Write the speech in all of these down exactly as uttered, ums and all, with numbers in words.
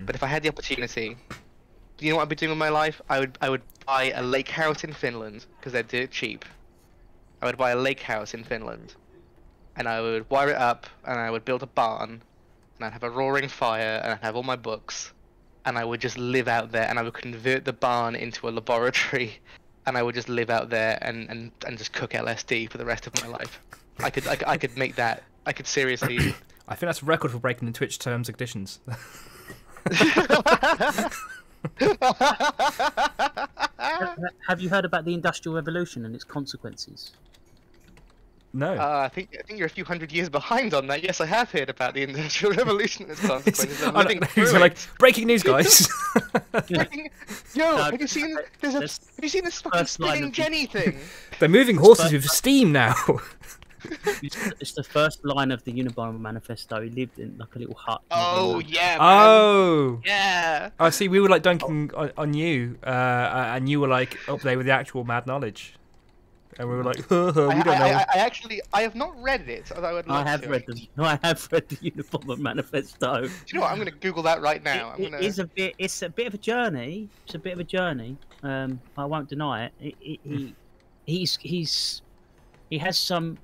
But if I had the opportunity, do you know what I'd be doing with my life? I would I would buy a lake house in Finland because they're dirt cheap. I would buy a lake house in Finland, and I would wire it up, and I would build a barn, and I'd have a roaring fire, and I'd have all my books, and I would just live out there, and I would convert the barn into a laboratory, and I would just live out there and and, and just cook L S D for the rest of my life. I could I, could- I could make that. I could seriously. I think that's a record for breaking the Twitch terms and conditions. Have you heard about the Industrial Revolution and its consequences? No. Uh, I think I think you're a few hundred years behind on that. Yes, I have heard about the Industrial Revolution and its consequences. I'm Oh, no, living no, through so it. like breaking news, guys. Fucking- Yo, No, have you seen? There's a, this have you seen this fucking first line spinning of- Jenny thing? They're moving horses with steam now. It's, it's the first line of the Unabomber manifesto. He lived in like a little hut. Oh yeah. Man. Oh. Yeah. I see. We were like dunking on, on you, uh, and you were like up there with the actual mad knowledge, and we were like, we I, don't know. I, I, I actually I have not read it. Although I would love I have to. read the. No, I have read the Unabomber manifesto. Do you know what? I'm gonna Google that right now. I'm It, gonna. it is a bit. It's a bit of a journey. It's a bit of a journey. Um, I won't deny it. it, it he, he's he's he has some.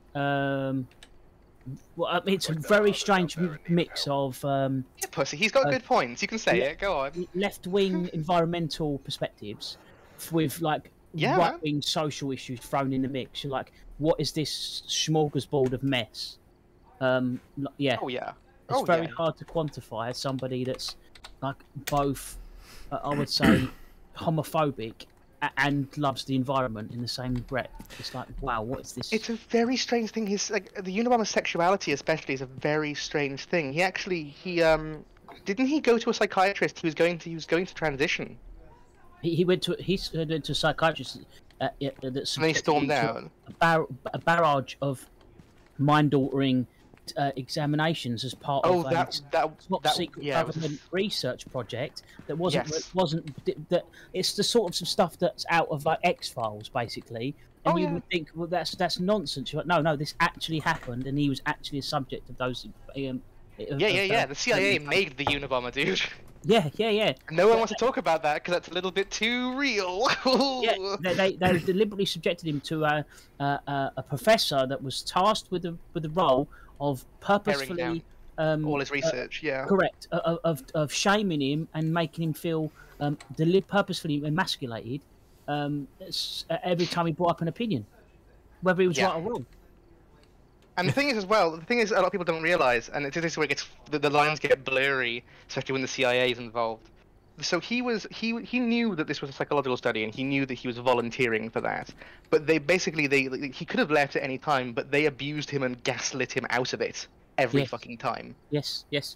Um, well, I mean, it's a very strange m- mix of um, Yeah, pussy. He's got uh, good points. You can say yeah. it. Go on. left-wing environmental perspectives with like Yeah, man. right-wing social issues thrown in the mix. You're like, what is this smorgasbord of mess? Um, l- yeah, Oh yeah. it's Oh very yeah. hard to quantify as somebody that's like both, uh, I would say, homophobic a- and loves the environment in the same breath. It's like, wow, what is this? It's a very strange thing. His like the Unabomber's sexuality, especially, is a very strange thing. He actually he um didn't he go to a psychiatrist? He was going to he was going to transition. He, he went to he s- went to a psychiatrist uh, yeah, that And then he subjected stormed him to out. A, bar- a barrage of mind-altering uh, examinations as part Oh, of that a that top that secret yeah. it was- government research project that wasn't Yes. wasn't that it's the sort of stuff that's out of like X Files basically. And Oh, you yeah. would think, well, that's that's nonsense. You're like, no, no, this actually happened, and he was actually a subject of those. Um, Yeah, yeah, yeah. The C I A made the Unabomber, dude. Yeah, yeah, yeah. No one wants to talk about that because that's a little bit too real. Yeah, they, they, they deliberately subjected him to a, a, a, a professor that was tasked with the with the role of purposefully down um, All his research, yeah. correct of, of of shaming him and making him feel um, deli- purposefully emasculated um, s- every time he brought up an opinion, whether he was Yeah. right or wrong. And the thing is, as well, the thing is, a lot of people don't realize, and it's this is where it gets the, the lines get blurry, especially when the C I A is involved. So he was he he knew that this was a psychological study, and he knew that he was volunteering for that. But they basically they he could have left at any time, but they abused him and gaslit him out of it every Yes. fucking time, Yes, yes.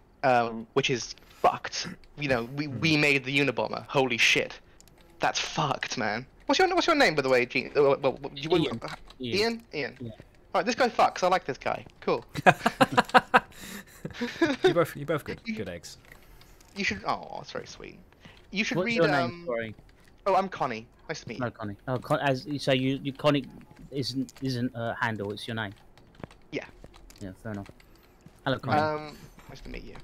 um, which is fucked. You know, we we made the Unabomber. Holy shit, that's fucked, man. What's your what's your name, by the way, Gene? Uh, well, well, you- Ian. Ian. Ian. Ian. Yeah. Alright, this guy fucks. I like this guy. Cool. you both, you both good, good eggs. You should. Oh, that's very sweet. You should What's read. your um... name? Sorry, Oh, I'm Connie. Nice to meet you. no, Connie. Oh, Con- as you say, you, you Connie isn't isn't a handle. It's your name. Yeah. Yeah, fair enough. Hello, Connie. Um, nice to meet you.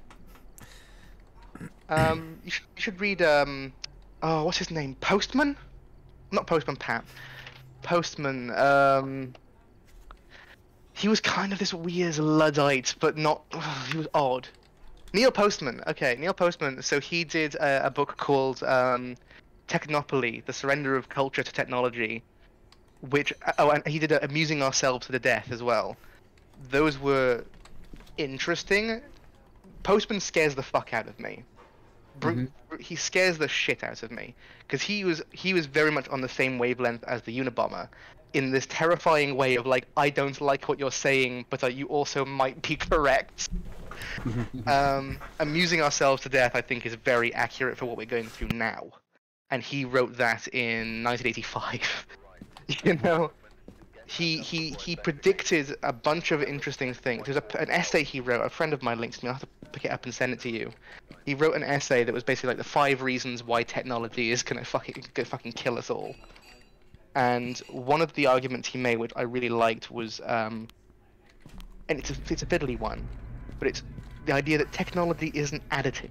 Um, you should you should read. Um, oh, what's his name? Postman? Not Postman Pat. Postman. Um, he was kind of this weird Luddite, but not. He was odd. Neil Postman. Okay, Neil Postman. So he did a, a book called um, Technopoly: The Surrender of Culture to Technology, which oh, and he did a Amusing Ourselves to the Death as well. Those were interesting. Postman scares the fuck out of me. Br- Mhm. br- He scares the shit out of me because he was he was very much on the same wavelength as the Unabomber, in this terrifying way of like, I don't like what you're saying, but uh, you also might be correct. um, Amusing Ourselves to Death, I think, is very accurate for what we're going through now, and he wrote that in nineteen eighty-five. You know, he he he predicted a bunch of interesting things. There's a, an essay he wrote. A friend of mine linked to me. I'll have to pick it up and send it to you. He wrote an essay that was basically like the five reasons why technology is gonna fucking gonna fucking kill us all. And one of the arguments he made, which I really liked, was um, and it's a it's a fiddly one, but it's the idea that technology isn't additive.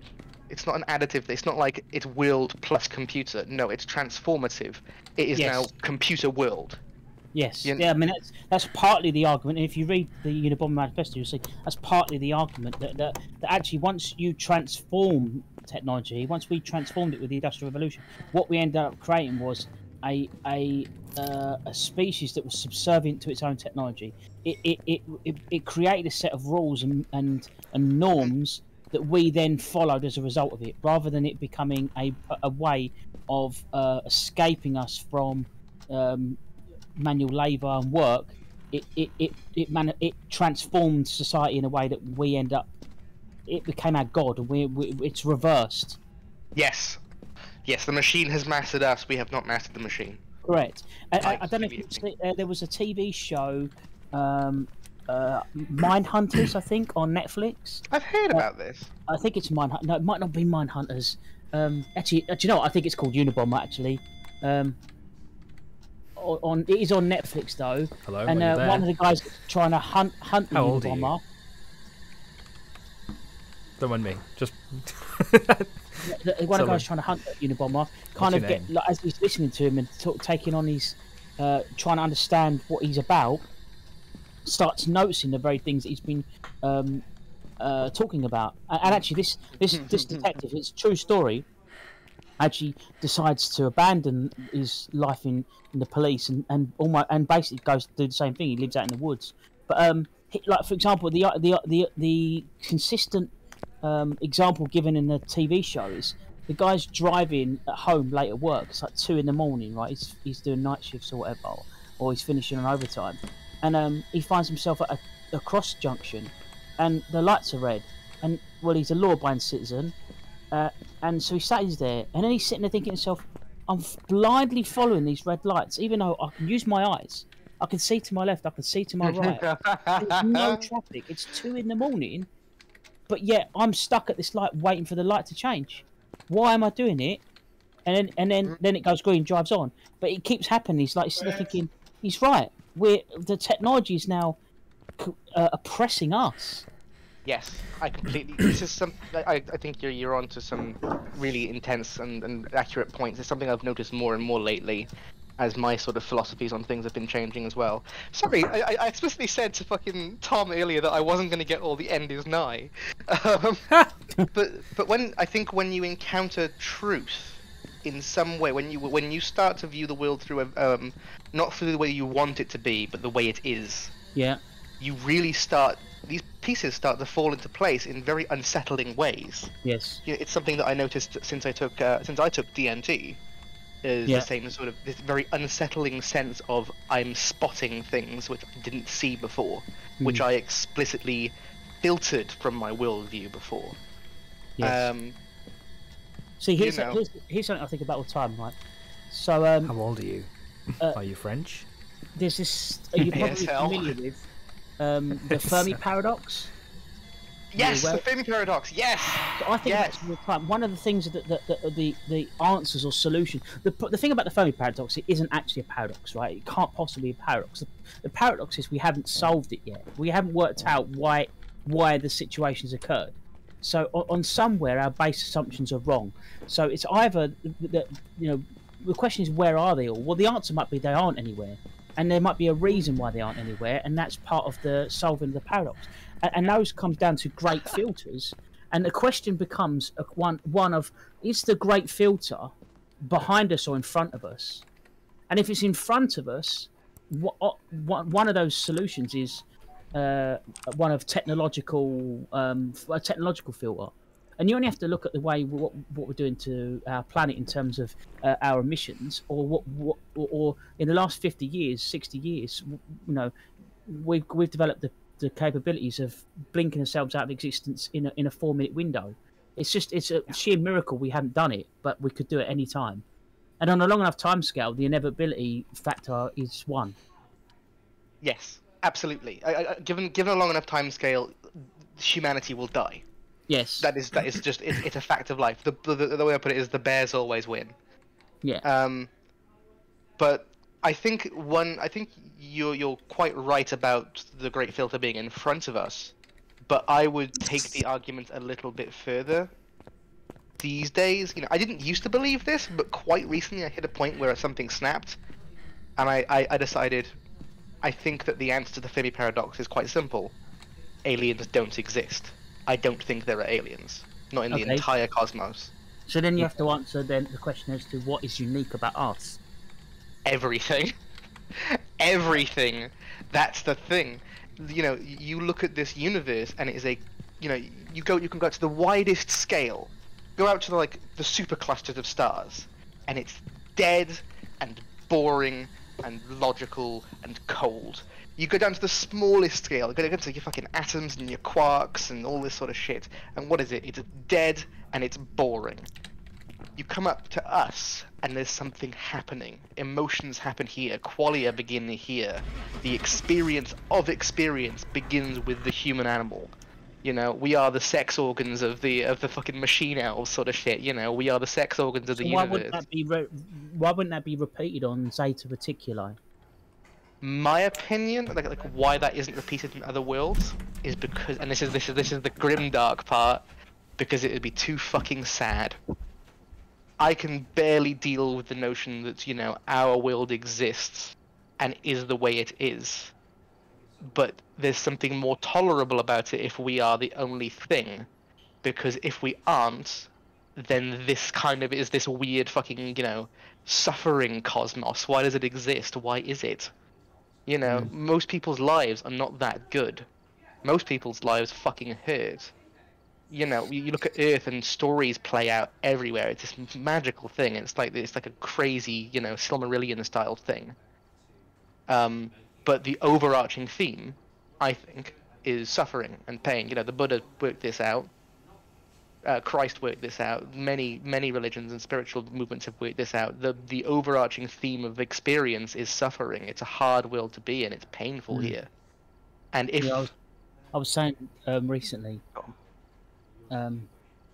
It's not an additive. It's not like it's world plus computer. No, it's transformative. It is Yes. now computer world. Yes, You- yeah, I mean that's that's partly the argument. And if you read the Unabomber Manifesto, you'll see that's partly the argument that, that that actually once you transform technology, once we transformed it with the Industrial Revolution, what we ended up creating was a a uh, a species that was subservient to its own technology. It it, it, it, it created a set of rules and, and and norms that we then followed as a result of it, rather than it becoming a a way of uh, escaping us from um, manual labour and work. It it it it, man- it transformed society in a way that we end up. It became our god, and we, we it's reversed. Yes, yes. The machine has mastered us. We have not mastered the machine. Correct. I, I, Right, I don't know if you immediately. see, uh, there was a T V show, um, uh, Mindhunters, I think, on Netflix. I've heard about this. I think it's Mindhunters. No, it might not be Mindhunters. Um, actually, uh, do you know what? I think it's called Unabomber. Actually, um, on, on it is on Netflix though. Hello, and are you uh, there? one of the guys trying to hunt hunt the How old are you? Unabomber. Don't mind me. Just. The- the- one of the Someone. guys trying to hunt the Unabomber, kind of your get name? like, as he's listening to him and talk, taking on his, uh, trying to understand what he's about, starts noticing the very things that he's been um, uh, talking about. And, and actually, this this this detective, it's a true story, actually decides to abandon his life in, in the police and and almost and basically goes to do the same thing. He lives out in the woods. But um, he- like for example, the the the the consistent um, example given in the T V show is the guy's driving at home late at work. It's like two in the morning, right? He's he's doing night shifts or whatever, or, or he's finishing on overtime, and um, he finds himself at a, a cross junction, and the lights are red, and well, he's a law-abiding citizen, uh, and so he stays there, and then he's sitting there thinking to himself, I'm f- blindly following these red lights, even though I can use my eyes. I can see to my left, I can see to my right. There's no traffic. It's two in the morning, but yet I'm stuck at this light waiting for the light to change. Why am I doing it? And then and then, then it goes green, drives on. But it keeps happening. He's like he's sitting there thinking, he's right. We're the technology is now uh, oppressing us. Yes, I completely. This is some. I, I think you're you're onto some really intense and, and accurate points. It's something I've noticed more and more lately, as my sort of philosophies on things have been changing as well. Sorry, I, I explicitly said to fucking Tom earlier that I wasn't going to get all the end is nigh. Um, but but when I think when you encounter truth in some way, when you when you start to view the world through a um, not through the way you want it to be, but the way it is, Yeah. you really start. These pieces start to fall into place in very unsettling ways. Yes. You know, it's something that I noticed since I took uh, since I took D and T. Is Yeah. the same sort of this very unsettling sense of I'm spotting things which I didn't see before, which I explicitly filtered from my worldview before. Yes. Um, See, here's, you know. here's here's something I think about all the time, right? So um, How old are you? Uh, Are you French? there's this. Are you probably P S L. familiar with um, the Fermi paradox? yes, well- the Fermi paradox. Yes. So I think Yes. about it all the time. One of the things that, that, that the the answers or solution. The the thing about the Fermi paradox, it isn't actually a paradox, right? It can't possibly be a paradox. The, the paradox is we haven't solved it yet. We haven't worked out why why the situation's occurred. So on, on somewhere our base assumptions are wrong. So it's either that you know the question is where are they all? Well, the answer might be they aren't anywhere, and there might be a reason why they aren't anywhere, and that's part of the solving of the paradox. And, and those comes down to great filters. And the question becomes a, one one of is the great filter behind us or in front of us? And if it's in front of us, what, what one of those solutions is uh, one of technological um, a technological filter. And you only have to look at the way what, what we're doing to our planet in terms of uh, our emissions, or what, what or, or in the last fifty years, sixty years, you know, we've we've developed the the capabilities of blinking ourselves out of existence in a, in a four minute window. It's just it's a sheer miracle we haven't done it, but we could do it any time. And on a long enough time scale, the inevitability factor is one. Yes, absolutely. I, I, given given a long enough time scale, humanity will die. Yes. That is that is just it, it's a fact of life. The, the the way I put it is the bears always win. Yeah. Um, but I think one I think you're you're quite right about the great filter being in front of us, but I would take the argument a little bit further these days, you know, I didn't used to believe this, but quite recently I hit a point where something snapped, and I, I, I decided, I think that the answer to the Fermi paradox is quite simple. Aliens don't exist. I don't think there are aliens. Not in the Okay. entire cosmos. So then you have to answer then the question as to what is unique about us. Everything. Everything. That's the thing. You know, you look at this universe and it is a, you know, you go, you can go to the widest scale, go out to the, like the superclusters of stars, and it's dead and boring and logical and cold. You go down to the smallest scale, go down to your fucking atoms and your quarks and all this sort of shit, and what is it? It's dead and it's boring. You come up to us, and there's something happening. Emotions happen here. Qualia begin here. The experience of experience begins with the human animal. You know, we are the sex organs of the of the fucking machine elves sort of shit. You know, we are the sex organs of So the why universe. wouldn't that be re why wouldn't that be repeated on Zeta Reticuli? My opinion, like like why that isn't repeated in other worlds, is because, and this is this is this is the grim dark part, because it would be too fucking sad. I can barely deal with the notion that, you know, our world exists and is the way it is. But there's something more tolerable about it if we are the only thing. Because if we aren't, then this kind of is this weird fucking, you know, suffering cosmos. Why does it exist? Why is it? You know, Mm. most people's lives are not that good. Most people's lives fucking hurt. You know, you look at Earth and stories play out everywhere. It's this magical thing. It's like it's like a crazy, you know, Silmarillion style thing. Um, but the overarching theme, I think, is suffering and pain. You know, the Buddha worked this out. Uh, Christ worked this out. Many, many religions and spiritual movements have worked this out. The the overarching theme of experience is suffering. It's a hard world to be in. It's painful Mm. here. And if Yeah, I was, I was saying um, recently. Um,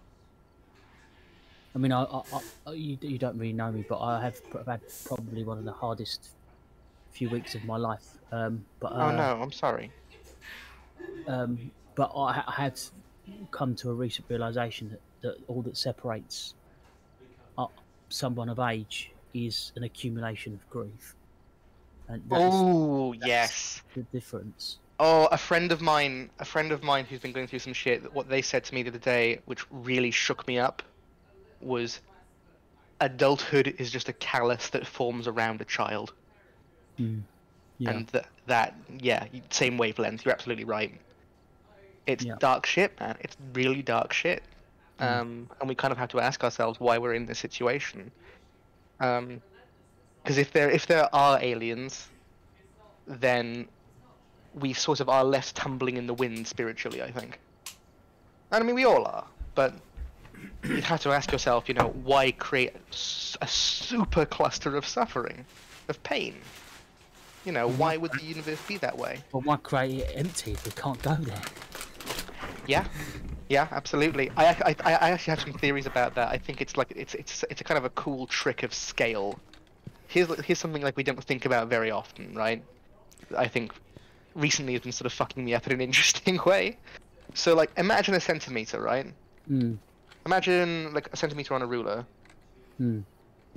I mean, I, I, I you, you don't really know me, but I have had probably one of the hardest few weeks of my life. Um, but uh, oh no, I'm sorry. Um, but I, I had come to a recent realization that, that all that separates uh, someone of age is an accumulation of grief, and that's Oh yes. the difference. Oh, a friend of mine, a friend of mine who's been going through some shit, what they said to me the other day, which really shook me up, was adulthood is just a callus that forms around a child. Mm. Yeah. And that, that, yeah, same wavelength, you're absolutely right. It's Yeah. dark shit, man. It's really dark shit. Mm. Um, and we kind of have to ask ourselves why we're in this situation. Um, because if there, if there are aliens, then we sort of are less tumbling in the wind spiritually, I think. And I mean, we all are, but you have to ask yourself, you know, why create a super cluster of suffering, of pain? You know, why would the universe be that way? Well, why create it empty if we can't go there? Yeah, yeah, absolutely. I, I, I actually have some theories about that. I think it's like it's it's it's a kind of a cool trick of scale. Here's here's something like we don't think about very often, right? I think recently has been sort of fucking me up in an interesting way. So like, imagine a centimeter, right? Mm. Imagine like a centimeter on a ruler. Mm.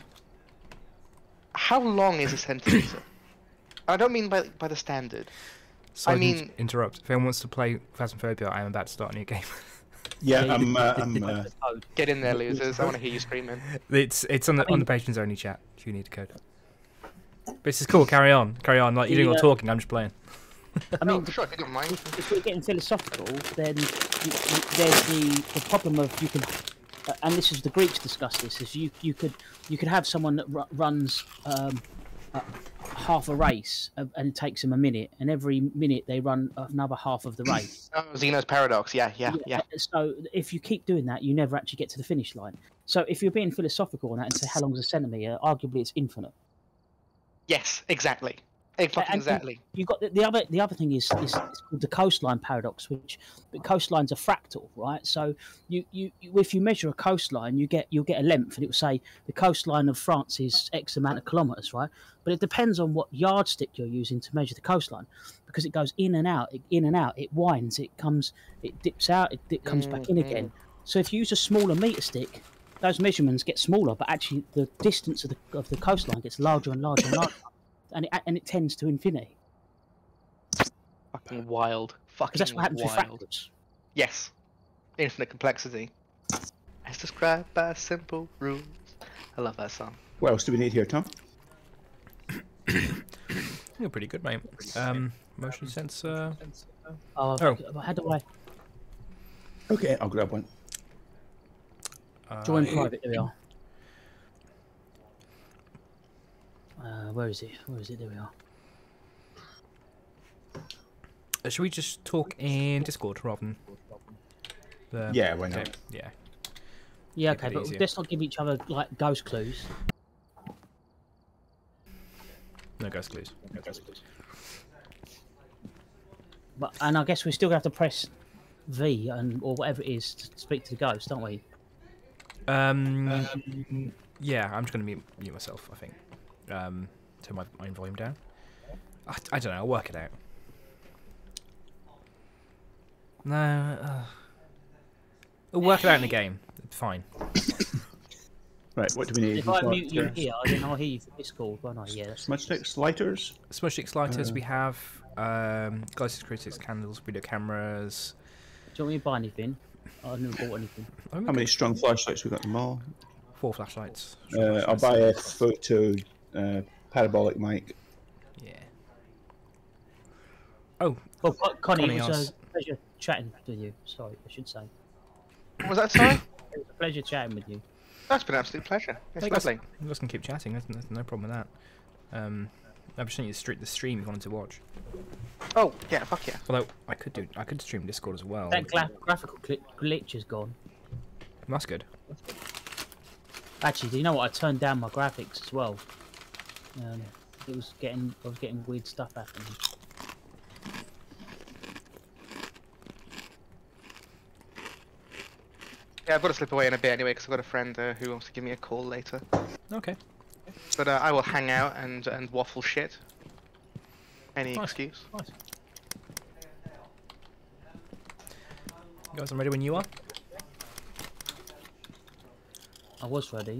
How long is a centimeter? I don't mean by by the standard. So I I mean- interrupt. If anyone wants to play Phasmophobia, I am about to start a new game. Yeah, Yeah, I'm. you- Uh, you- I'm you know uh, the code. Get in there, losers. I want to hear you screaming. It's it's on the I on mean- the patrons only chat. If you need to code. But this is cool. Carry on, carry on. Like you're doing all Yeah. talking. I'm just playing. I No, mean, sure, if you don't mind. if we're getting philosophical, then you, you, there's the, the problem of you can, uh, and this is the Greeks discuss this, is you you could you could have someone that ru- runs um, uh, half a race uh, and it takes them a minute, and every minute they run another half of the race. Oh, Zeno's paradox. Yeah, yeah, yeah. uh, So if you keep doing that, you never actually get to the finish line. So if you're being philosophical on that and say how long is a centimeter, arguably it's infinite. Yes, exactly. Eh, fucking And- and exactly. You got the, the other the other thing is, is it's called the coastline paradox, which the coastlines are fractal, right? So you, you, you if you measure a coastline, you get you'll get a length, and it will say the coastline of France is X amount of kilometres, right? But it depends on what yardstick you're using to measure the coastline, because it goes in and out, in and out, it winds, it comes, it dips out, it, it comes back in again. So if you use a smaller meter stick, those measurements get smaller, but actually the distance of the of the coastline gets larger and larger and larger, and it and it tends to infinity. Fucking wild. Fucking Because that's what happens wild. with fractals. Yes. Infinite complexity. As described by simple rules. I love that song. What else do we need here, Tom? You're pretty good, mate. Um, motion sensor. Oh, Oh. how do I Okay, I'll grab one. Uh, join private? There we are. Uh, where is it? Where is it? There we are. Uh, should we just talk in Discord rather than the... Yeah, why Okay, not? yeah. Yeah, Make okay, it but easier. let's not give each other like ghost clues. No ghost clues. But and I guess we still have to press V and or whatever it is to speak to the ghost, don't we? Um, um, yeah, I'm just going to mute, mute myself, I think. Um, turn my, my volume down. I, I don't know, I'll work it out. No, uh, we'll work it out in the game. It's fine. Right, what do we need? If We've I got, mute you uh, here, then I'll hear you from Discord, won't I? Yeah, that's Smudge sticks, lighters. Smush sticks, lighters, Uh, we have um, glasses, critics, candles, video cameras. Do you want me to buy anything? I've never bought anything. Oh, How many strong flashlights we got them all? Four flashlights. Uh, I'll buy a photo uh, parabolic mic. Yeah. Oh, Well, Con- Connie, Connie it was asked- a pleasure chatting with you. Sorry, I should say. What was that, sorry? It was a pleasure chatting with you. That's been an absolute pleasure. It's you guys, lovely. you guys can keep chatting. There's, there's no problem with that. Um, I've just sent you the, stre the stream if you wanted to watch. Oh, yeah, fuck yeah. Although I could do, I could stream Discord as well. That gra- graphical gl- glitch is gone. That's good. Actually, do you know what? I turned down my graphics as well. Um, it was getting, I was getting weird stuff happening. Yeah, I've got to slip away in a bit anyway because I've got a friend uh, who wants to give me a call later. Okay. But uh, I will hang out and, and waffle shit. Any Nice. excuse. Nice. You guys, I'm ready when you are. I was ready.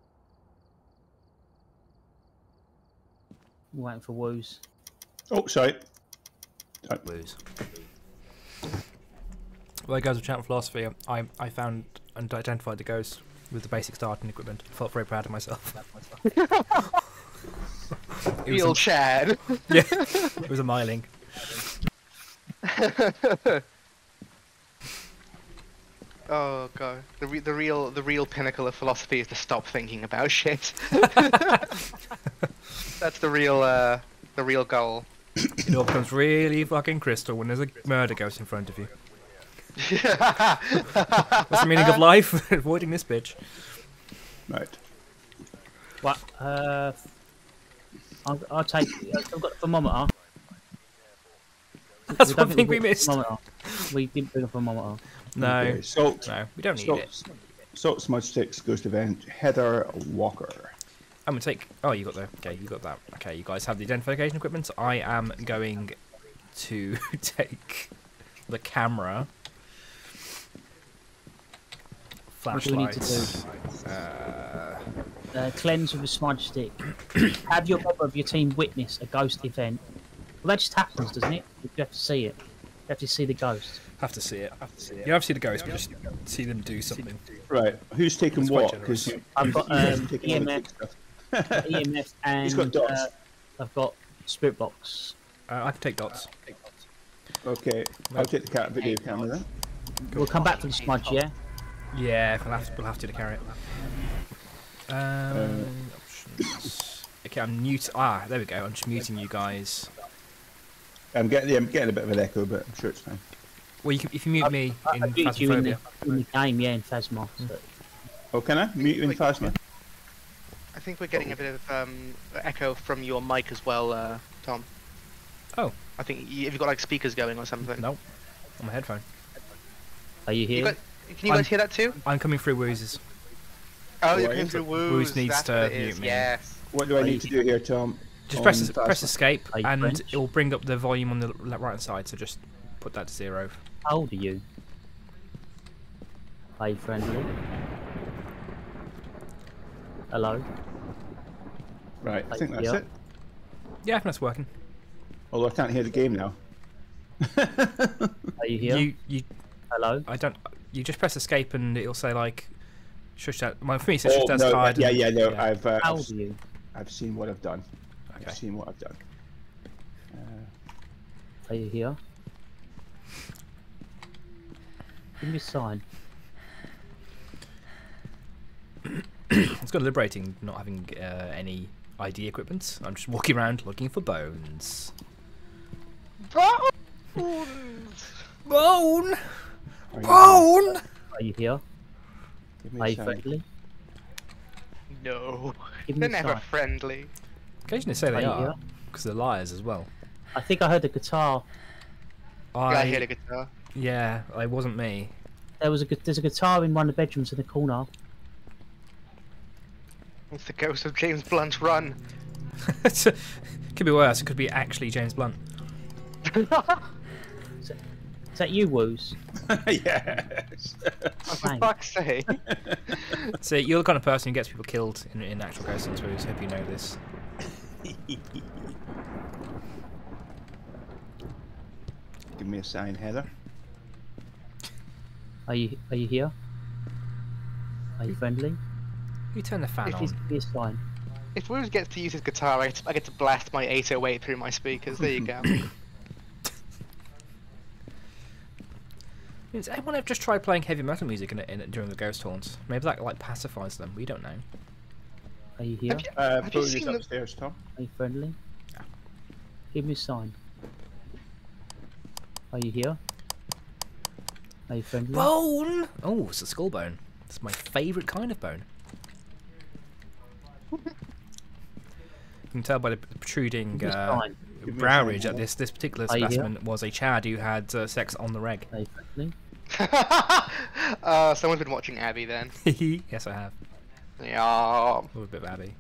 Waiting for woos. Oh, sorry. Lose. Well, guys, with Chat Philosophy, I I found and identified the ghost with the basic starting equipment. I felt very proud of myself. It was Real a, Chad. yeah, it was a myling. Oh god, the re the real the real pinnacle of philosophy is to stop thinking about shit. That's the real uh the real goal. It all becomes really fucking crystal when there's a murder ghost in front of you. What's the meaning of life? Avoiding this bitch. Right. What? Uh, I'll, I'll take. I've got the thermometer. That's We don't one thing we brought the missed. thermometer. We didn't bring a thermometer. No, Okay, Salt. no, we don't need Salt, it. Salt Smudge Sticks, Ghost Event, Heather Walker. I'm gonna take. Oh, you got the. Okay, you got that. Okay, you guys have the identification equipment. I am going to take the camera, What do we need to flashlights. Uh, Uh, cleanse with a smudge stick. Have your member of your team witness a ghost event. Well, that just happens, doesn't it? You have to see it. You have to see the ghost. have to see it. Have to see it. You have to see the ghost, but just see them do something. Right, who's taking That's quite what? generous. Because I've got um, taking E all M the F, good stuff. E M F, and He's got dots. uh, I've got spirit box. Uh, I can take dots. Okay, I'll take the cat video camera then. We'll come back to the smudge, yeah. Yeah, we'll have to, we'll have to carry it. Um, options. Okay, I'm mute. Ah, there we go. I'm just muting you guys. I'm getting, I'm getting a bit of an echo, but I'm sure it's fine. Well, you can, if you mute me I, in I beat you in the, Phasmophobia. in the game, yeah, in Phasma. So. Oh, can I? Mute you in Phasma? I think we're getting a bit of um echo from your mic as well, uh, Tom. Oh. I think y have you got like speakers going or something? Nope. On my headphone. Are you You here? got, can you I'm- guys hear that too? I'm coming through woozes. Oh, you're Why coming is through it? woos. Woos needs that's to what it is. mute me. Yes. What do I need to do here, Tom? Just on press es- Phasma? press escape, Are you and French? it will bring up the volume on the le- right hand side. So just put that to zero. How old are you? Are you friendly? Hello. Right, I Like, think that's yeah. it. Yeah, that's working. Although I can't hear the game now. Are you here? You, you, Hello. I don't. You just press escape and it'll say like, shush that. My for me it says shush Oh, that's no, hard. yeah, and- yeah, no, I've, uh, How I've, do you? I've seen what I've done. Okay. I've seen what I've done. Are you here? Give me a sign. It's kind of liberating not having uh, any I D equipment. I'm just walking around looking for bones. Bones! Bone! Are you, Bone! Are you here? give me Are a you sign. friendly? No. Give me They're a never sign. friendly. Occasionally say Are they you are, here? because they're liars as well. I think I heard the guitar. I, Yeah, I hear the guitar. yeah, it wasn't me. There was a gu- there's a guitar in one of the bedrooms in the corner. It's the ghost of James Blunt. Run. Could be worse. It could be actually James Blunt. Is that you, Woos? Yes. For Thanks. fuck's sake. So you're the kind of person who gets people killed in, in actual ghost hunts. I hope you know this. Give me a sign, Heather. Are you are you here? Are you friendly? You turn the fan Please on. give me a sign. If Woos gets to use his guitar, I get to, I get to blast my eight oh eight through my speakers. There you go. Does anyone ever just try playing heavy metal music in, in, during the ghost haunts? Maybe that like pacifies them. We don't know. Are you here? Have you, Uh, have you Boone is seen the... upstairs, Tom. Are you friendly? Give me a sign. Are you here? Are you friendly? Bone! Oh, it's a skull bone. It's my favourite kind of bone. You can tell by the protruding Give me a uh, sign. Give me a brow sign, ridge that Heather. this this particular Are you here? specimen was a Chad who had uh, sex on the reg. Are you friendly? uh, someone's been watching Abby then. Yes, I have. Yeah. A little bit of Abby.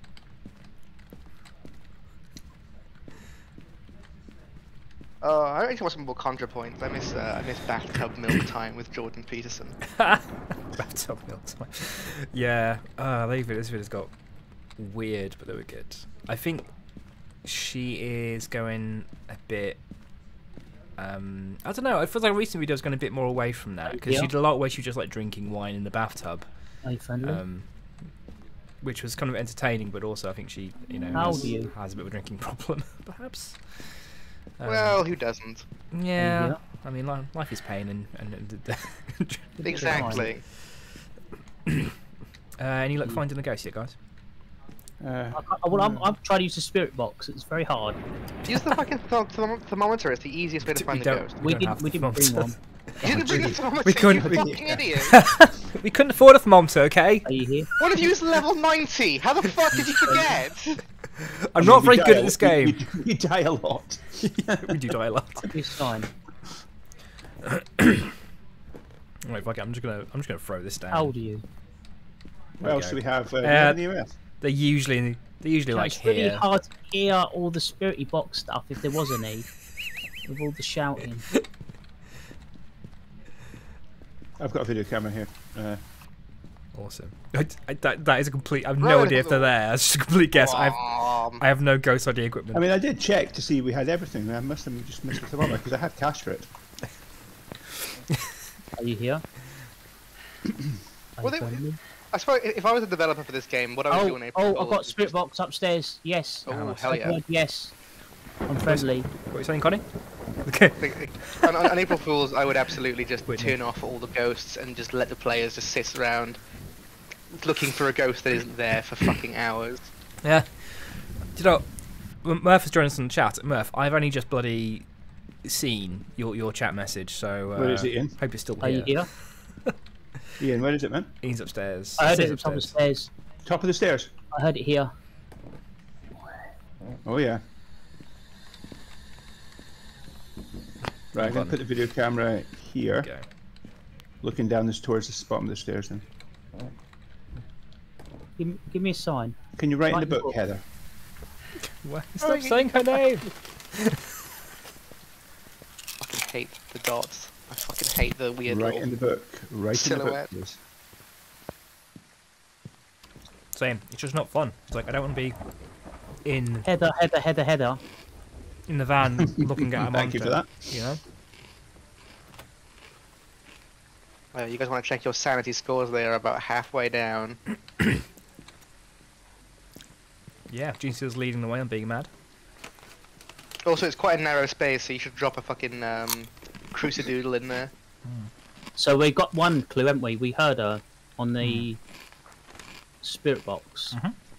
Uh, I actually want some more ContraPoints. I miss uh, I miss bathtub milk time with Jordan Peterson. Bathtub milk time. Yeah, uh, they, this video's got weird, but they were good. I think she is going a bit. Um, I don't know. I feel like recent videos going a bit more away from that because Yeah. she did a lot where she was just like drinking wine in the bathtub, Are you friendly? um, which was kind of entertaining, but also I think she, you know, How has, old are you? has a bit of a drinking problem, perhaps. Um, Well, who doesn't? yeah. Yeah. I mean, life, life is pain, and and. and Give me a Exactly. uh, any luck finding the ghost yet, guys? Uh, sign. I can't- well, I'm, I'm trying to use the spirit box. It's very hard. Use the fucking th therm thermometer. It's the easiest way to We find the don't- ghost. We don't didn't have we the didn't bring thermometer. one. You didn't bring the thermometer. We couldn't- You we- fucking idiot. We couldn't afford a thermometer, okay? Are you here? What if you used level ninety? How the fuck did you forget? I'm I not mean, we very die good a- at this we- game. We, we die a lot. We do die a lot. Give me a sign. Right, fuck it, I'm just gonna I'm just gonna throw this down. How old are you? What we else go. do we have? Uh, Uh, do we have any E M F? They're usually they're usually like it's really here. hard to hear all the spirity box stuff if there was any. With all the shouting. I've got a video camera here. Uh, Awesome. I, I, that that is a complete. I have no Right, idea if they're there. It's just a complete guess. I've Um, I have no ghost I D equipment. I mean, I did check to see we had everything. I must have just missed the thermometer because I had cash for it. Are you here? Are Well, you they- friendly? I suppose if I was a developer for this game, what I would do Oh, in April. oh, I've got spirit box upstairs. Yes. Oh, nice. hell yeah. Word yes. I'm friendly. What are you saying, Connie? Okay. on, on, on April Fools, I would absolutely just Whitney. turn off all the ghosts and just let the players just sit around looking for a ghost that isn't there for fucking hours. Yeah. Do you know, M- Murph has joined us in the chat. Murph, I've only just bloody seen your your chat message, so uh, Where is it, Ian? hope you're still Are you here. here? Ian, where is it, man? He's upstairs. I heard He's it at the top of the upstairs. stairs. Top of the stairs. I heard it here. Oh yeah. Right, I'm Hold gonna on. put the video camera here, Okay. looking down this towards the bottom of the stairs. Then, Give, me- give me a sign. can you write in Right the in the book, book. Heather? What? Stop saying her name. I fucking hate the dots. I fucking hate the weird Right little... in the book. Right silhouette. in the book, please. Same. It's just not fun. It's like I don't want to be in Header, header, header, header. in the van looking at a monitor. Thank you for that. You know. Uh, you guys want to check your sanity scores? They are about halfway down. Yeah, G C is leading the way on being mad. Also, it's quite a narrow space, so you should drop a fucking um, crucidoodle in there. So we got one clue, haven't we? We heard her on the spirit box.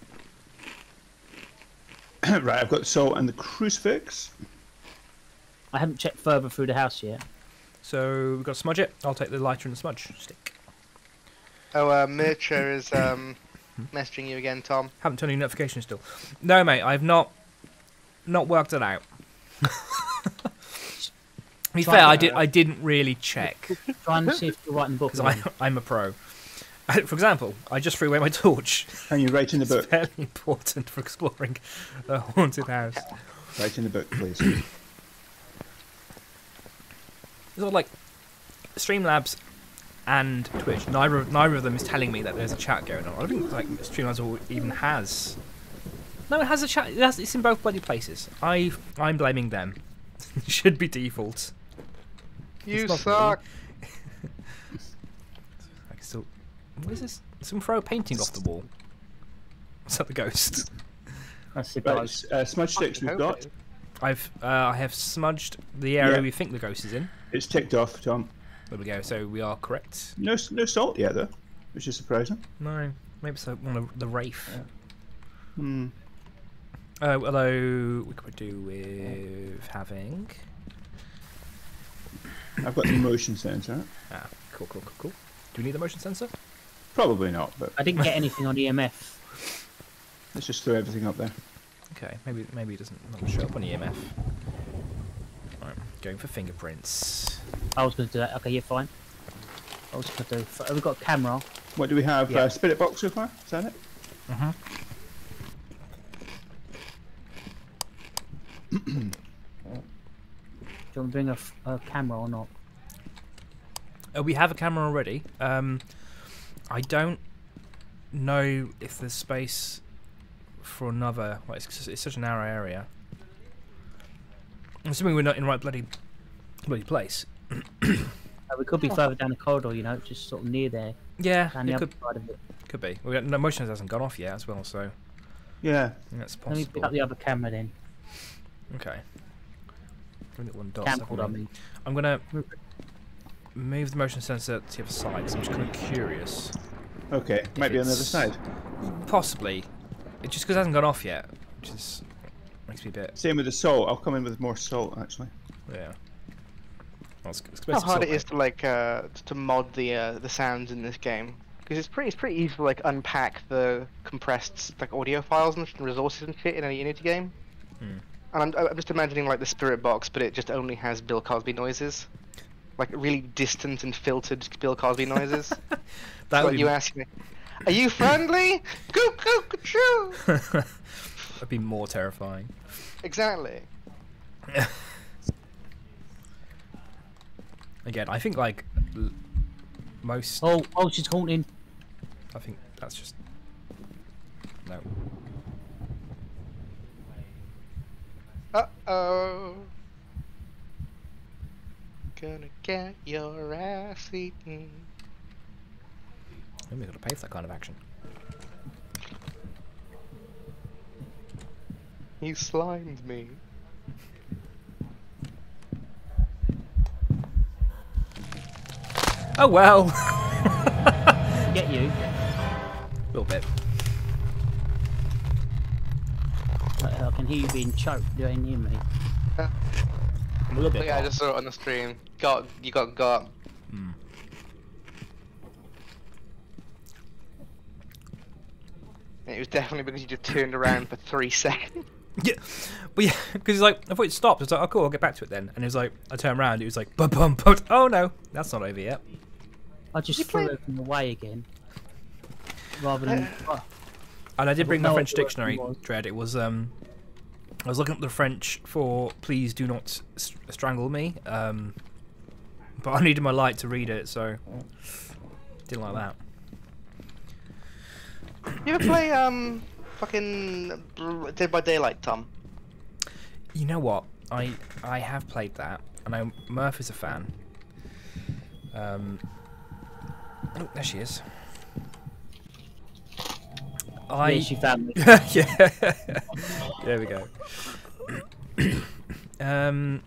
Mm-hmm. Right, I've got the salt and the crucifix. I haven't checked further through the house yet. So we've got to smudge it. I'll take the lighter and the smudge stick. Oh, uh, Mircha is um, messaging you again, Tom. Haven't turned any notifications still. No, mate, I've not not worked it out. To be Try fair, to- I did. I didn't really check Try and see if you're writing the book. because I'm a pro. For example, I just threw away my torch. Can you write in the It's book? fairly important for exploring a haunted house. Write in the book, please. It's all like Streamlabs and Twitch. Neither of, neither of them is telling me that there's a chat going on. I don't think like Streamlabs all even has. No, it has a chat. It has, it's in both bloody places. I I'm blaming them. It should be default. You It's not suck. I can still. What is this? Some throw a painting off the wall. Is that the ghost? That's the Right, ghost. uh, smudge sticks Fucking we've hope got. it. I've uh, I have smudged the area Yeah. we think the ghost is in. It's ticked off, Tom. There we go. So we are correct. No, no salt yet, though, which is surprising. No, maybe it's like one of the wraith. Hmm. Uh, although we could do with having. I've got the motion sensor. Ah, cool, cool, cool, cool. Do we need the motion sensor? Probably not, but I didn't get anything on E M F. let's just throw everything up there. Okay, maybe maybe it doesn't not show up on E M F. Alright, going for fingerprints. I was going to do that. Okay, you're fine. I was going to do. Have we got a camera? What do we have? Yeah. Uh, spirit box so far? Is that it? Uh-huh. Do you want to bring a, f- a camera or not? Uh, we have a camera already. Um, I don't know if there's space for another. Well, it's, just- it's such a narrow area. I'm assuming we're not in the right bloody bloody place. Uh, we could be further down the corridor, you know, just sort of near there, Yeah, down the it other could side of it. could be. We got, no, motion hasn't gone off yet as well, so Yeah. I think that's Let me pick possible. up the other camera then. Okay. Give it one dot, Camcorder, I haven't we? mean. I'm gonna move the motion sensor to the other side. 'Cause I'm just kind of curious. Okay. Might be on the other it's- side. Possibly. It just because it hasn't gone off yet, which is makes me a bit. Same with the salt. I'll come in with more salt, actually. Yeah. Well, it's, it's How basically hard it salt, is to like uh, to mod the uh, the sounds in this game, because it's pretty it's pretty easy to like unpack the compressed like audio files and resources and shit in a Unity game. Hmm. And I'm, I'm just imagining like the spirit box, but it just only has Bill Cosby noises, like really distant and filtered Bill Cosby noises. That That would you be, ask me, "Are you friendly?" Coo coo choo. that'd be more terrifying. Exactly. Again, I think like l- most. Oh, oh, she's haunting. I think that's just no. Uh oh. Gonna get your ass eaten. Maybe we've got to pay for that kind of action. You slimed me. Oh well. Get you. A little bit. I, I can hear you being choked. You ain't hear me. A little bit. But yeah, I more. just saw it on the stream. Got you got got. Hmm. It was definitely because you just turned around for three seconds. Yeah, but yeah, because like I thought it stopped. I was like, oh cool, I'll get back to it then. And it was like, I turned around, it was like, bum bum bum. Oh no, that's not over yet. I just You threw play- everything away again. Rather than. Oh, And I did I've bring got my no French idea what dictionary, it was. Dread. It was um, I was looking up the French for "please do not s- strangle me," um, but I needed my light to read it, so didn't like that. You ever play um fucking Dead by Daylight, Tom? You know what? I I have played that. I know Murph is a fan. Um. Oh, there she is. I. Yeah, she found me. Yeah. There we go. um.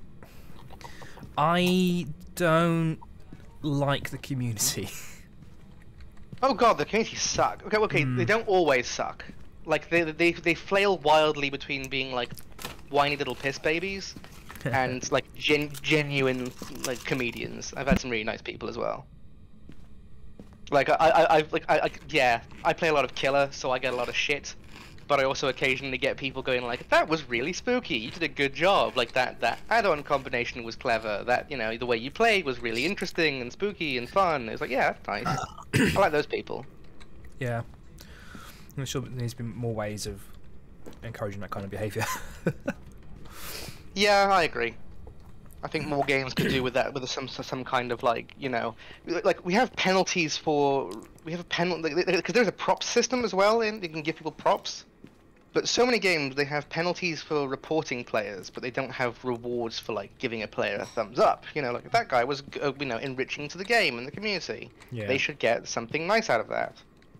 I don't like the community. Oh god, the community suck. Okay, okay, Mm. they don't always suck. Like they they they flail wildly between being like whiny little piss babies and like gen genuine like comedians. I've had some really nice people as well. Like I I I like I, I yeah, I play a lot of killer, so I get a lot of shit. But I also occasionally get people going like, "That was really spooky. You did a good job. Like that that add-on combination was clever. That you know the way you played was really interesting and spooky and fun." It's like, yeah, that's nice. I like those people. Yeah. I'm sure there needs to be more ways of encouraging that kind of behaviour. Yeah, I agree. I think more games could do with that, with some some kind of like, you know, like we have penalties for we have a penalty because there's a props system as well, and you can give people props. But so many games they have penalties for reporting players, but they don't have rewards for like giving a player a thumbs up. You know, like if that guy was uh, you know enriching to the game and the community, Yeah. they should get something nice out of that.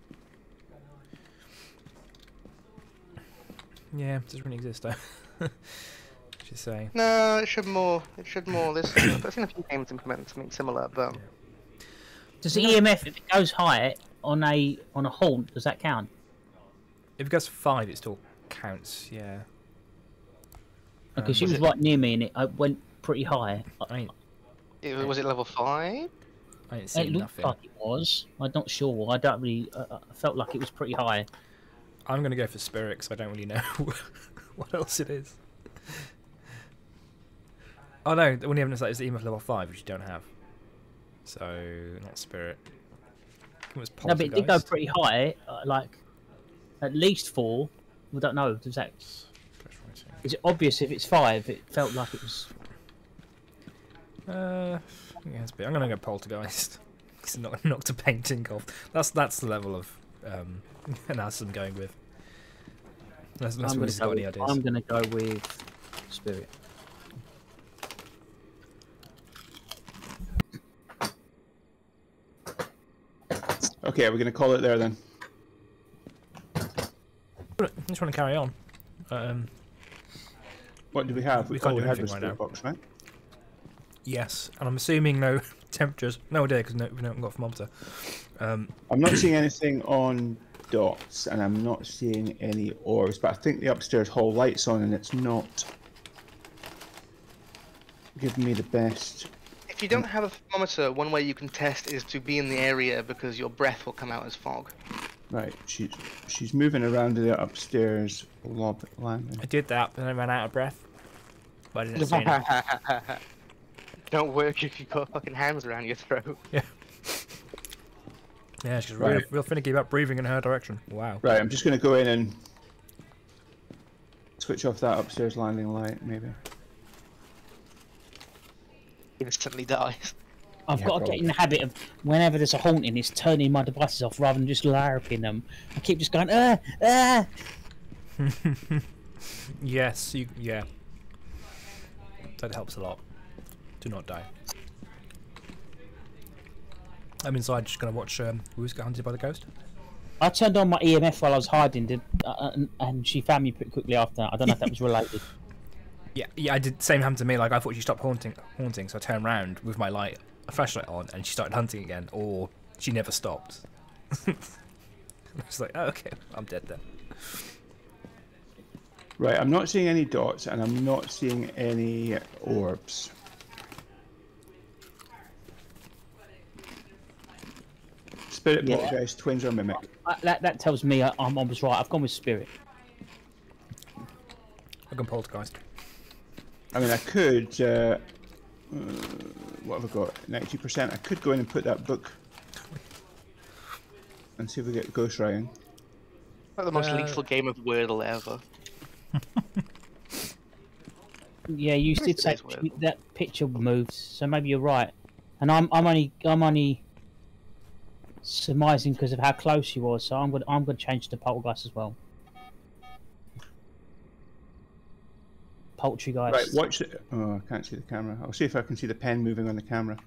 Yeah, it doesn't really exist though. Just saying. No, it should more. It should more. There's I've seen a few games implement something similar, but Does the E M F, if it goes high on a on a haunt, does that count? If it goes five, it still counts. Yeah. Because Um, she was was it- right near me and it I went pretty high. I ain't, it, was it level five? I ain't It seen looked nothing. like it was. I'm not sure. I don't really. Uh, I felt like it was pretty high. I'm gonna go for spirit because I don't really know what else it is. Oh no, the only evidence that is the E M F level five, which you don't have. So not spirit. It was No, but it did go poltergeist. pretty high. Uh, like at least four. We don't know. Does that? Is it obvious if it's five? It felt like it was. Uh, yeah, it's a bit. I'm gonna go poltergeist. It's not knocked a painting off. That's that's the level of um, analysis I'm going with. Unless, unless I'm Willie's got gonna, any go, ideas. I'm gonna go with spirit. Okay, we're going to call it there then. I just want to carry on. Um, What do we have? We We can't all we do had anything was right spirit now. box, right? yes, and I'm assuming no temperatures. No idea because no, we haven't got a thermometer. Um, I'm not seeing anything on dots, and I'm not seeing any orbs, but I think the upstairs hall light's on, and it's not giving me the best. If you don't have a thermometer, one way you can test is to be in the area because your breath will come out as fog. Right, she's she's moving around the upstairs lob landing. I did that, but then I ran out of breath. But I didn't see any. Don't work if you've got fucking hands around your throat. Yeah. Yeah, she's real, Right. real finicky about breathing in her direction. Wow. Right, I'm just going to go in and switch off that upstairs landing light, maybe. Instantly dies. I've Yeah, got to probably. get in the habit of whenever there's a haunting, it's turning my devices off rather than just larping them. I keep just going, ah, ah. Yes, you. Yeah. That helps a lot. Do not die. I'm inside, just gonna watch um, Who's Get Hunted by the Ghost. I turned on my E M F while I was hiding, did, uh, and, and she found me pretty quickly after. I don't know if that was related. Yeah, yeah, I did. Same happened to me. Like I thought she stopped haunting, haunting, so I turned around with my light, a flashlight on, and she started hunting again, or she never stopped. I was like, oh, okay, I'm dead then. Right, I'm not seeing any dots, and I'm not seeing any orbs. Spirit, Yeah. poltergeist, twins, or mimic. Uh, that, that tells me I, I'm, I was right. I've gone with spirit. I can poltergeist. I mean, I could. Uh, uh, what have I got? ninety percent. I could go in and put that book and see if we get ghost writing. Like the most Uh, lethal game of Wordle ever. Yeah, you did say today's word. she- that picture moved, so maybe you're right. And I'm I'm only I'm only surmising because of how close he was. So I'm gonna I'm gonna change to poltergeist as well. Poultrygeist. Right, watch it. Oh, I can't see the camera. I'll see if I can see the pen moving on the camera.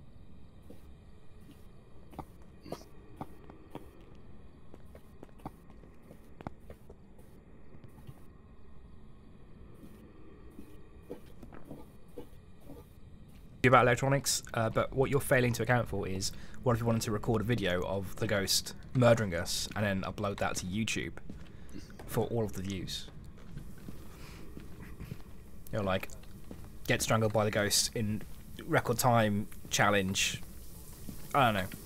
About electronics, uh, but what you're failing to account for is what if you wanted to record a video of the ghost murdering us and then upload that to YouTube for all of the views? You know, like get strangled by the ghost in record time challenge. I don't know.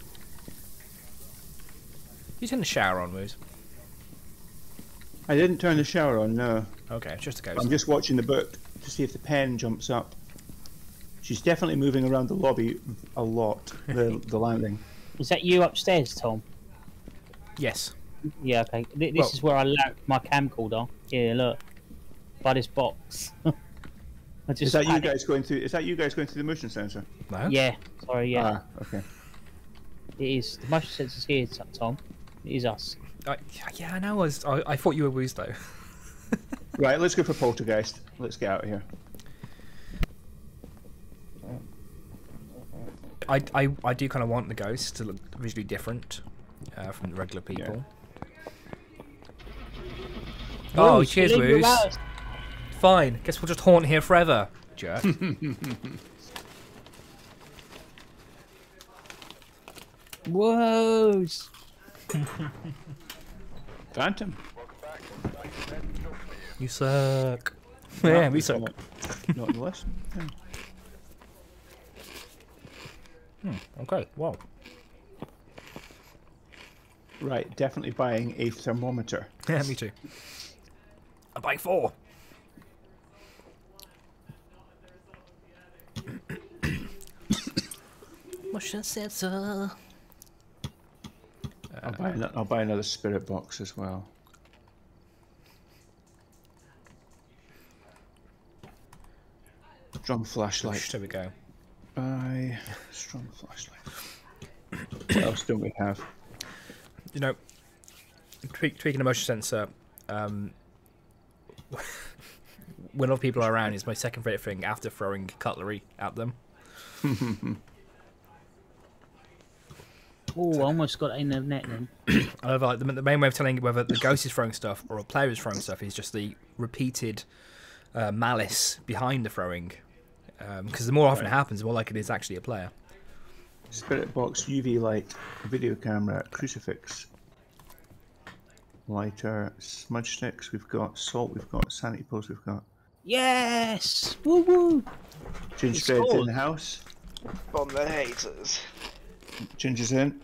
You turn the shower on, Moose? I didn't turn the shower on, no. Okay, it's just a ghost. I'm just watching the book to see if the pen jumps up. She's definitely moving around the lobby a lot, the, the landing. Is that you upstairs, Tom? Yes. Yeah, okay. This Well, is where I left my camcorder. Here, look. By this box. I just Is that you had it. guys going through? Is that you guys going through the motion sensor? No? Yeah, sorry, yeah. Ah, okay. It is. The motion sensor's here, Tom. It is us. I, yeah, I know. I, was, I, I thought you were Woos, though. Right, let's go for poltergeist. Let's get out of here. I, I, I do kind of want the ghosts to look visually different uh, from the regular people. Yeah. Oh, Woos, cheers, leave your Woos. house. Fine. Guess we'll just haunt here forever, jerk. Woos. Phantom. You suck. No, Yeah, we it's suck. Not, not on the list. Yeah. Hmm, okay, wow. Right, definitely buying a thermometer. Yeah, me too. I'm buying four. Motion sensor. I'll buy, an- I'll buy another spirit box as well. Strong flashlight. There we go. Buy strong flashlight. What else don't we have? You know, tweak, tweaking a motion sensor. Um, when other people are around is my second favourite thing after throwing cutlery at them. Oh, I almost got it in the net then. However, like the, the main way of telling whether the ghost is throwing stuff or a player is throwing stuff is just the repeated uh, malice behind the throwing. Because um, the more often Right. it happens, the more likely it is actually a player. Spirit box, U V light, video camera, crucifix, lighter, smudge sticks. We've got salt. We've got sanity pills. We've got Yes! Woo woo! gingerbread in cold. the house. From the haters. Ginger's in.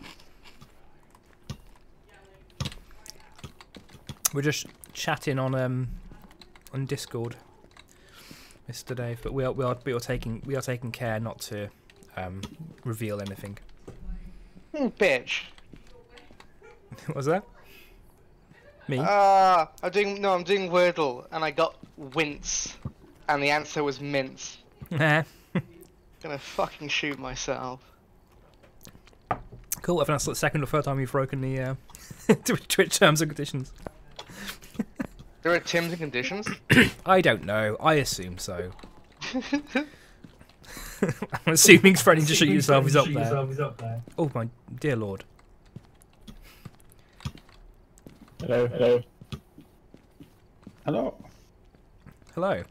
We're just chatting on um on Discord, Mister Dave, but we are we are we are taking we are taking care not to um reveal anything. Mm, bitch. What was that? Me? Ah, I'm doing no, I'm doing Wordle, and I got wince, and the answer was mince. Nah. Gonna fucking shoot myself. Cool. I think that's the second or third time you've broken the uh, Twitch terms and conditions. There are terms and conditions. I don't know. I assume so. I'm assuming threatening to shoot yourself is up there. Oh my dear lord. Hello, hello. Hello. Hello.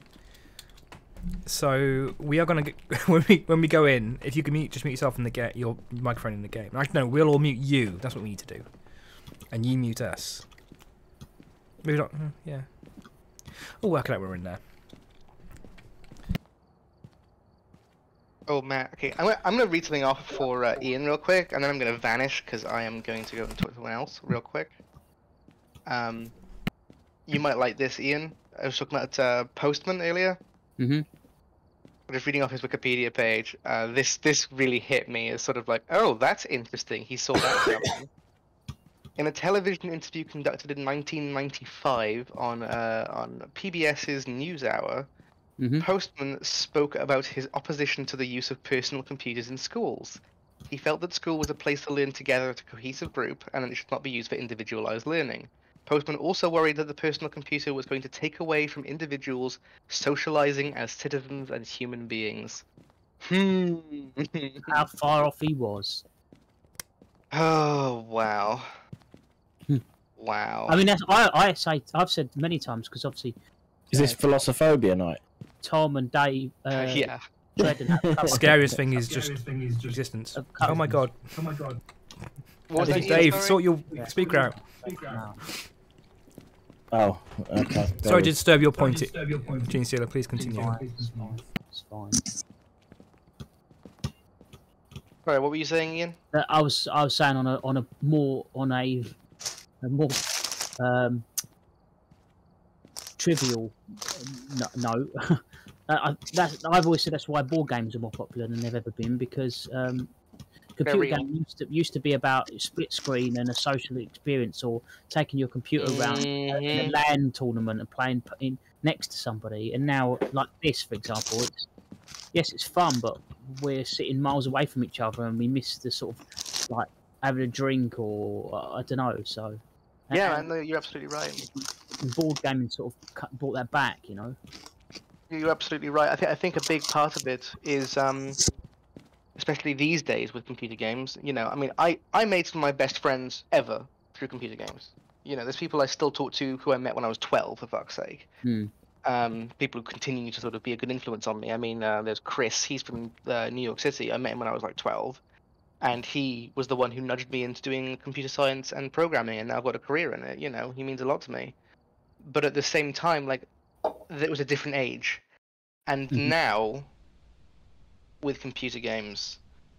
So we are gonna get, when we when we go in. If you can mute, just mute yourself in the get your microphone in the game. Actually, no, we'll all mute you. That's what we need to do, and you mute us. Maybe not. Yeah. We'll work it out when we're in there. Oh man, okay. I'm gonna, I'm gonna read something off for uh, Ian real quick, and then I'm gonna vanish because I am going to go and talk to someone else real quick. Um, you might like this, Ian. I was talking about uh, Postman earlier. Mm-hmm. Just reading off his Wikipedia page. Uh, this this really hit me as sort of like, oh, that's interesting. He saw that coming. In a television interview conducted in nineteen ninety-five on uh, on PBS's NewsHour, Mm-hmm. Postman spoke about his opposition to the use of personal computers in schools. He felt that school was a place to learn together as a cohesive group, and that it should not be used for individualized learning. Postman also worried that the personal computer was going to take away from individuals socializing as citizens and human beings. Hmm. How far off he was. Oh wow. Hmm. Wow. I mean, that's, I I say I've said many times because obviously Is this Phasmophobia night? Tom and Dave. Uh, yeah. Dread and that The cover- scariest thing is just existence. of Oh my god. Oh my god. What was that, Ian, Dave, sorry? sort your Yeah. speaker out. No. Oh, okay. Sorry to disturb your point, Gene Sealer. Please continue. It's fine. It's fine. Sorry, what were you saying, Ian? Uh, I was I was saying on a on a more on a, a more um, trivial no, note. uh, I, that's, I've always said that's why board games are more popular than they've ever been because um, computer Very- games used to used to be about split screen and a social experience or taking your computer around in a Mhm. LAN tournament and playing p- in next to somebody. And now, like this, for example, it's yes, it's fun, but we're sitting miles away from each other and we miss the sort of like having a drink or uh, I don't know. So Yeah, and, man, no, you're absolutely right. and board gaming sort of cut, brought that back, you know. You're absolutely right. I, th- I think a big part of it is, um, especially these days with computer games. You know, I mean, I I made some of my best friends ever through computer games. You know, there's people I still talk to who I met when I was twelve, for fuck's sake. Hmm. Um, people who continue to sort of be a good influence on me. I mean, uh, there's Chris. He's from uh, New York City. I met him when I was like twelve, and he was the one who nudged me into doing computer science and programming, and now I've got a career in it. You know, he means a lot to me. But at the same time, like, it was a different age, and Mhm. now with computer games,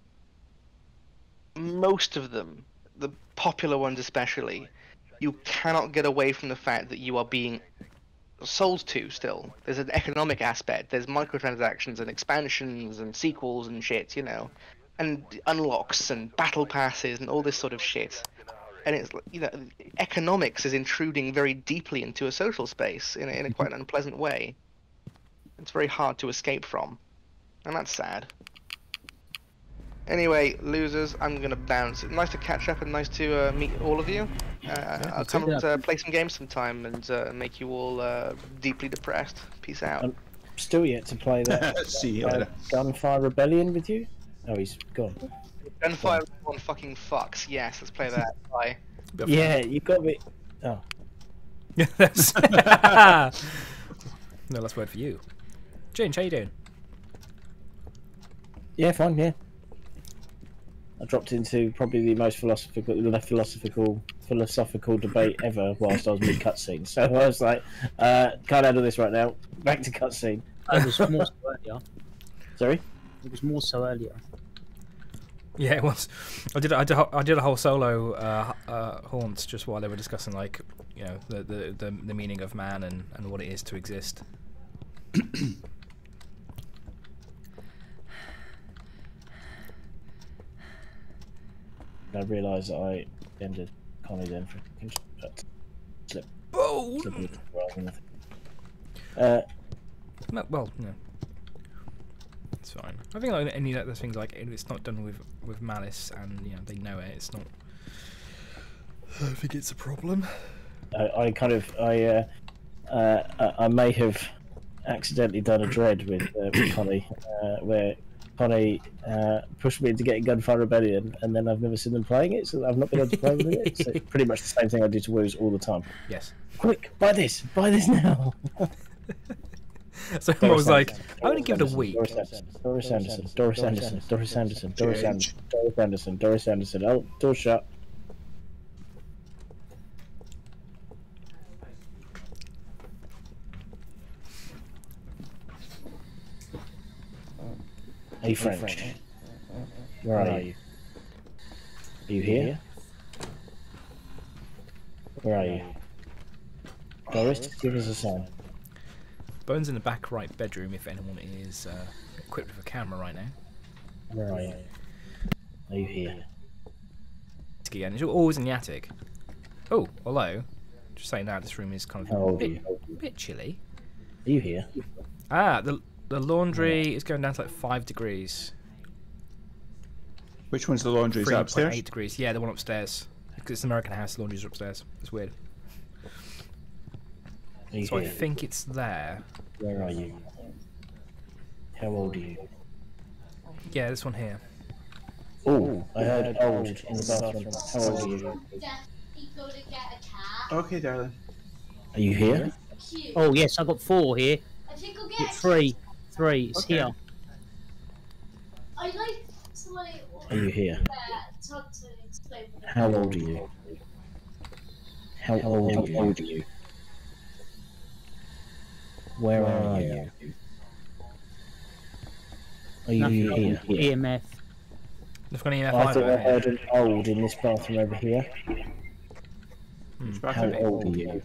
most of them, the popular ones especially, you cannot get away from the fact that you are being sold to still. There's an economic aspect, there's microtransactions and expansions and sequels and shit, you know, and unlocks and battle passes and all this sort of shit. And it's, you know, economics is intruding very deeply into a social space in a, in a quite an unpleasant way. It's very hard to escape from, and that's sad. Anyway, losers, I'm gonna bounce. Nice to catch up and nice to uh, meet all of you. Uh, I'll you come too. and uh, play some games sometime and uh, make you all uh, deeply depressed. Peace out. Um, Still yet to play that See you uh, later. Gunfire Rebellion with you? Oh, he's gone. Gunfire on fucking fucks. Yes, let's play that. Bye. Yeah, you got me. Oh, That's no last word for you. Ginge, how you doing? yeah, fine, yeah. I dropped into probably the most philosophical, philosophical, philosophical debate ever whilst I was mid cutscene. So I was like, uh, can't handle this right now. Back to cutscene. It was more so earlier. Sorry. It was more so earlier. Yeah, it was. I did. I did. a- I did a whole solo uh, uh, haunts just while they were discussing, like, you know, the the the, the meaning of man and, and what it is to exist. I realised that I ended Connie then for slip. Oh. slip of the rather than nothing. Uh, No, well, no. It's fine. I think like any of those things, like if it's not done with with malice and you know they know it, it's not. I don't think it's a problem. I, I kind of I uh, uh, I I may have accidentally done a dread with uh, with Connie, uh, where Connie uh, pushed me into getting Gunfire Rebellion, and then I've never seen them playing it, so I've not been able to play with it. It's pretty much the same thing I do to Woos all the time. Yes. Quick, buy this, buy this now. So I was like, I'm gonna give it a week. Doris Anderson, Doris Anderson, Doris Anderson, Doris Anderson, Doris Anderson, Doris Anderson. Oh, door shut. Are you French? Where are you? Are you here? Where are you? Doris, give us a sign. Bones in the back right bedroom. If anyone is uh, equipped with a camera right now. Where are you? Are you here? Again, it's always in the attic. Oh, although, just saying that this room is kind How of a old are bit, you? bit chilly. Are you here? Ah, the the laundry is going down to like five degrees. Which one's the laundry? Is three that point upstairs? eight degrees. Yeah, the one upstairs. Because it's an American house, the laundry's upstairs. It's weird. Are you So I here? think it's there. Where are you? How old are you? Yeah, this one here. Oh, I heard old in the bathroom. How old are you? Okay, darling. Are you here? Oh yes, I got four here. I think I'll Got get three, three. It's Okay. here. I like to like Are you here? uh, talk to explain what How old are you? How old are you? Where are you? Are you Nothing. here? E M F. They've got an E M F I thought I either. heard an old in this bathroom over here. Hmm. How old are you?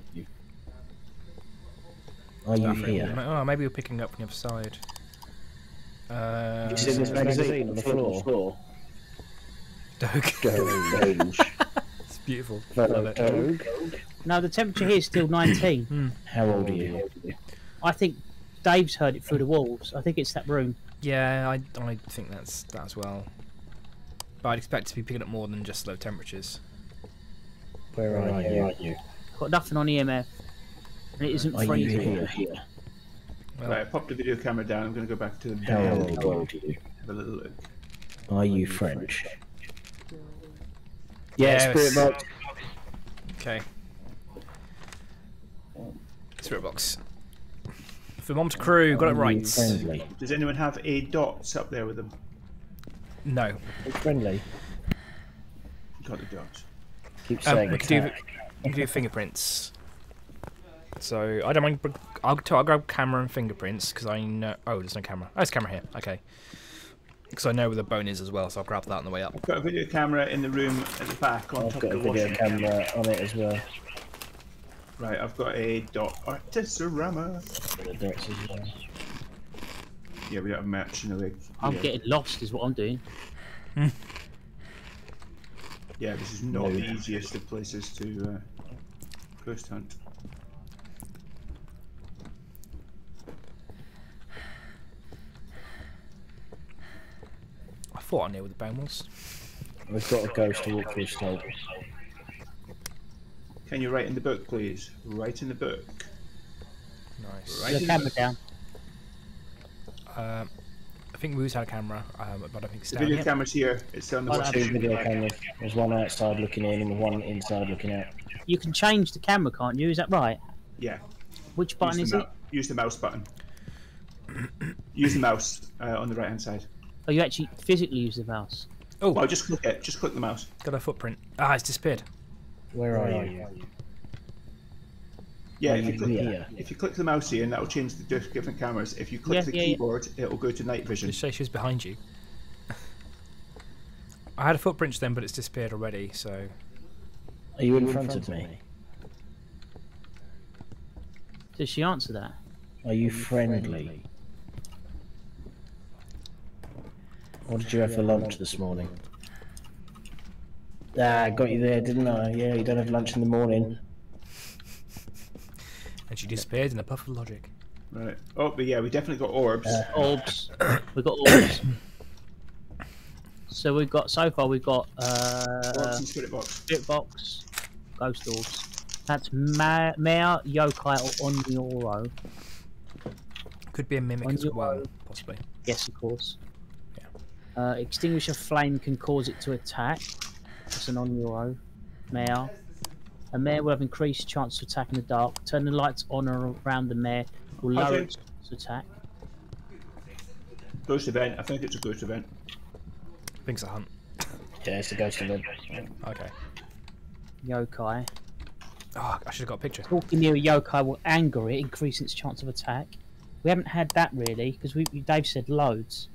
Are you here? Oh, maybe you're picking up from the other side. Uh, You see this magazine on the floor? Doge. Doge. It's beautiful. Love Fellow it. Doge. No, the temperature here is still nineteen. Hmm. How old are you? I think Dave's heard it through the walls. I think it's that room. Yeah, I, I think that's that as well. But I'd expect to be picking up more than just low temperatures. Where are you? Got nothing on E M F. And it isn't Are you freezing. here? Well, Right, I popped the video camera down. I'm going to go back to the How bed. old are you? Have a little look. Are you French? Yeah, Yeah, Spirit it's- Box. okay. Spirit box. Thermometer crew, got it right. Friendly. Does anyone have a dots up there with them? No. Friendly. Got the dots. Keep Um, saying we could do attack. we could do fingerprints. So I don't mind. I'll, I'll grab camera and fingerprints because I know. Oh, there's no camera. Oh, there's a camera here. Okay. Because I know where the bone is as well, so I'll grab that on the way up. I've got a video camera in the room at the back on I've top got of a the video washing. camera on it as well. Right, I've got a dot artisorama. The dots as well. Yeah, we don't have match in the rig. I'm yeah. getting lost, is what I'm doing. Yeah, this is not No. the easiest of places to uh, ghost hunt. I thought I knew where the bone was. We've got a ghost to walk through snow. Can you write in the book, please? Write in the book. Nice. Right. Put the camera down. Um, I think Woo's had a camera, um, but I don't think it's The down video yet. camera's here. It's on the Oh, Two washing. video cameras. There's one outside looking in and one inside looking out. You can change the camera, can't you? Is that right? Yeah. Which button use is the it? mou- Use the mouse button. Use the mouse uh, on the right hand side. Oh, you actually physically use the mouse. Oh, Well, just click it. Just click the mouse. got a footprint. Ah, it's disappeared. Where are you? Yeah, Are if you, you click, here? if you click the mouse here, and that'll change the diff- different cameras. If you click Yeah, the yeah, yeah. keyboard, it'll go to night vision. Just say she was behind you. I had a footprint just then, but it's disappeared already. So Are you in front of me? Does she answer that? Are you friendly? What did you have for lunch this morning? Ah, got you there, didn't I? Yeah, you don't have lunch in the morning. and she disappeared in a puff of logic. Right. Oh, but yeah, we definitely got orbs. Uh, Orbs. We've got orbs. So we've got, so far we've got uh, orbs and spirit box. Spirit Box, Ghost Orbs. That's Ma Mare, Yokai, or Onyoro. Could be a mimic On as your well, own. possibly. Yes, of course. Yeah. Uh, extinguish a flame can cause it to attack. That's an Onyoro. Mare. A mare will have increased chance to attack in the dark. Turn the lights on or around the mare will lower Okay. its chance to attack. Ghost event. I think it's a ghost event. I think it's a hunt. Yeah, it's the ghost event. Okay. Yokai. Oh, I should have got a picture. Talking near a yokai will anger it, increasing its chance of attack. We haven't had that really, because we Dave said loads.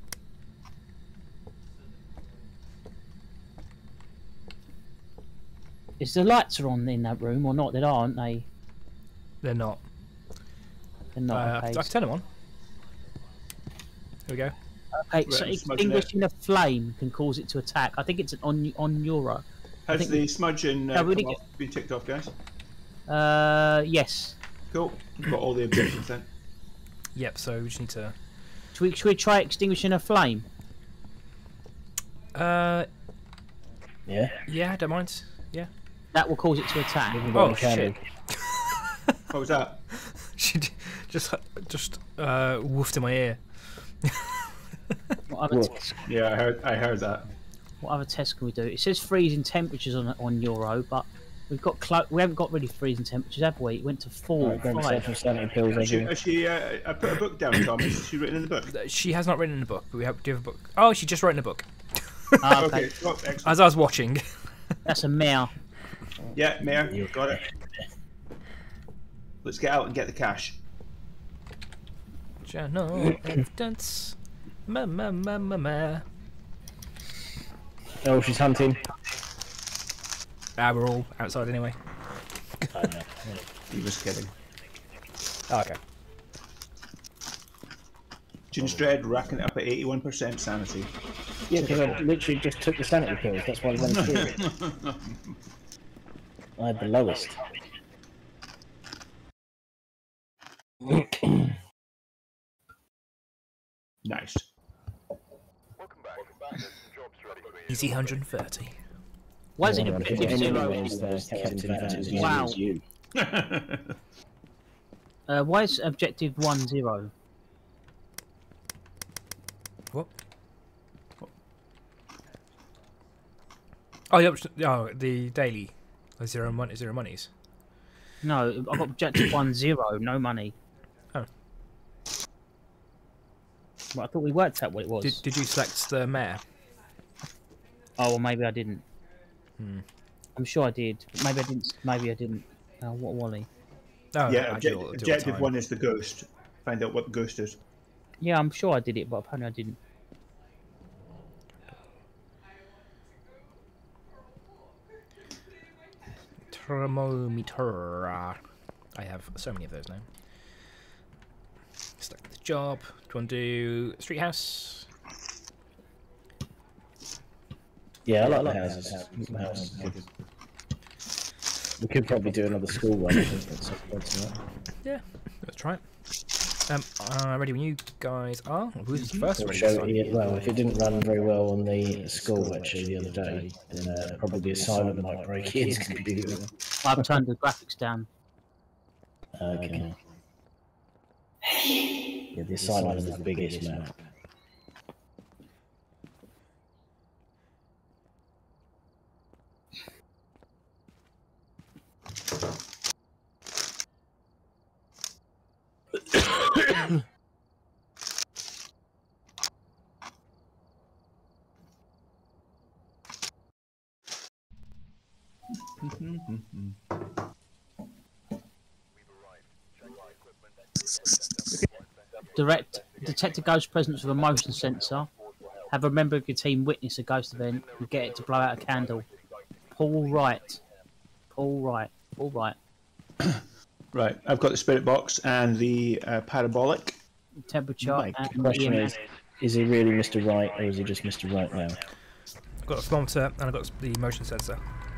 Is the lights are on in that room or not? They are, aren't they? They're not. They're not. Uh, I okay. can turn them on. Here we go. Okay, so Right, smudging it. extinguishing a flame can cause it to attack. I think it's an on on Euro. How's think the smudge and uh, Yeah, we come did off, been ticked off, guys? Uh, yes. Cool. We've got all the objectives then. Yep. So we just need to. Should we, should we try extinguishing a flame? Uh, Yeah. yeah, don't mind. Yeah. That will cause it to attack. Haven't got Oh any candle. shit! What was that? She d- just just uh woofed in my ear. What other, What? test, Yeah, I heard. I heard that. what other test can we do? It says freezing temperatures on on Euro, but we've got clo- we haven't got really freezing temperatures, have we? It went to four, Right, grab five. yourself some sanity pills. Has she, everyone. has she uh, I put a book down, Tom. Is she written in the book? She has not written in the book, but we have do have a book. Oh, she just wrote in a book. Ah, okay. Okay. Oh, excellent. As I was watching. That's a mare. Yeah, Mayor, got it. Let's get out and get the cash. Journal evidence. Ma ma ma ma ma. Oh, she's hunting. Ah, we're all outside anyway. I know. He was kidding. Oh, okay. Gin's Dread racking it up at eighty-one percent sanity. Yeah, because I literally just took the sanity pills. That's why I went through it. I had the lowest. Nice. Easy one hundred thirty. Why is it Yeah, a if bit anyone zero? is there, Captain Vax is Wow. you. Uh, why is objective one zero? What? Oh, yeah, oh, the daily. Oh, zero money, zero monies. No, I've got objective one zero, no money. Oh. Well, I thought we worked out what it was. Did, did you select the mayor? Oh, well, maybe I didn't. Hmm. I'm sure I did. Maybe I didn't. Maybe I didn't. Uh, what Wally? Oh, Yeah, I obje- do all- do all the objective time. one is the ghost. Find out what the ghost is. Yeah, I'm sure I did it, but apparently I didn't. Thermometer. I have so many of those now. Stuck with the job. Do you want to do street house? Yeah, I like the houses. The houses are good. We could probably do another school one. I think, at some point tonight. Yeah, let's try it. Um, uh, ready when you guys are. Who's first? We'll Ready show this time? it, well, if it didn't run very well on the school actually the other day, then uh, probably Asylum might break in. It's going to be the good one. I've turned the graphics down. Okay. Yeah, the Asylum is the biggest map. Direct detect a ghost presence with a motion sensor. Have a member of your team witness a ghost event and get it to blow out a candle. Pull right. Pull right. Pull right. Right, I've got the spirit box and the uh, parabolic. Temperature My and question E M is, F. is he really Mister Right or is he just Mister Right now? I've got a thermometer and I've got the motion sensor.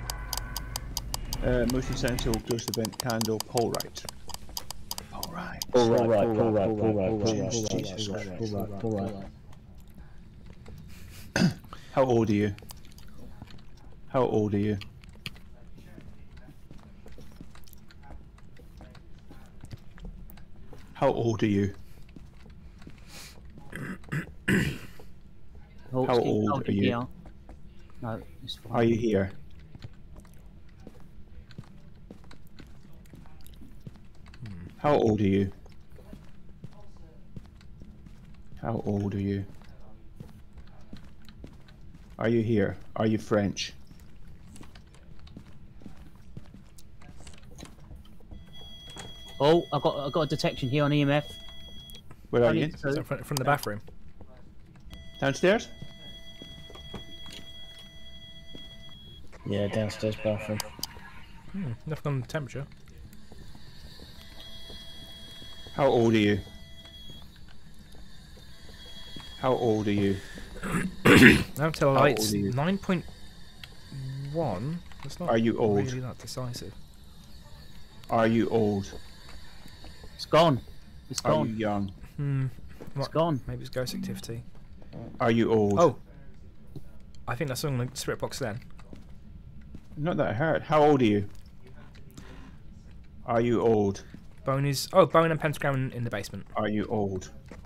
Uh, motion sensor, ghost event, candle, pole right. Pole right. Pull right, pull right, pull right, pull right, pull right, Jesus, pull Jesus right, Christ. pull right, pull right. How old are you? How old are you? How old are you? Oh, How it's getting old cold are in you? here. No, it's fine. Are you here? How old are you? How old are you? Are you here? Are you French? Oh, I got I got a detection here on E M F. Where are Only you? two. So from, from the bathroom. Downstairs? Yeah, downstairs bathroom. Hmm, nothing on the temperature. How old are you? How old are you? Now tell How lights old are you? nine point one. That's not Are you old? really that decisive. Are you old? It's gone. It's Are gone. you young? Hmm. It's What? gone. Maybe it's ghost activity. Are you old? Oh, I think that's on the spirit box then. Not that I heard. How old are you? Are you old? Bone is... Oh, bone and pentagram in, in the basement. Are you old?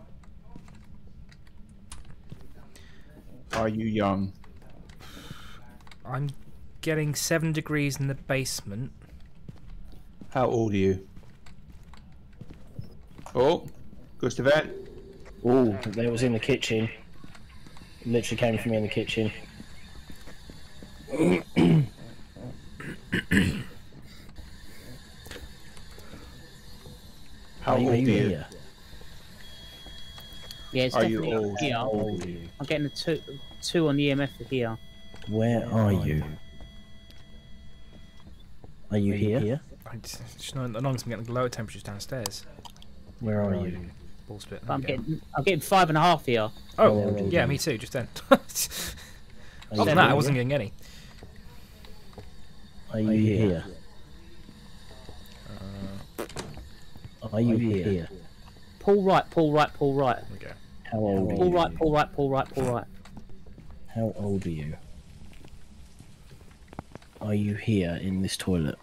Are you young? I'm getting seven degrees in the basement. How old are you? Oh, ghost event. Oh, they was in the kitchen. Literally came from me in the kitchen. How Are old you are you? here? Yeah, it's Are you definitely old? here. How old are you? I'm getting a two, two on the E M F for here. Where are you? Are you here? I just, just know, as long as I'm getting lower temperatures downstairs. Where are you? Ball split. But I'm there we go. getting, I'm getting five and a half here. Oh, old yeah, are me you? too, just then. Are Other you than that, I here? wasn't getting any. Are you here? Are you here? Pull right, pull right, pull right. There we go. How old are Pull you? right, pull right, pull right, pull right. How old are you? Are you here in this toilet?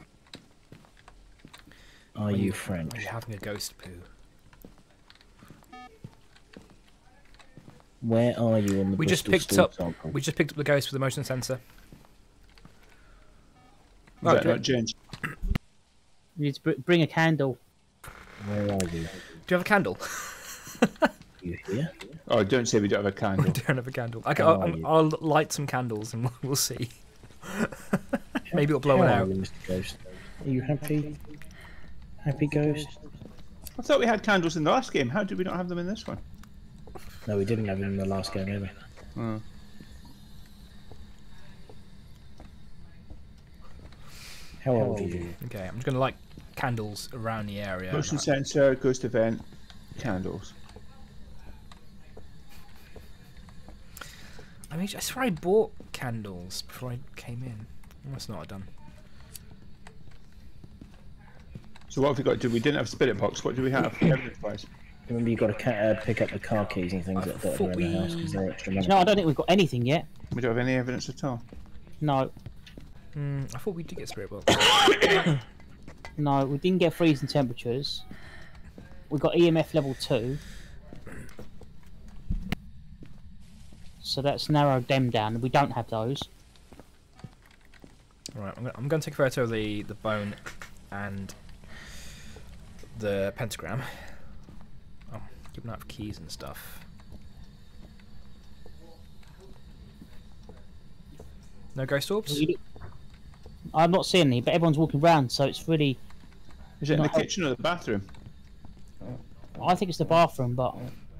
Are you French? Are you having a ghost poo? Where are you on the We just Bristol picked stool up. sample? We just picked up the ghost with the motion sensor. Is Oh, that do, not Ginge? You need to br bring a candle. Where are you? do you have a candle? You here? Oh, don't say we don't have a We candle. don't have a candle. Okay, How I'll, are I'll, you? I'll light some candles and we'll, we'll see. Maybe it'll blow How it are out. you, Mister Ghost? Are you happy? Happy Ghost? I thought we had candles in the last game. How did we not have them in this one? No, we didn't have him in the last game either. Oh. How old are you? Okay, I'm just gonna light candles around the area. Motion and I- sensor, ghost event, candles. I mean, I swear I bought candles before I came in. That's not done. So what have we got to do? We didn't have spirit box. What do we have? Evidence-wise. Remember, you got to ca- uh, pick up the car keys and things I that dotted thought around the house because they're extra Do you money. know, I don't think we've got anything yet. We don't have any evidence at all. No, Hmm, I thought we did get spirit box. no, we didn't get freezing temperatures. We got E M F level two. So that's narrowed them down. We don't have those. Right, I'm gonna, I'm gonna take a photo of the the bone and the pentagram. Oh, keeping out of keys and stuff. No ghost orbs? We- I'm not seeing any, but everyone's walking around, so it's really. Is it in the Not- kitchen or the bathroom? I think it's the bathroom, but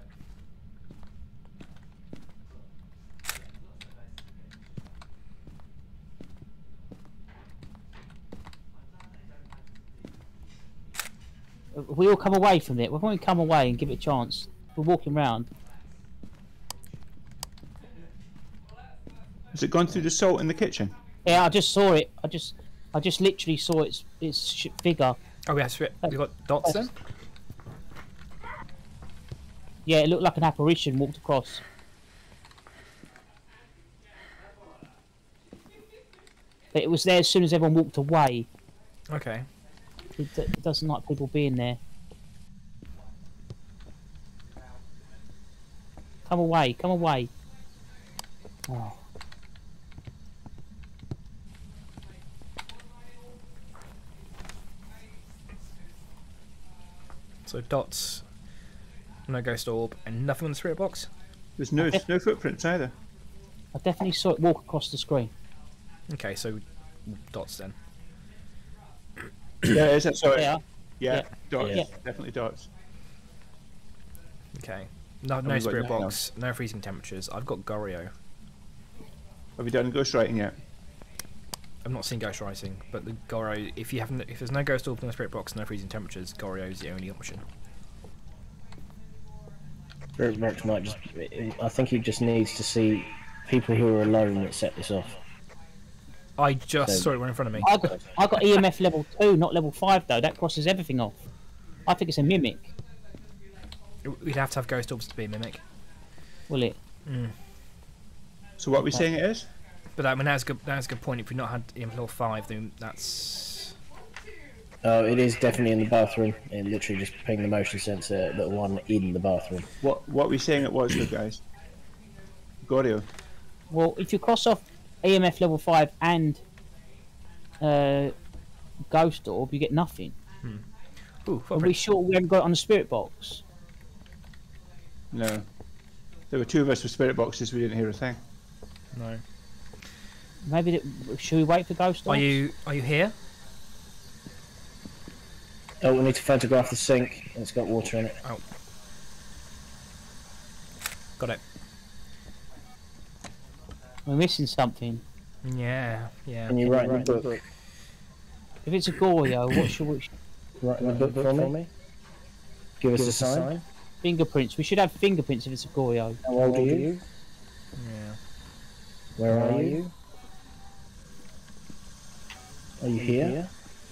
we all come away from it. We're going to come away and give it a chance. We're walking around. Has it gone through the salt in the kitchen? Yeah, I just saw it. I just, I just literally saw its its sh- figure. Oh, we have spirit. We got dots then. Yeah, it looked like an apparition walked across. But it was there as soon as everyone walked away. Okay. It, d- it doesn't like people being there. Come away, come away. Oh. So dots, no ghost orb, and nothing on the spirit box. There's no no footprints either. I definitely saw it walk across the screen. Okay, so dots then. Yeah, is it? Sorry. Yeah. Yeah, Yeah. dots. Yeah. Definitely dots. Okay. No, we no got spirit nothing box, no freezing temperatures. I've got Goryo. Have you done ghost writing yet? I've not seen ghost writing, but the Goryo. If you haven't, if there's no ghost orb in the spirit box, no freezing temperatures, Goryo is the only option. Spirit box might just. I think he just needs to see people who are alone that set this off. I just So- saw it right in front of me. I got, I got E M F level two, not level five though. That crosses everything off. I think it's a mimic. We'd have to have ghost orbs to be a mimic. Will it? Mm. So what are we Okay. saying it is? But that, I mean, that's a good. That's a good point. If we've not had E M F level five, then that's. Oh, it is definitely in the bathroom. It literally just pinged the motion sensor, the one in the bathroom. What what are we saying it was, though, guys? Gorio. Well, if you cross off E M F level five and uh, Ghost Orb, you get nothing. Ooh, Are we footprint. sure we haven't got it on the spirit box? No. There were two of us with spirit boxes. We didn't hear a thing. No. Maybe that, should we wait for Ghost Orb? Are you? Are you here? Oh, we need to photograph the sink. It's got water in it. Oh. Got it. We're missing something. Yeah. Yeah. Can you write in the book? If it's a Goryo, what should we? Write in the book for me? Give us a sign. Fingerprints. We should have fingerprints if it's a Goryo. How old are you? Yeah. Where are you? Are you here?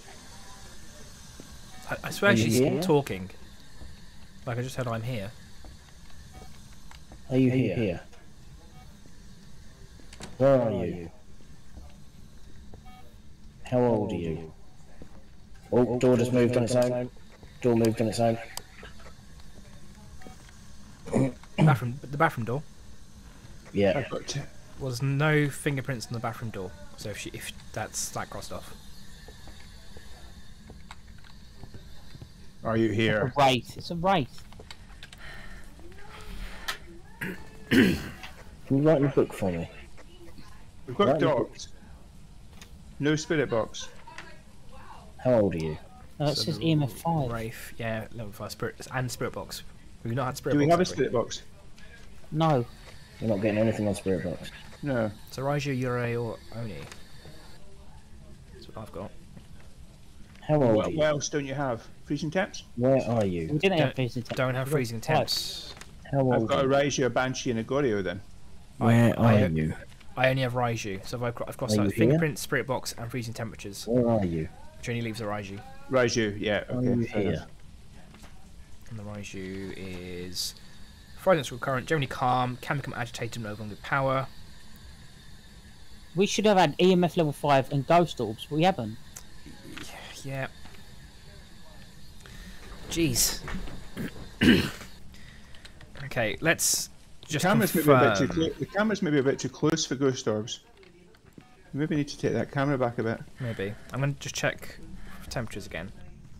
I, I swear Are you she's here? talking. Like I just said, I'm here. Are you here? Where are you? How old are you? Oh, door just moved on its own. Door moved on its own. Bathroom. The bathroom door. Yeah. I've got to, Well, there's no fingerprints on the bathroom door. So if she, if that's that crossed off. are you A here? wraith. It's a wraith. Can you write in the book for me? We've got Right. dogs. No spirit box. How old are you? Uh, it So says the E M F five. Wraith. Yeah. Level five spirit and spirit box. We've not had spirit Do we box. have a have spirit box? No. We're not getting anything on Spirit Box. No. So Raiju, Yurei, or Oni. That's what I've got. How old What, are you? what else don't you have? Freezing temps? Where are We you? didn't Don't- have freezing temps. Don't have We've got freezing five. temps. How I've old got are a you? Raiju, a Banshee, and a Gorio then. Where I- are you? I only have Raiju, so I've got, I've got Are you like, here? fingerprint, spirit box, and freezing temperatures, Where are you? which only leaves a Raiju. Raiju, yeah, Are okay. you fair here? enough. And the Raiju is frightened, recurrent, generally calm, can become agitated when overwhelmed with power. We should have had E M F level five and Ghost Orbs, but we haven't. Yeah. Jeez. Okay, let's The just cameras may be a bit too confirm. clo- the cameras may be a bit too close for ghost orbs. We maybe need to take that camera back a bit. Maybe. I'm going to just check temperatures again.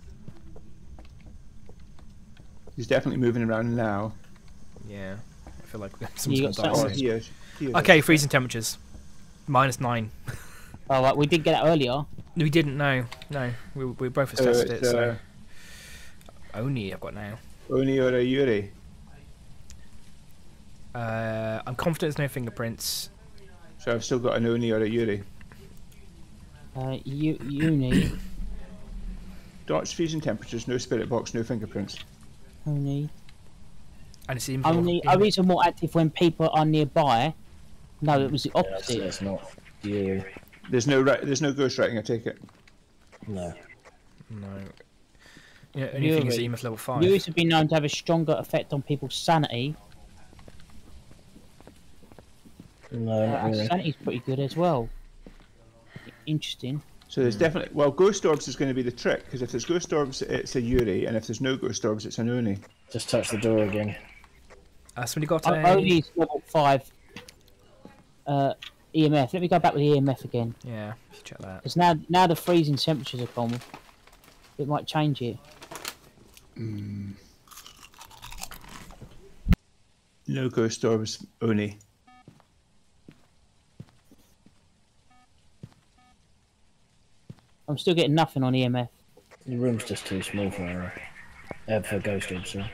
He's definitely moving around now. Yeah. I feel like You someone's got going to Oh, die something? soon. he is. He is. Okay, freezing temperatures. Minus nine. Oh, right, we did get that earlier. We didn't know. No, we, we both Uh, tested it, it's, so. uh, Only I've got now. Oni or a Yuri. Uh, I'm confident there's no fingerprints. So I've still got an Oni or a Yuri. Uh, U- uni, Dots, freezing temperatures, no spirit box, no fingerprints. only, And it's even only. even- Oh, these are more active when people are nearby. No, it was the Yeah, that's, opposite. that's not you. There's no ri- there's no ghost writing, I take it. No. No. Yeah, only thing is Yuri. E M F level five. Uis have been known to have a stronger effect on people's sanity. No, not Uh, really. sanity's pretty good as well. Interesting. So there's definitely well, ghost orbs is going to be the trick because if there's ghost orbs, it's a Yuri, and if there's no ghost orbs, it's an Oni. Just touch the door again. Uh, somebody got O- a... Only is level five. Uh, E M F. Let me go back with the E M F again, Yeah, you should check that. because now now the freezing temperatures are gone. It might change it. No ghost orbs, Oni. I'm still getting nothing on E M F. The room's just too small for her. Uh, for Ghost Orb, so.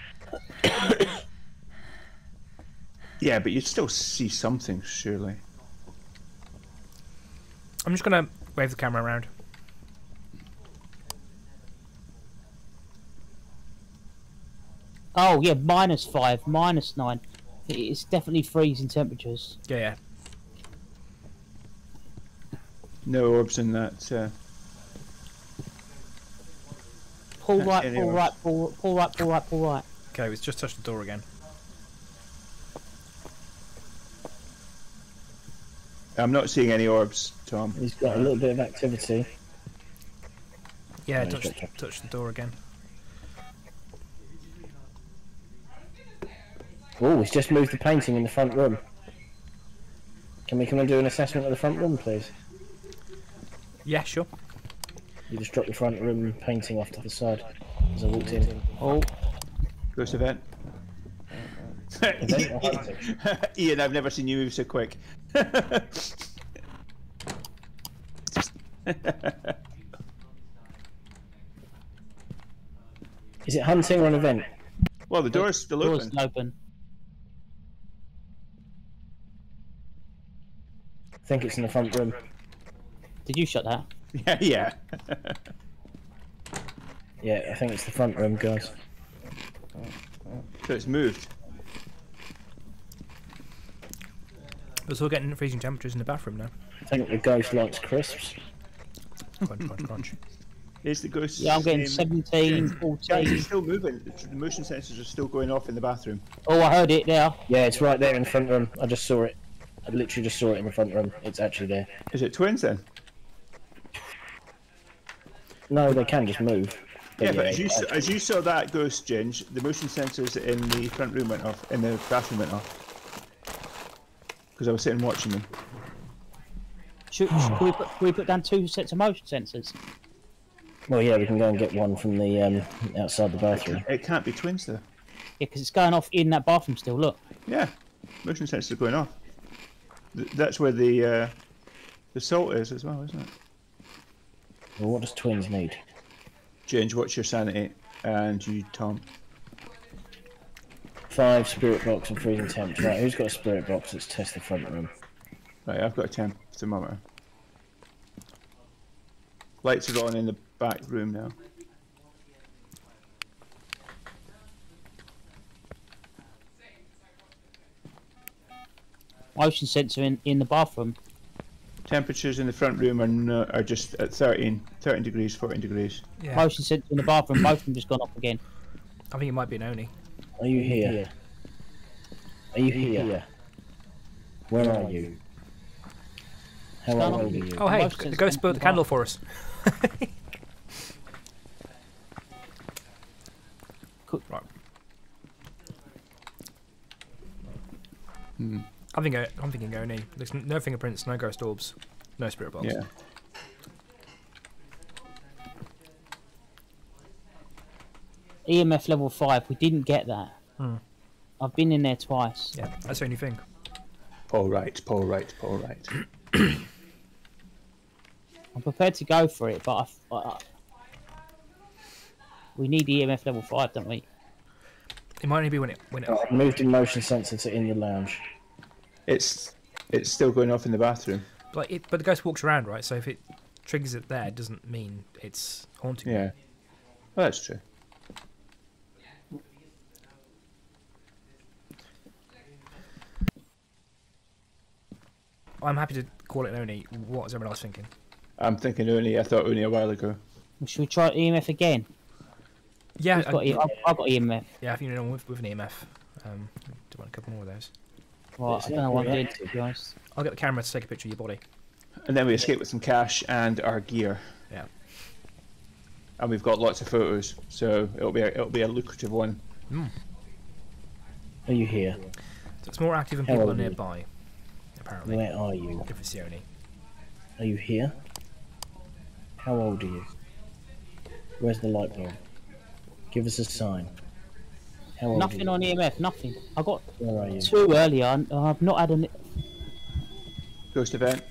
Yeah, but you'd still see something, surely. I'm just gonna wave the camera around. Oh yeah, minus five, minus nine. It's definitely freezing temperatures. Yeah, yeah. No orbs in that. Uh, Pull That's right, any pull orbs. right, pull, pull right, pull right, pull right. Okay, let's just touch the door again. I'm not seeing any orbs, Tom. He's got a little bit of activity. Yeah, No, he's touch, got- touch the door again. Oh, he's just moved the painting in the front room. Can we come and do an assessment of the front room, please? Yeah, sure. You just dropped the front room painting off to the side as I walked in. Oh, Ghost event. Event or hunting? Ian, I've never seen you move so quick. Is it hunting or an event? Well, the door's still door's open. open. I think it's in the front room. Did you shut that? Yeah, yeah. Yeah, I think it's the front room, guys. So it's moved. We're still getting freezing temperatures in the bathroom now. I think the ghost likes crisps. Crunch, crunch, crunch. Is the ghost? Yeah, I'm getting um, seventeen, Guys, fourteen. it's still moving. The motion sensors are still going off in the bathroom. Oh, I heard it there. Yeah, it's right there in the front room. I just saw it. I literally just saw it in the front room. It's actually there. Is it twins then? No, they can just move. Yeah, but as you, it's saw, as you saw that ghost, Ginge, the motion sensors in the front room went off, in the bathroom went off. Because I was sitting watching them. Should, should we put, can we put down two sets of motion sensors? Well, yeah, we can go and get one from the um, outside the bathroom. It can't be twins though. Yeah, because it's going off in that bathroom still. Look. Yeah, motion sensors are going off. Th that's where the uh, the salt is as well, isn't it? Well, what does twins need? Ginge, what's your sanity? And you, Tom. Five spirit box and freezing temps. Right, who's got a spirit box? Let's test the front room. Right, I've got a temp thermometer. Lights are on in the back room now. Motion sensor in, in the bathroom. Temperatures in the front room are no, are just at thirteen, thirteen degrees, fourteen degrees. Yeah. Motion sensor in the bathroom. Both of them just gone off again. I think it might be an Oni. Are you here? Are you here? Where are you? How Stand old on. are you? Oh, hey, Motion the sensor ghost in burnt the the candle for us. Cool. Right. Hmm. I think I, I'm thinking Oni. There's no fingerprints, no ghost orbs, no spirit box. Yeah. E M F level five. We didn't get that. Hmm. I've been in there twice. Yeah, that's the only thing. Paul right, Paul right, Paul right. I'm prepared to go for it, but I, I, we need E M F level five, don't we? It might only be when it when it. Oh, I've moved the motion sensor to in the lounge. It's it's still going off in the bathroom. Like it, but the ghost walks around, right? So if it triggers it there, it doesn't mean it's haunting. Yeah. Well, that's true. I'm happy to call it an Oni. What is everyone else thinking? I'm thinking only. I thought only a while ago. Should we try E M F again? Yeah, I've got, I, E- I've, I've got E M F. yeah. I think you're on with, with an E M F. Um, do want a couple more of those. Well, It's I don't know what I'm not doing, reactive. to be honest. I'll get the camera to take a picture of your body. And then we escape with some cash and our gear. Yeah. And we've got lots of photos, so it'll be a, it'll be a lucrative one. Mm. Are you here? So it's more active than How people are old are you? nearby. Apparently, Where are you? if it's the Oni. Are you here? How old are you? Where's the light bulb? Give us a sign. How old Nothing are on E M F, nothing. I got you? Where are you? two earlier, and I've not had an. Ghost event.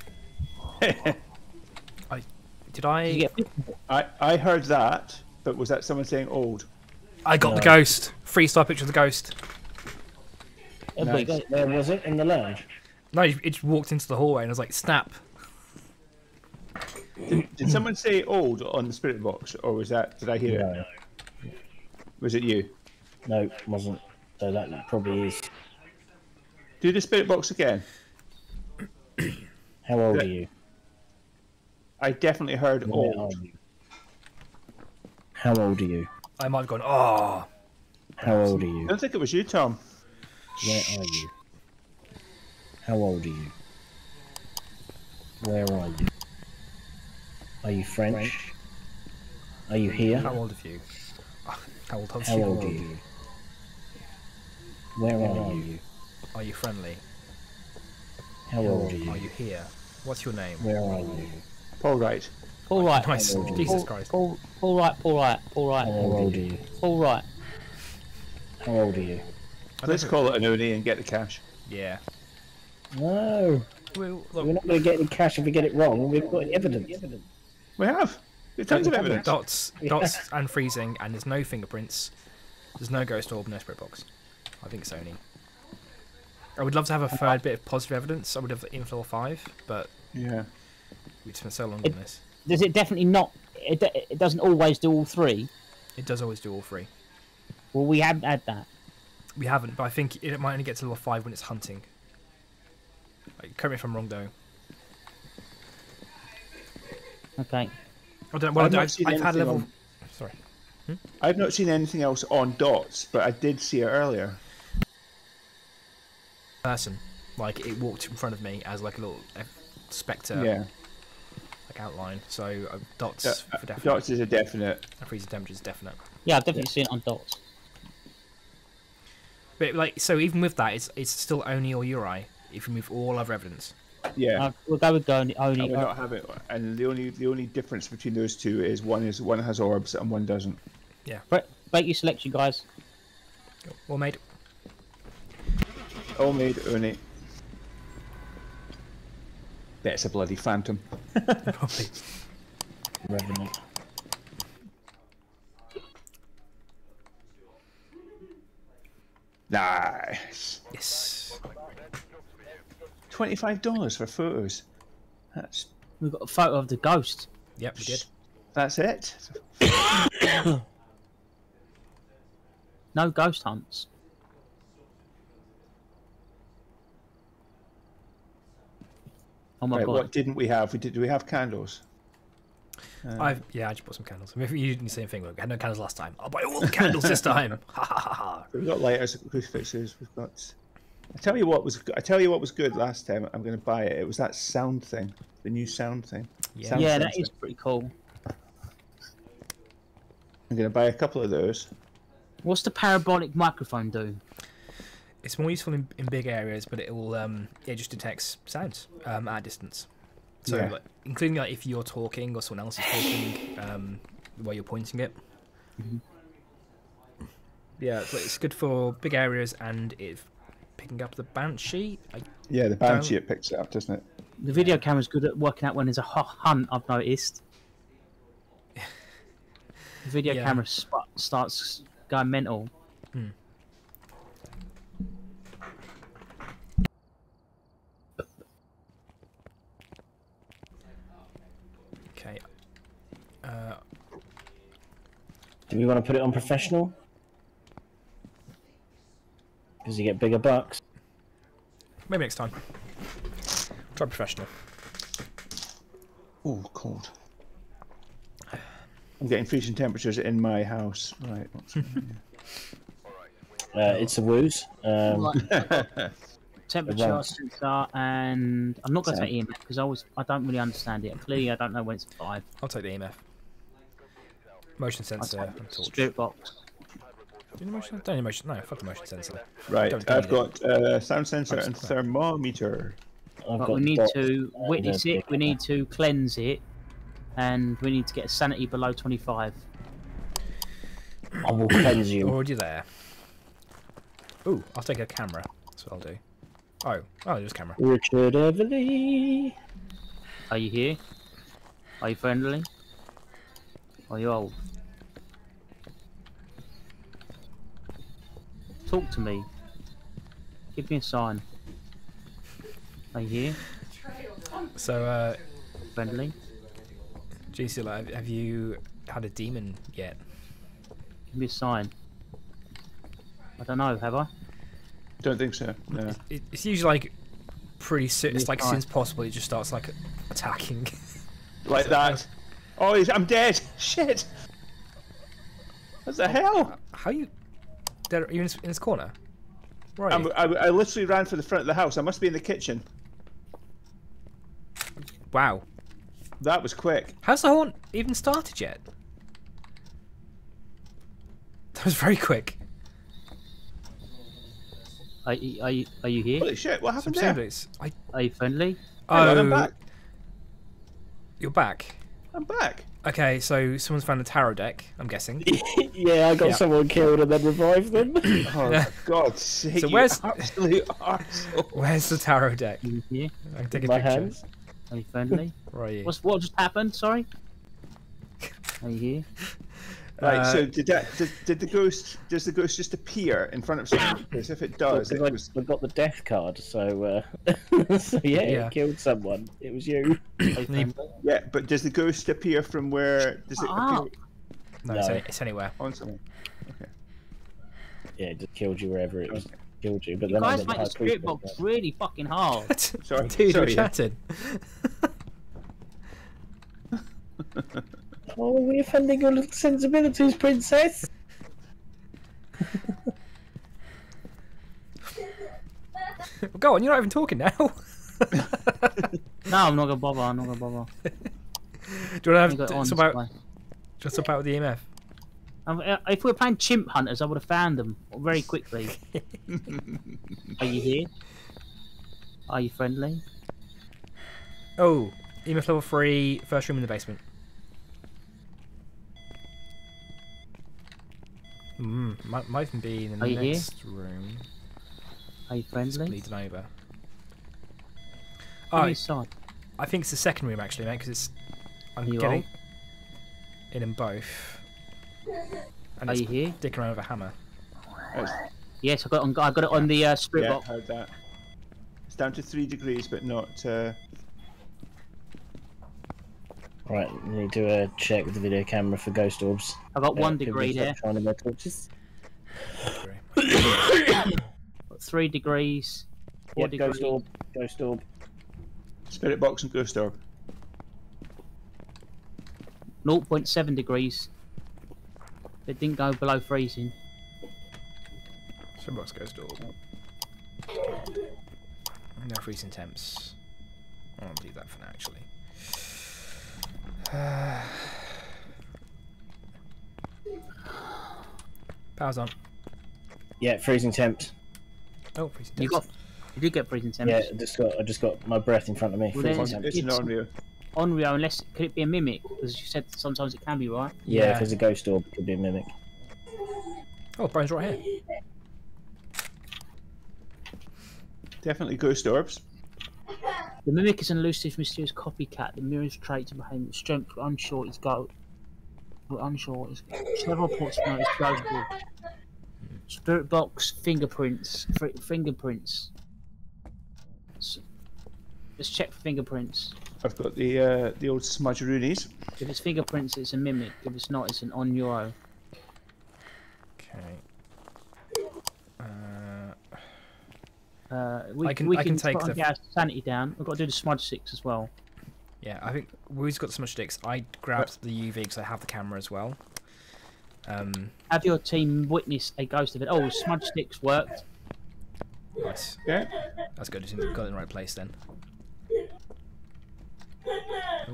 I did I? Did you get I I heard that, but was that someone saying old? I got the No. ghost. Freestyle picture of the ghost. everybody Nice. got- Where was it? In the lounge? No, it it just walked into the hallway and I was like, snap. Did, did someone say old on the spirit box, or was that? Did I hear No. it? Was it you? No, it wasn't. So that probably is. Do the spirit box again. How old Yeah. are you? I definitely heard Where are old. you? How old are you? I might have gone, oh. How old are I you? don't think it was you, Tom. Where are you? How old are you? Where are you? Are you French? Are you here? How old are you? How old are How you? old are you? Where are you? Are you friendly? How old are Are you? you here? What's your name? Where are you? Paul Wright. All right. Nice. How old are you? Jesus All, Christ. all, all right. All right. All How right. old are you? All right. How old are you? Let's call it an Uni and get the cash. Yeah. No, Well, we're look, not going to get any cash if we get it wrong. We've got evidence. We have. We've tons of evidence. dots, dots, and freezing, and there's no fingerprints. There's no ghost orb, no spirit box. I think Sony. I would love to have a third bit of positive evidence. I would have Infill five, but Yeah. we've spent so long It- on this. Does it definitely not? It, it doesn't always do all three. It does always do all three. Well, we haven't had that. We haven't, but I think it might only get to level five when it's hunting. Like, correct me if I'm wrong, though. Okay. I don't. Well, I've not I've, seen I've had anything level. on- Sorry. I've not seen anything else on dots, but I did see it earlier. Person, like it walked in front of me as like a little uh, spectre, Yeah. like outline. So uh, dots Yeah, for definite. Dots is a definite. And freezing temperature is definite. Yeah, I've definitely seen it on dots. But like, so even with that, it's it's still Oni or Uri if you move all other evidence. Yeah. Uh, we'll go with going only. And we not have it, and the only the only difference between those two is one is one has orbs and one doesn't. Bre- Break your selection, guys. Well made. All made Uni. Bet it's a bloody phantom. Probably. Revenant. Nice. Yes. Twenty-five dollars for photos. That's We've got a photo of the ghost. Yep, we did. that's it. No ghost hunts. Oh my Right, god. what didn't we have? We did. Do we have candles? Uh, I've yeah, I just bought some candles. I mean, you did the same thing. Look, I had no candles last time. I'll buy all the candles this time. Ha ha ha ha. We've got lighters, crucifixes. We've got. I tell you what was. I tell you what was good last time. I'm going to buy it. It was that sound thing, the new sound thing. Yeah. Sound Yeah, that sensor. is pretty cool. I'm going to buy a couple of those. What's the parabolic microphone do? It's more useful in, in big areas, but it will um it just detects sounds um at a distance. So Yeah. like, including like if you're talking or someone else is talking, um the way you're pointing it. Yeah, it's, it's good for big areas and if picking up the banshee. I, Yeah, the banshee it picks it up, doesn't it? The video camera's good at working out when there's a hu- hunt, I've noticed. The video Yeah. camera sp- starts going mental. okay. Uh, Do we want to put it on professional? Because you get bigger bucks. maybe next time. Try professional. Oh, cold. I'm getting freezing temperatures in my house. Right. what's going on Uh, it's a wooze. Um, Like, temperature Right. sensor, and I'm not going to So- say E M F because I always I don't really understand it. Clearly, I don't know when it's five. I'll take the E M F. Motion sensor and torch. Spirit box. Do you need motion? Don't need motion. No, fuck the motion sensor. here? Right. Don't- I've don't got uh, sound sensor That's and crap. thermometer. I've But got we need dots. to Uh, witness they're it. We bigger. need to cleanse it, and we need to get a sanity below twenty-five. I will cleanse you. Already there. Ooh, I'll take a camera. That's what I'll do. Oh, oh, there's a camera. Richard Everly. Are you here? Are you friendly? Are you old? Talk to me. Give me a sign. Are you here? So, uh, Friendly? G C, like, have you had a demon yet? Give me a sign. I don't know, have I? Don't think so. No. It, it's usually like pretty soon. It's Yes, like as fine. soon as possible. It just starts like attacking. Like that. Oh, he's, I'm dead. Shit. What the hell? How you? There, are you in this, in this corner? Right. I'm, I, I literally ran for the front of the house. I must be in the kitchen. Wow. That was quick. Has the haunt even started yet? That was very quick. Are you, are you, are you here? Holy shit! What Some happened there? semblance. I. Are you friendly? Hang on, I'm Oh, back. you're back. I'm back. Okay, so someone's found a tarot deck. I'm guessing. Yeah, I got Yeah. someone killed and then revived them. Oh, Yeah. for God's sake! So you where's- absolute arsehole. Where's the tarot deck? Are you here? I can take a My picture. hands. Are you friendly? Where are you? What's what just happened? Sorry. Are you here? Right. Uh, so did that? Did, did the ghost? Does the ghost just appear in front of someone? Because if it does, it Because was. I, I got the death card, so uh, so yeah, Yeah. it killed someone. It was you. Are you You- friendly? Yeah, but does the ghost appear from where? Does it Ah. appear No, It's, No. any, it's anywhere. on someone? Yeah, it just killed you wherever it was killed you. But You then I guys got the make high the spirit priest box death really fucking hard. Sorry, Dude, sorry. we're chatting. card. Oh, are we offending your little sensibilities, princess? Go on, you're not even talking now. Do No, I'm not gonna bother. I'm not gonna bother. you want You to got it have on some this about way. just about the E M F? Um, uh, If we were playing chimp hunters, I would have found them very quickly. Are you here? Are you friendly? Oh, E M F level three, first room in the basement. Hmm, might, might even be in the Are you here? next room. Are you It's friendly? bleeding over. Give Oh, me a sign. I think it's the second room actually, mate, because it's. I'm You getting in them both. And Are it's you here? dicking around with a hammer. Yes, I got it on. I got it on the uh, spirit Yeah, box. heard that. It's down to three degrees, but not. Uh... Right, you need to uh, check with the video camera for ghost orbs. I got Uh, one people degree stop there. Shining their torches. Got three degrees. Four Yep, degrees. ghost orb. Ghost orb. Spirit box and ghost orb. zero point seven degrees. It didn't go below freezing. Sunbox goes door. No freezing temps. I won't leave that for now, actually. Power's on. Yeah, freezing temps. Oh, freezing temps. You got. You did get freezing temps. Yeah, I just got I just got my breath in front of me. Well, freezing then- temps. It's an It's- unreal. Onryo, unless could it be a mimic? Because you said sometimes it can be, right? Yeah, Yeah. if there's a ghost orb, it could be a mimic. Oh, Brian's right here. Definitely ghost orbs. The mimic is an elusive, mysterious copycat. The mirrors traits behind its strength. We're unsure it's go. We're unsure it's several reports from its ghost orb. Spirit box fingerprints. Fr fingerprints. S Let's check for fingerprints. I've got the uh, the old smudgeroonies. If it's fingerprints, it's a mimic. If it's not, it's an on euro. Okay. Uh, Uh, we, I can- we I can take try and the- get our sanity down. We've got to do the smudge six as well. yeah, I think we've got so much sticks. I grabbed the U V because I have the camera as well. Um, Have your team witness a ghost event. Oh, smudge sticks worked. nice. Yeah. That's good. It's in- got it in the right place then. Oh.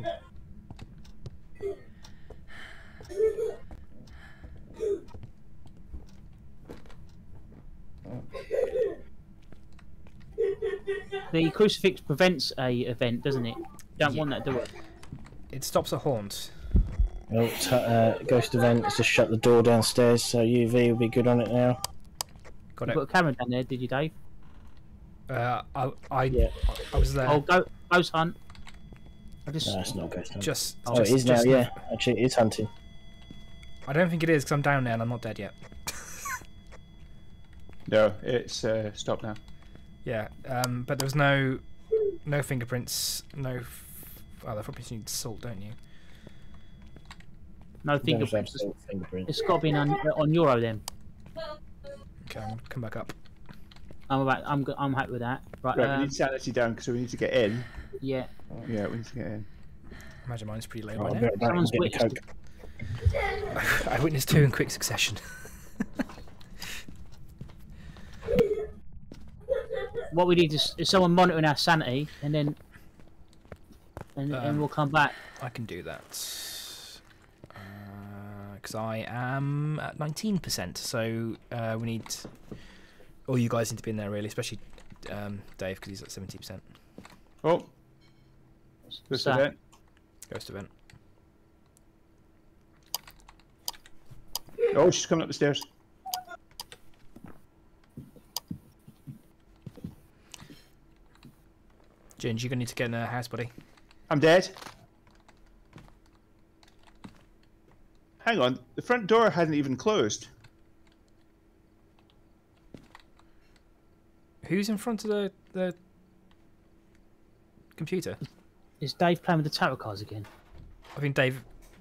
The crucifix prevents a event, doesn't it? Don't Yeah. want that, do it? It stops a haunt. Well, t uh, ghost event has just shut the door downstairs, so U V will be good on it now. Got You it. put a camera down there, did you, Dave? Uh, I, I, Yeah. I was there. Oh, go, ghost hunt. I just. No, it's not ghost hunt. Just, Oh, just, it is now. just- Yeah, actually, it is hunting. I don't think it is because I'm down there and I'm not dead yet. No, it's uh, stopped now. Yeah, um, but there was no, no fingerprints, no. F oh, the footprints need salt, don't you? No Those fingerprints. absolute fingerprints. It's got to be on, on euro then. Okay, I'm gonna come back up. I'm about. I'm. go- I'm happy with that. Right. Right, we um, need sanity down because we need to get in. yeah. Yeah, we need to get in. Imagine mine's pretty low Right, I'll by be now. right back and Someone's get the witnessed coke. I witnessed two in quick succession. What we need is, is someone monitoring our sanity, and then, and and, Um, and we'll come back. I can do that. Because uh, I am at nineteen percent, so uh, we need... All you guys need to be in there, really, especially um, Dave, because he's at seventy percent. Oh. This So- event. Ghost event. Oh, she's coming up the stairs. Ginge, you're going to need to get in a house, buddy. I'm dead. Hang on, the front door hadn't even closed. Who's in front of the, the computer? Is Dave playing with the tarot cards again? I think Dave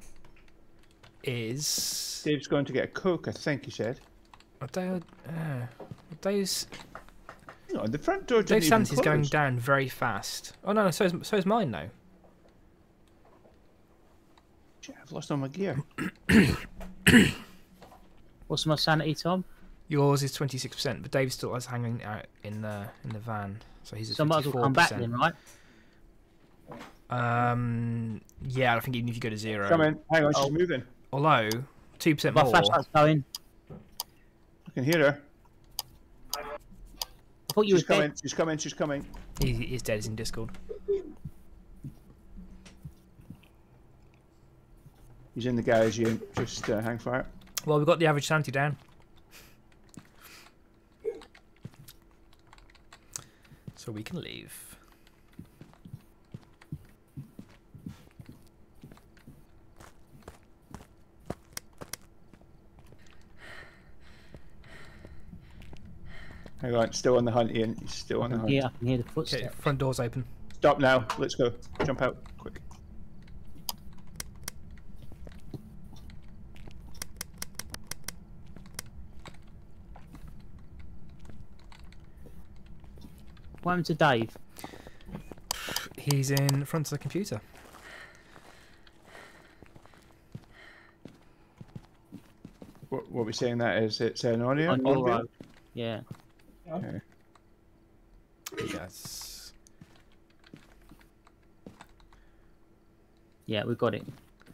is... Dave's going to get a Coke, I think he said. Oh, Dave, uh, Dave's... Hang on, the front door didn't Dave even Santi's close. going down very fast. Oh no, so is, so is mine now. Shit, I've lost all my gear. What's my sanity, Tom? Yours is twenty-six percent, but Dave's still is hanging out in the in the van, so he's at So I might as well come back fifty-four then, percent. right? Um, yeah, I think even if you go to zero. Come in. Hang on, she's Oh. moving. Although two percent My more. flashlight's going. I can hear her. I thought you She's were coming, dead. she's coming, she's coming. He, he's dead. He's in Discord. He's in the garage, you just uh, hang fire. Well, we've got the average sanity down. So we can leave. Hang on, still on the hunt, Ian. He's still on the hunt. Yeah, I can hear the Okay, footsteps. front door's open. Stop now. Let's go. Jump out, quick. What happened to Dave? He's in front of the computer. What, what we're saying that is it's an audio? On your audio? road. Yeah. Okay. Yes. Yeah, we got it.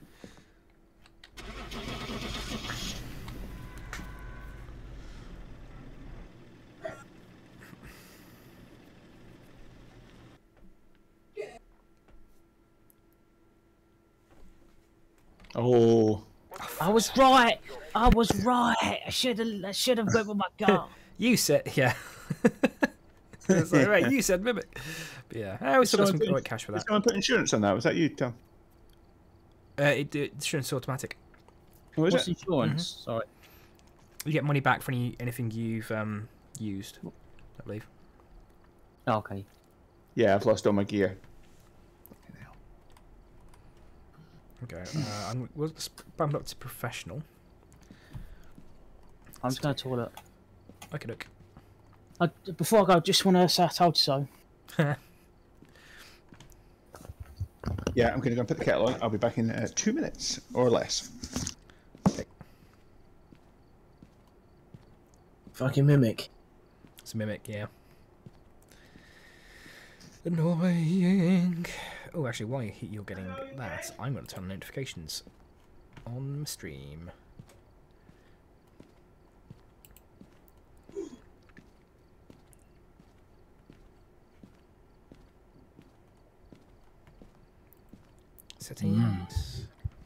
Oh. I was right. I was right. I should have. I should have went with my gut. You said, yeah. It's like, right, you said mimic. But yeah, I always still got some Someone put- right cash for Did that. someone put insurance on that? Was that you, Tom? Uh, it, it, insurance is automatic. Oh, is What's it? insurance? Sorry. You get money back for any anything you've um used, I believe. Oh, okay. Yeah, I've lost all my gear. Okay, uh, I'm, we'll bump up to professional. I'm just going to toilet. Okay, look. I, before I go, just want to say I told you so. Yeah, I'm going to go and put the kettle on. I'll be back in uh, two minutes or less. Fucking mimic. It's a mimic, yeah. Annoying. Oh, actually, while you're getting that, I'm going to turn on notifications on stream. Settings.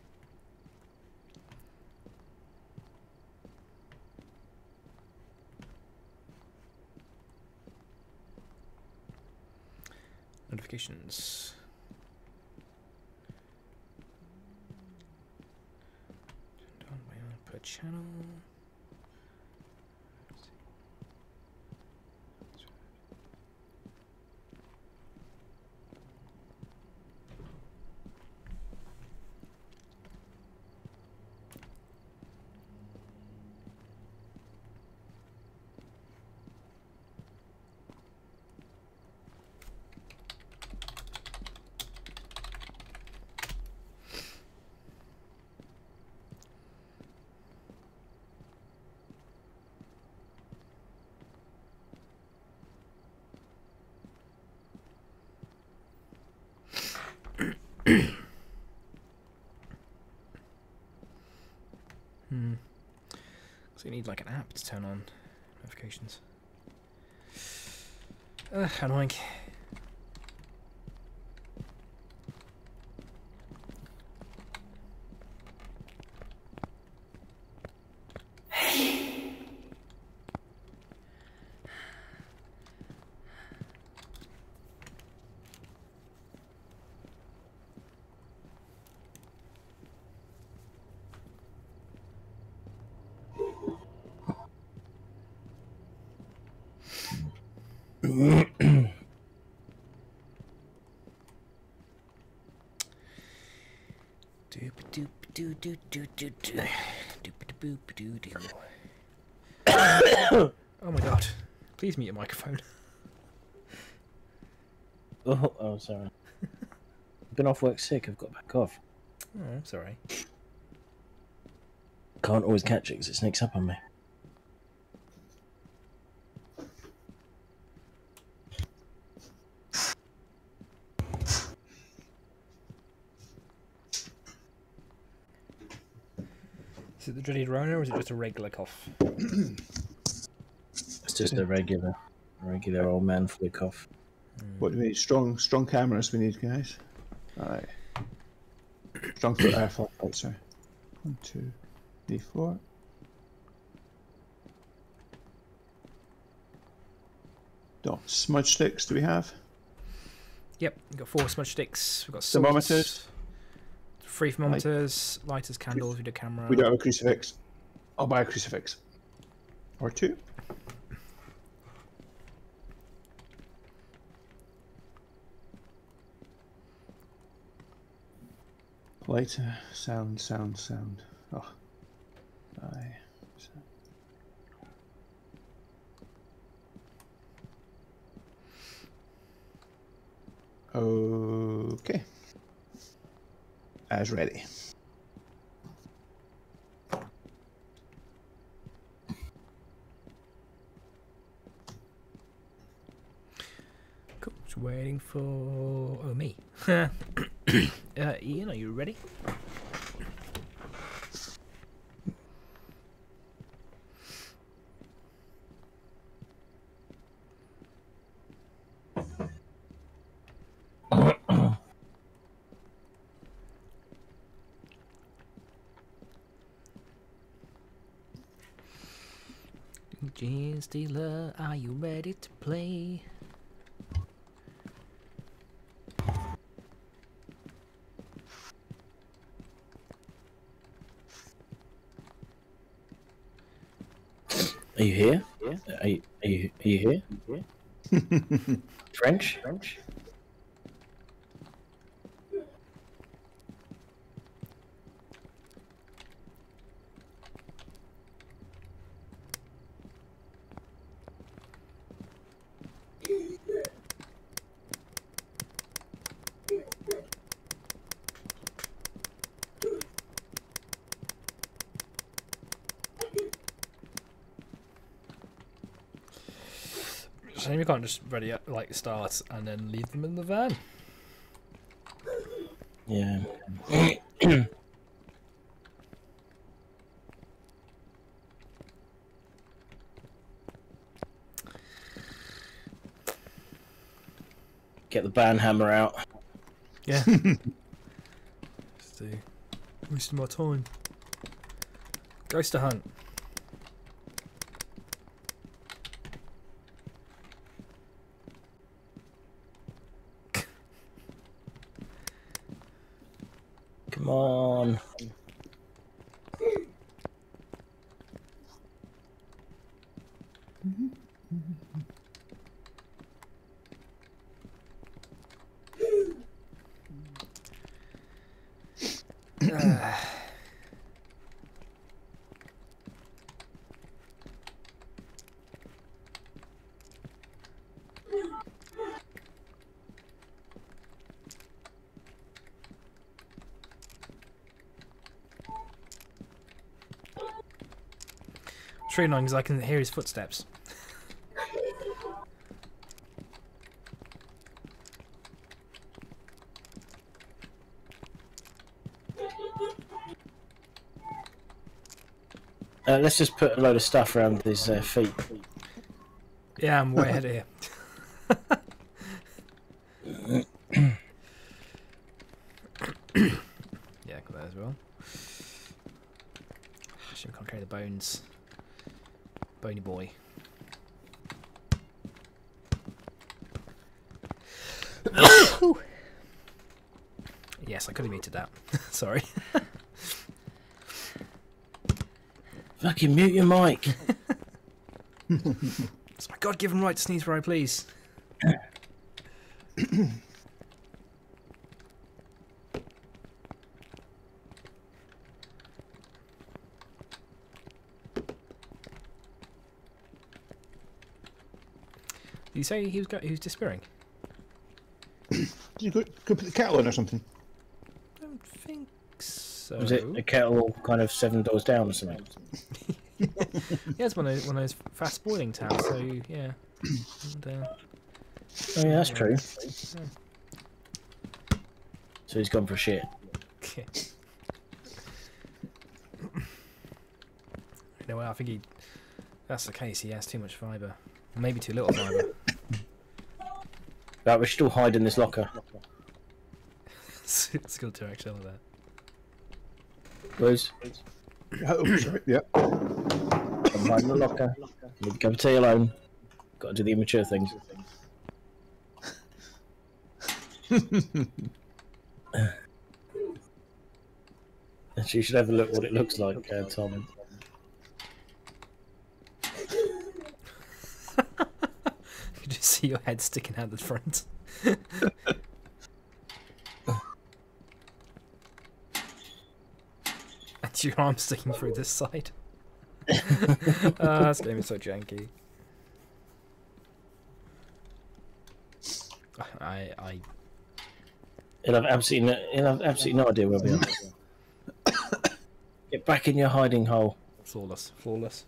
Notifications. Turned on by per channel. Um, so you need like an app to turn on notifications. Uh, annoying. Oh my god. Please mute your microphone. Oh, oh sorry. I've been off work sick. I've got back off. Oh, sorry. Can't always catch it because it sneaks up on me. Is it the dreaded Rona or is it just a regular cough? It's just a regular, regular old man flu cough. What do we need? Strong, strong cameras. We need, guys. All right. Strong foot. Uh, flashlight. Sorry. One, two, three, four. Dot smudge sticks. Do we have? Yep, we've got four smudge sticks. We've got Thermometers. salts, three thermometers, lighters, candles, video camera. We don't have a crucifix. I'll buy a crucifix. Or two. Lighter, sound, sound, sound. Oh. Aye. Okay. As ready. Cool. Just waiting for oh me. uh, Ian, are you ready? Gene Stealer, are you ready to play? Are you here? Yeah. Are you, are you, are you here? Yeah. French? French? Shame you can't just ready up, like start and then leave them in the van. Yeah. Get the band hammer out. Yeah. Just do. Wasting my time. Ghost to hunt. Come on. uh. It's really annoying because I can hear his footsteps. Uh, let's just put a load of stuff around his uh, feet. Yeah, I'm way ahead of here. Yeah, got that as well. Actually, we can't carry the bones. Bony boy. Yes, I could have muted that. Sorry. Fucking mute your mic. It's my God-given right to sneeze where I please. Did you say he was go he was disappearing? Did you go, go put the kettle on or something? I don't think so. Was it a kettle kind of seven doors down or something? Yeah, it's one of those, one of those fast boiling tabs. So yeah. And, uh, Oh yeah, that's true. So he's gone for shit. yeah. You know what? I think he. That's the case. He has too much fibre. Maybe too little fibre. Right, we should all hide in this locker. Skill two actually like that. Rose, Oh, sorry. Yeah. come hide in the locker. Need a cup of tea alone. Got to do the immature things. And you should have a look what it looks like, uh, Tom. You just see your head sticking out the front. And your arm sticking through this side. Ah, this game is so janky. I I He'll have absolutely no, he'll have absolutely no idea where we are. Get back in your hiding hole. flawless, flawless.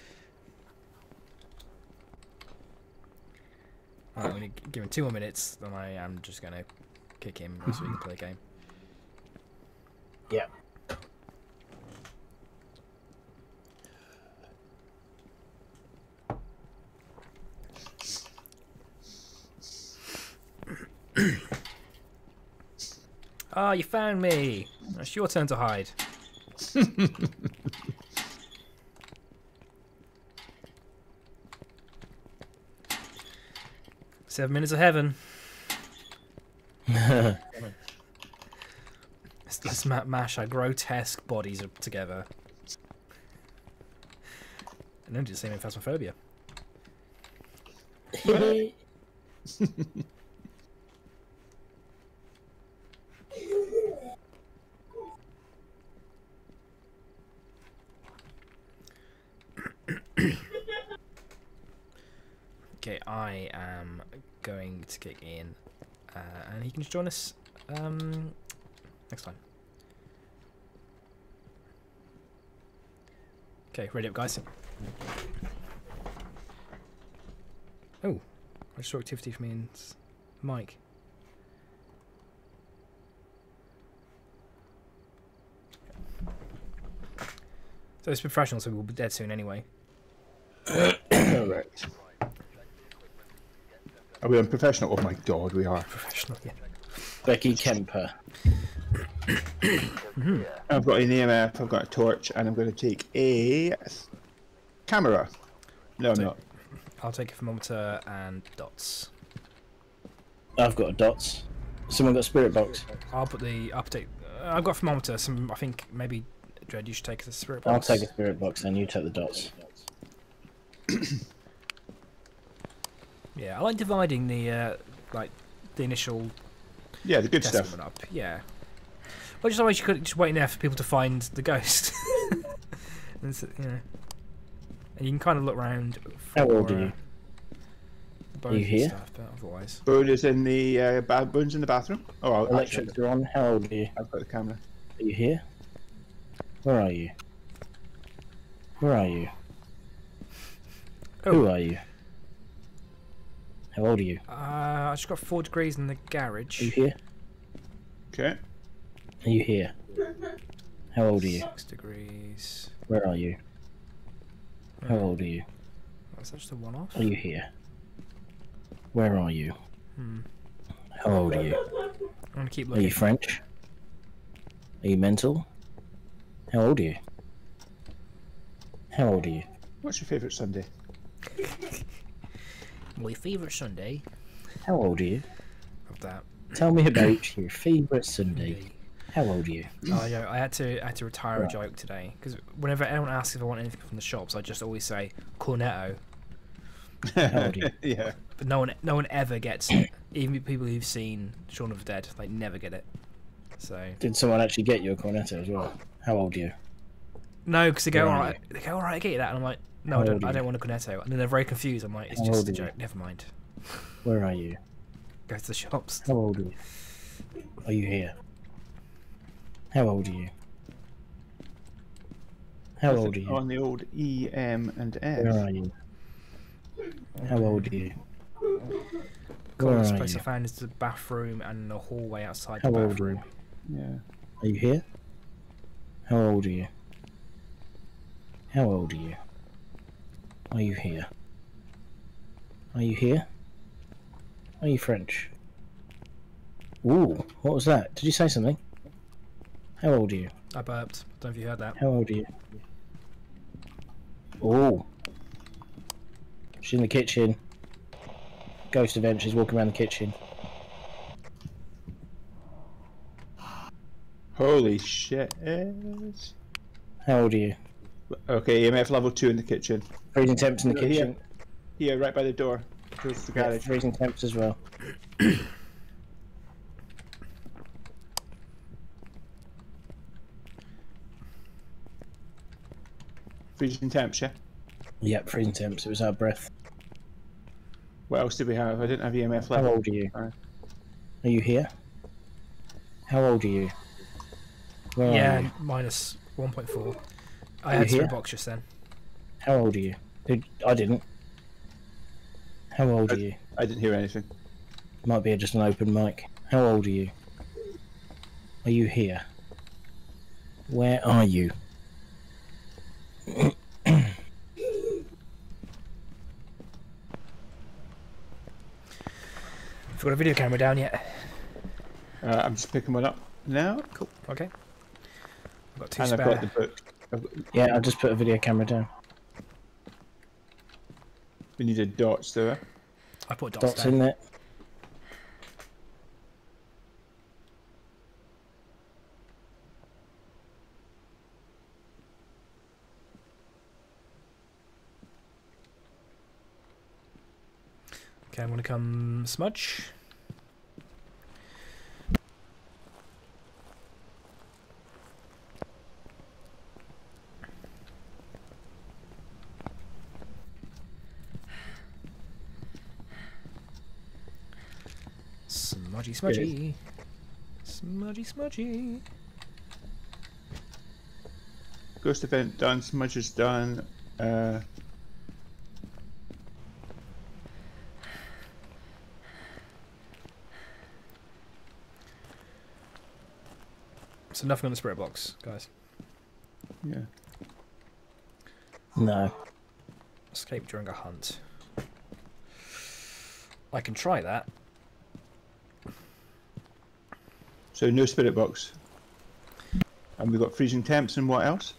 Alright, I'm gonna give him two more minutes, then I am just gonna kick him so we can play a game. Yeah. Ah, oh, you found me! It's your turn to hide. Seven minutes of heaven. let's, let's ma mash our grotesque bodies up together. And then do the same in Phasmophobia. Okay, I am going to kick in, uh, and he can just join us um, next time. Okay, ready up, guys. Oh, extra activity for me and Mike. So it's professional, so we'll be dead soon anyway. Correct. Are we unprofessional? Oh my god, we are. Professional, yeah. Becky Kemper. Mm-hmm. I've got an E M F, I've got a torch, and I'm going to take a camera. No, I'm So- not. I'll take a thermometer and dots. I've got a dots. Someone got a spirit box. I'll put the update. Uh, I've got a thermometer. Some, I think maybe Dread, you should take the spirit I'll box. take a spirit box and you take the dots. Yeah, I like dividing the uh, like the initial Yeah, the good stuff. testament up. Yeah. Well, just otherwise you could just wait there for people to find the ghost. And it's, you know, and you can kind of look around. For, How old are you? uh, bones you and here? Stuff, but otherwise. Bone is in the uh, ba Bone's in the bathroom. Oh, I'll, actually, Electrics are on. How old are you? I've got the camera. Are you here? Where are you? Where are you? Oh. Who are you? How old are you? Uh, I just got four degrees in the garage. Are you here? Okay. Are you here? How old are you? Six degrees. Where are you? How old are you? Was that just a one-off? Are you here? Where are you? Hmm. How old are you? I'm gonna keep Are looking. you French? Are you mental? How old are you? How old are you? What's your favourite Sunday? My favourite Sunday. How old are you? Of that. Tell me about your favourite Sunday. Sunday. How old are you? Oh, yeah, I had to I had to retire Right. a joke today because whenever anyone asks if I want anything from the shops, I just always say cornetto, How old are you? Yeah. but no one no one ever gets it. Even people who've seen Shaun of the Dead, like never get it. So Did someone actually get you a cornetto as well? How old are you? no, because they go Where all are right, they go all right, I get you that, and I'm like, no, How I don't, old are I you? don't want a cornetto, and then they're very confused. I'm like, it's How just old a are you? joke. Never mind. Where are you? Go to the shops. How old are you? Are you here? How old are you? How old are you? On the old E, M, and Where F. are you? How old are you? Where Coolest are place you? I found is the bathroom and the hallway outside How the old are bathroom. you? Yeah. Are you here? How old are you? How old are you? Are you here? Are you here? Are you French? Ooh, what was that? Did you say something? How old are you? I burped. Don't know if you heard that. How old are you? Ooh. She's in the kitchen. Ghost event, she's walking around the kitchen. Holy shit. How old are you? Okay, E M F level two in the kitchen. Freezing temps in the Here. kitchen. Here, right by the door. Close to the Yeah, garage. freezing temps as well. Freezing temps, yeah? Yep, freezing temps. It was out of breath. What else did we have? I didn't have E M F How level. old are you? Alright. Are you here? How old are you? Where are Yeah, you? minus one point four. I Are had you three here? box just then. How old are you? Did, I didn't. How old are you? I didn't hear anything. Might be just an open mic. How old are you? Are you here? Where are you? Have you got a video camera down yet? Uh, I'm just picking one up now. Cool. Okay. I've got two And I've spare. got the book. I've got, Yeah, I just put a video camera down. we needed dots there. I put dots, Dots down. in there. Okay, I'm gonna come smudge. Smudgy, smudgy. Smudgy, smudgy. Ghost event done. Smudge is done. Uh, So nothing on the spirit box, guys. yeah. No. Escape during a hunt. I can try that. So no spirit box. And we've got freezing temps and what else?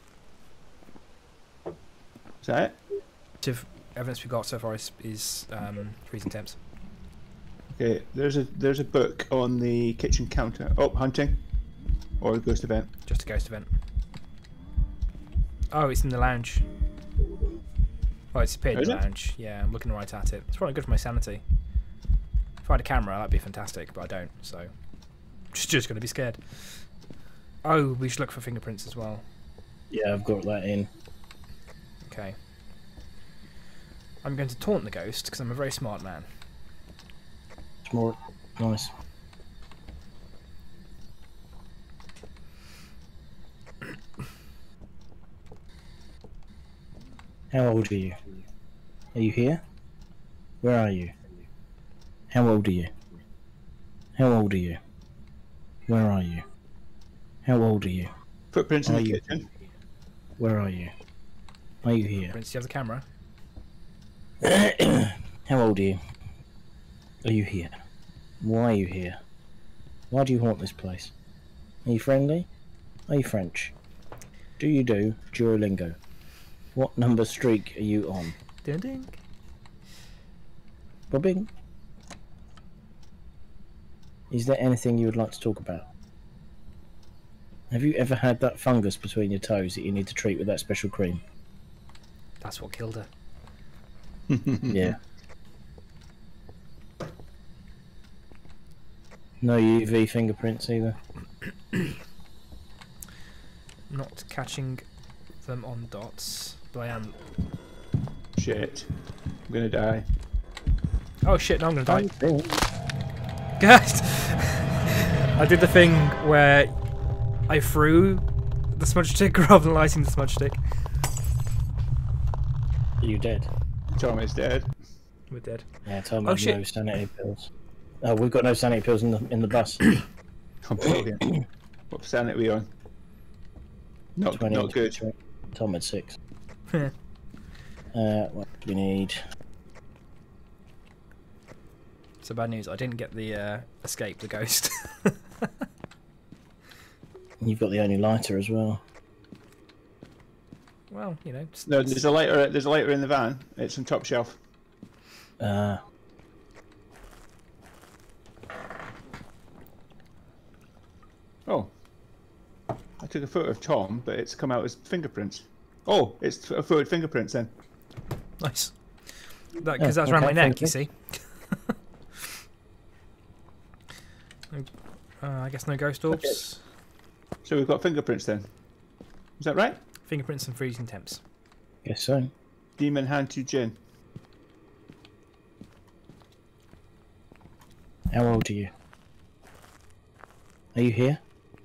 Is that it? Tiv- evidence we got so far is, is um, freezing temps. Okay, there's a there's a book on the kitchen counter. Oh, hunting. Or ghost event. Just a ghost event. Oh, it's in the lounge. Oh, it's appeared in Is the it? lounge. Yeah, I'm looking right at it. It's probably good for my sanity. If I had a camera, that'd be fantastic, but I don't, so... Just, just gonna be scared. Oh, we should look for fingerprints as well. Yeah, I've got that in. Okay. I'm going to taunt the ghost, because I'm a very smart man. It's more nice. How old are you? Are you here? Where are you? How old are you? How old are you? Where are you? How old are you? Footprints in Are the you? kitchen. Where are you? Are you here? Prince, do you have the camera? How old are you? Are you here? Why are you here? Why do you haunt this place? Are you friendly? Are you French? Do you do Duolingo? What number streak are you on? Ding ding. Bobbing? Is there anything you would like to talk about? Have you ever had that fungus between your toes that you need to treat with that special cream? That's what killed her. Yeah. No U V fingerprints either. Not catching them on dots, but I am. Shit. I'm gonna die. Oh shit! No, I'm gonna die. Don't think. Guys, I did the thing where I threw the smudge stick rather than lighting the smudge stick. Are you dead? Tom is dead. We're dead. Yeah, Tom Oh, has shit. no sanity pills. Oh, we've got no sanity pills in the in the bus. I'm brilliant. What percent are we on? Not, twenty, not good. twenty. Tom had six. uh, what do we need? So bad news. I didn't get the uh, escape the ghost. You've got the only lighter as well. Well, you know. It's, No, there's a lighter. There's a lighter in the van. It's on top shelf. Uh, Oh, I took a photo of Tom, but it's come out as fingerprints. Oh, it's a photo of fingerprints then. nice. That because Yeah, that's around okay, my neck. thank You you. see. uh, I guess no ghost orbs. So we've got fingerprints then. Is that right? Fingerprints and freezing temps. guess so. Demon hand to gin. How old are you? Are you here?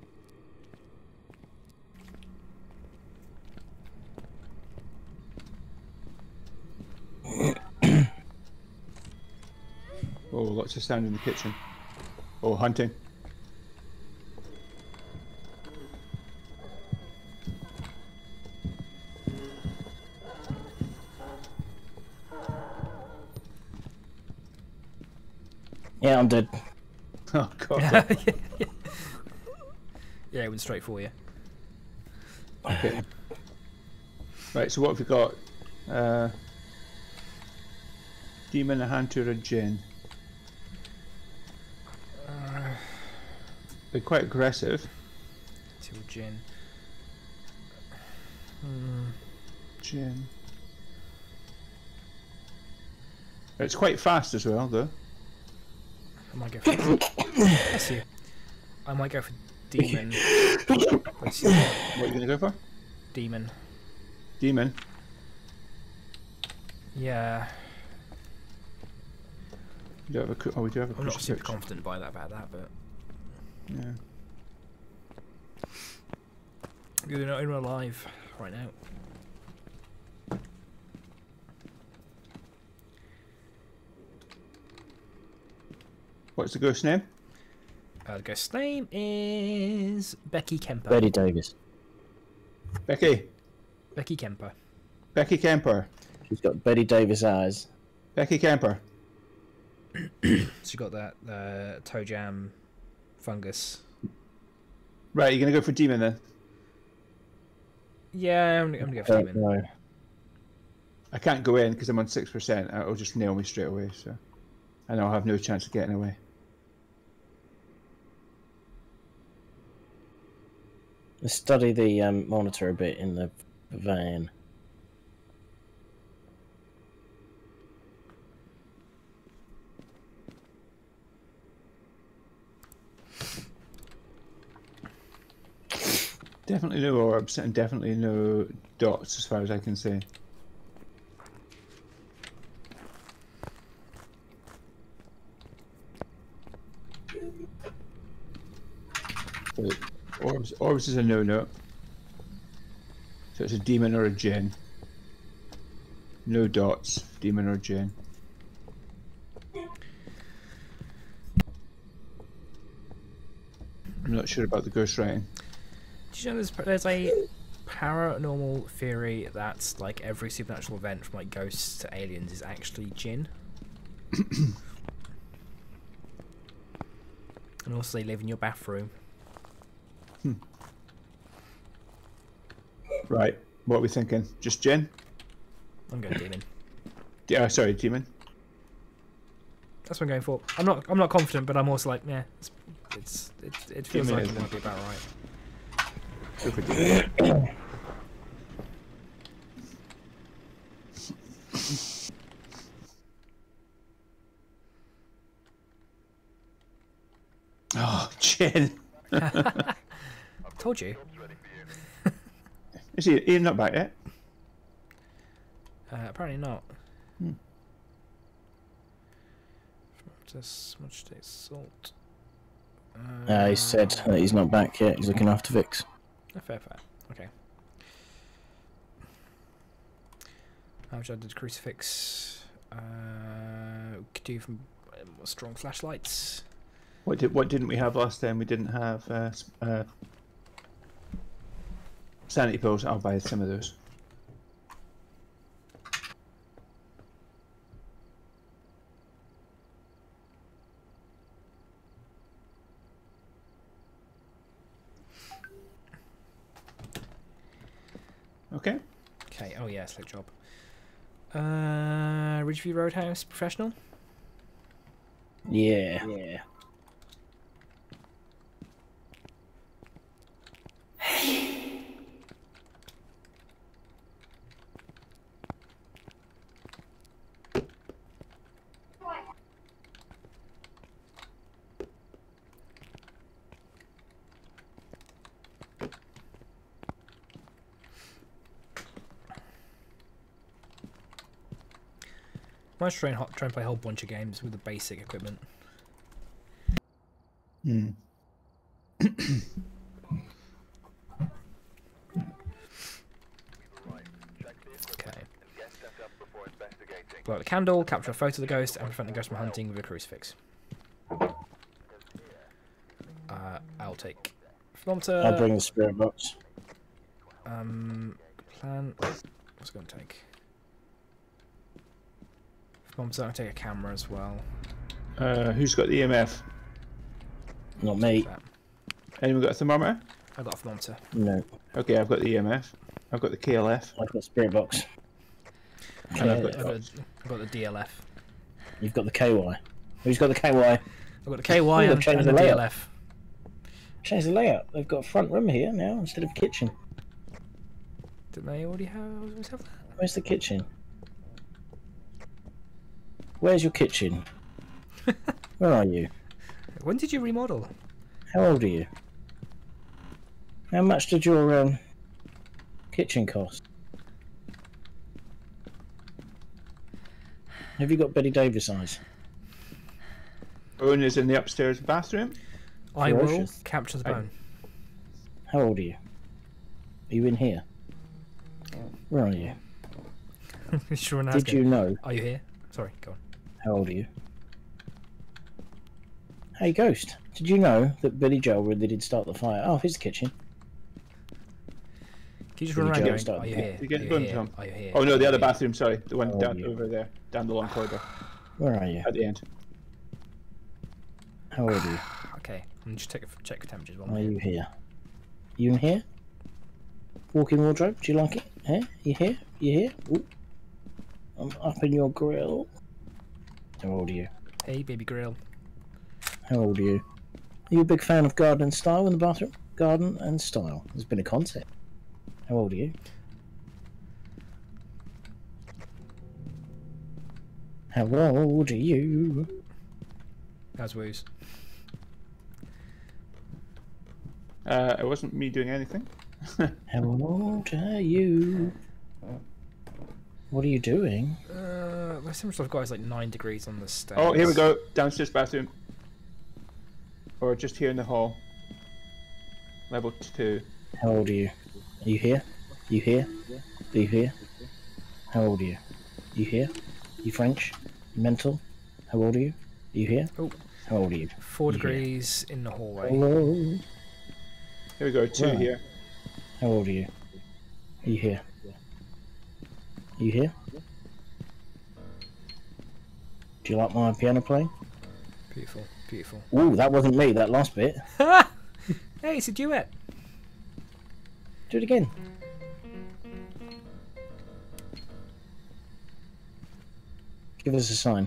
Oh, lots of sound in the kitchen. Oh, hunting. Yeah, I'm dead. Oh god. yeah, yeah. Yeah, it went straight for you. Okay. Right, so what have we got? Uh, demon, a hunter, a gin. Uh, They're quite aggressive. till gin. Hmm. Gin. It's quite fast as well, though. I might go for. Bless you. I might go for demon. Let's see. What are you going to go for? Demon. Demon. Yeah. We do have a coo- oh, we do have a I'm not push super coach. confident by that about that, but Yeah. you're not even alive right now. What's the ghost name? Uh, the ghost's name is Becky Kemper. Betty Davis. Becky. Becky Kemper. Becky Kemper. She's got Betty Davis eyes. Becky Kemper. She got that uh, toe jam fungus. Right, you're going to go for demon then? Yeah, I'm, I'm gonna go for Don't demon. know. I can't go in because I'm on six percent. It'll just nail me straight away, so... And I'll have no chance of getting away. Let's study the um, monitor a bit in the van. Definitely no orbs and definitely no dots as far as I can see. But orbs, orbs is a no-no. So it's a demon or a djinn. No dots, demon or djinn. I'm not sure about the ghost writing. Did you know there's, there's a paranormal theory that like every supernatural event from like ghosts to aliens is actually jinn. And also they live in your bathroom. Hmm. Right. What are we thinking? Just Jinn? I'm going demon. Yeah, sorry, demon. That's what I'm going for. I'm not. I'm not confident, but I'm also like, yeah, it's. it's it, it feels Demon like is it might be about right. Go for demon. Oh, Jinn. Told you. Is he? He's not back yet. Uh, apparently not. Hmm. Just smudge state salt. Uh, he said that he's not back yet. He's looking after Vix. Oh, fair, fair. Okay. How much I did crucifix? Uh, we could do from uh, more strong flashlights. What did? What didn't we have last time? We didn't have uh, s- uh, sanity pills. I'll buy some of those. Okay. Okay. Oh yeah, slick job. Uh, Ridgeview Roadhouse professional. Yeah. Yeah. Might try and ho- try and play a whole bunch of games with the basic equipment. Hmm. Okay. Blow out the candle, capture a photo of the ghost, and prevent the ghost from hunting with a crucifix. Uh, I'll take thermometer. I'll bring the spirit box. Um, plan. What's it going to take? Thermometer. I'll take a camera as well. Uh, who's got the E M F? Not me. That. Anyone got a thermometer? I got a thermometer. No. Okay, I've got the E M F. I've got the K L F. I've got spirit box. And I've Okay. got, I've got, I've got the D L F. You've got the K Y. Who's got the K Y? I've got the K Y Ooh, and, they've changed and the the D layout. L F. Change the layout. They've got a front room here now instead of a kitchen. Didn't they already have, always have that? Where's the kitchen? Where's your kitchen? Where are you? When did you remodel? How old are you? How much did your um, kitchen cost? Have you got Betty Davis eyes? Owen is in the upstairs bathroom. I will Ferocious. capture the I- bone. How old are you? Are you in here? Where are you? Sure and Did you know? Are you here? Sorry, go on. How old are you? Hey, Ghost. Did you know that Billy Joel really did start the fire? Oh, here's the kitchen. Can you just Did run you around go going, start are you the- here? You get Are you bone, here? Tom? Are you here? Oh no, Are the you other here? bathroom. Sorry, the one Oh, down yeah. over there, down the long corridor Where are you? at the end. How old are you? Okay, I'm just check check for temperatures. One Are minute. you here? You in here? Walk-in wardrobe. Do you like it? Huh? You here? You here? Ooh. I'm up in your grill. How old are you? Hey, baby grill. How old are you? Are you a big fan of garden and style in the bathroom? Garden and style. There's been a concept. How old are you? How old are you? How's woos? Uh, it wasn't me doing anything. How old are you? What are you doing? Uh, the temperature I've got is like nine degrees on the stairs. Oh, here we go. Downstairs bathroom. Or just here in the hall. Level two. How old are you? Are you here? You here? Are you here? How old are you? You here? You French? You mental? How old are you? Are you here? Oh. How old are you? Four Yeah. degrees in the hallway. Hello. Here we go. Two Right. here. How old are you? Are you here? Are you here? Do you like my piano playing? Beautiful, beautiful. Ooh, that wasn't me, that last bit. Hey, it's a duet. Do it again. Give us a sign.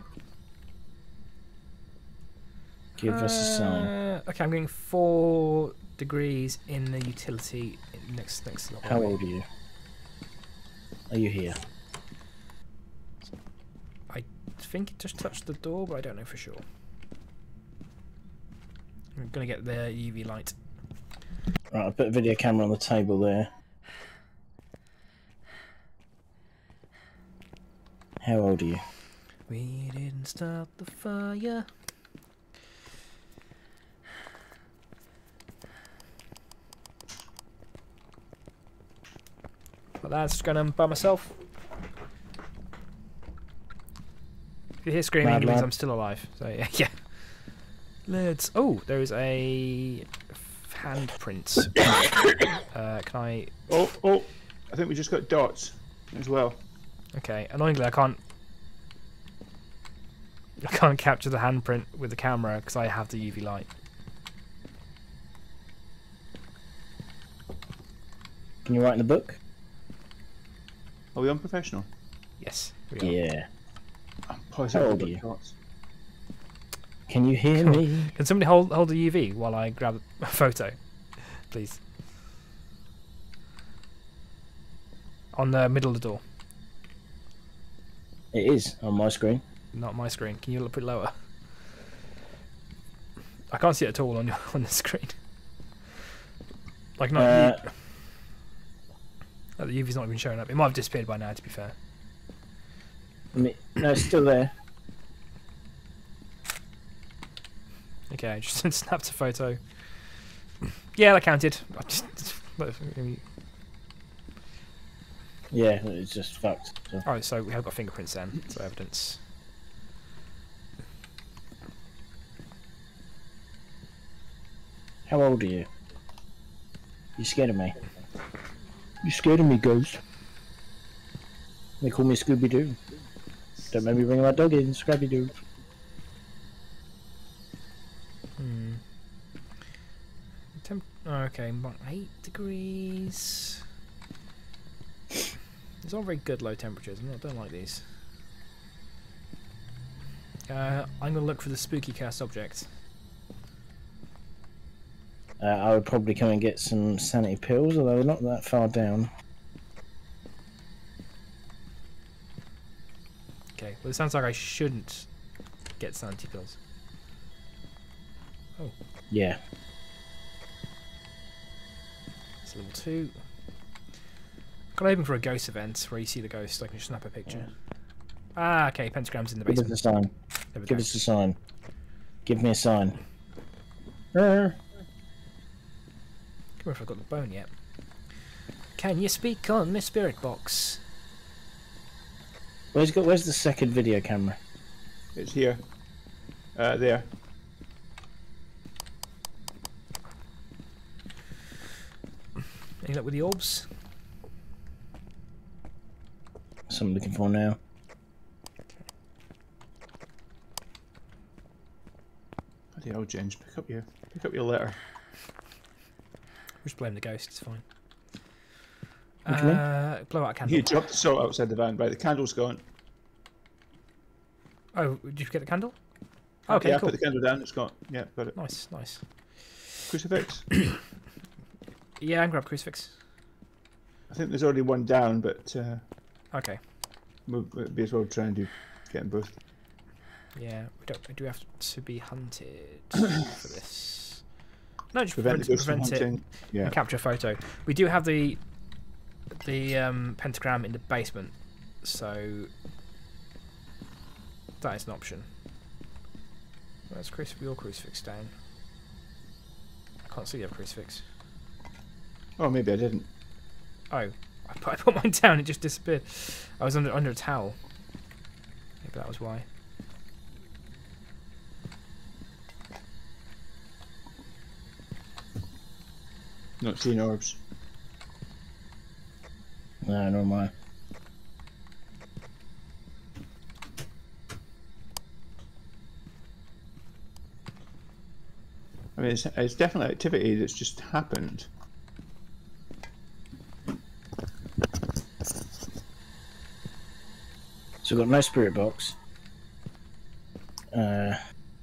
Give us a sign. Uh, okay, I'm going four degrees in the utility next next to the How hallway. old are you? Are you here? I think it just touched the door, but I don't know for sure. I'm gonna get the U V light. Right, I've put a video camera on the table there. How old are you? We didn't start the fire. Well, that's going by myself. If you hear screaming, Mad it means lad. I'm still alive. So yeah, yeah. Let's. Oh, there is a handprint. uh, can I? Oh, oh, I think we just got dots as well. Okay. Annoyingly, I can't. I can't capture the handprint with the camera because I have the U V light. Can you write in the book? Are we unprofessional? Yes. We are. Yeah. I'm positive How we've old got are you? dots. Can you hear me? Can somebody hold hold the U V while I grab a photo, please? On the middle of the door, It is on my screen. not my screen. Can you look put it lower? I can't see it at all on your on the screen. Like not. Uh, you, oh, the U V's not even showing up. It might have disappeared by now. To be fair. I mean, no, it's still there. Okay, I just snapped a photo. Yeah, that counted. I just. Yeah, it's just fucked. So. Alright, so we have got fingerprints then, so evidence. How old are you? You scared of me? You scared of me, ghost? They call me Scooby Doo. Don't make me bring my dog in, Scrappy Doo. Hmm. Temp oh, okay, about eight degrees. These aren't very good low temperatures. I don't like these. Uh, I'm gonna look for the spooky cast object. Uh, I would probably come and get some sanity pills, although we're not that far down. Okay, well it sounds like I shouldn't get sanity pills. Oh, Yeah. it's level two. Got open for a ghost event where you see the ghost. I can snap a picture. Ah, okay. Pentagram's in the Give us basement. a sign. There we Give go. us a sign. Give me a sign. Uh, Come on, if I've got the bone yet. Can you speak on my spirit box? where's got? Where's the second video camera? It's here. Uh, there. Any luck with the orbs? That's what I'm looking for now. Bloody hell, James, pick up your pick up your letter. Just blame the ghost. It's fine. What do you mean? Uh, blow out a candle. You dropped the salt outside the van. Right, the candle's gone. Oh, did you forget the candle? Okay, yeah, I cool. put the candle down. It's gone. Yeah, got it. Nice, nice. Crucifix. Yeah, I can grab crucifix. I think there's already one down, but uh, Okay. we'll, we'll be as well try and do get them both. Yeah, we don't. We do have to be hunted for this. No, just Prevent prevent, the ghost from prevent it hunting. Yeah. and capture a photo. We do have the the um, pentagram in the basement, so that is an option. Where's crucifix? Your crucifix down. I can't see your crucifix. Oh, maybe I didn't. Oh, I put, I put mine down. It just disappeared. I was under under a towel. Maybe that was why. Not seeing orbs. No, nor am I. I mean, it's, it's definitely activity that's just happened. So we've got no spirit box. Uh,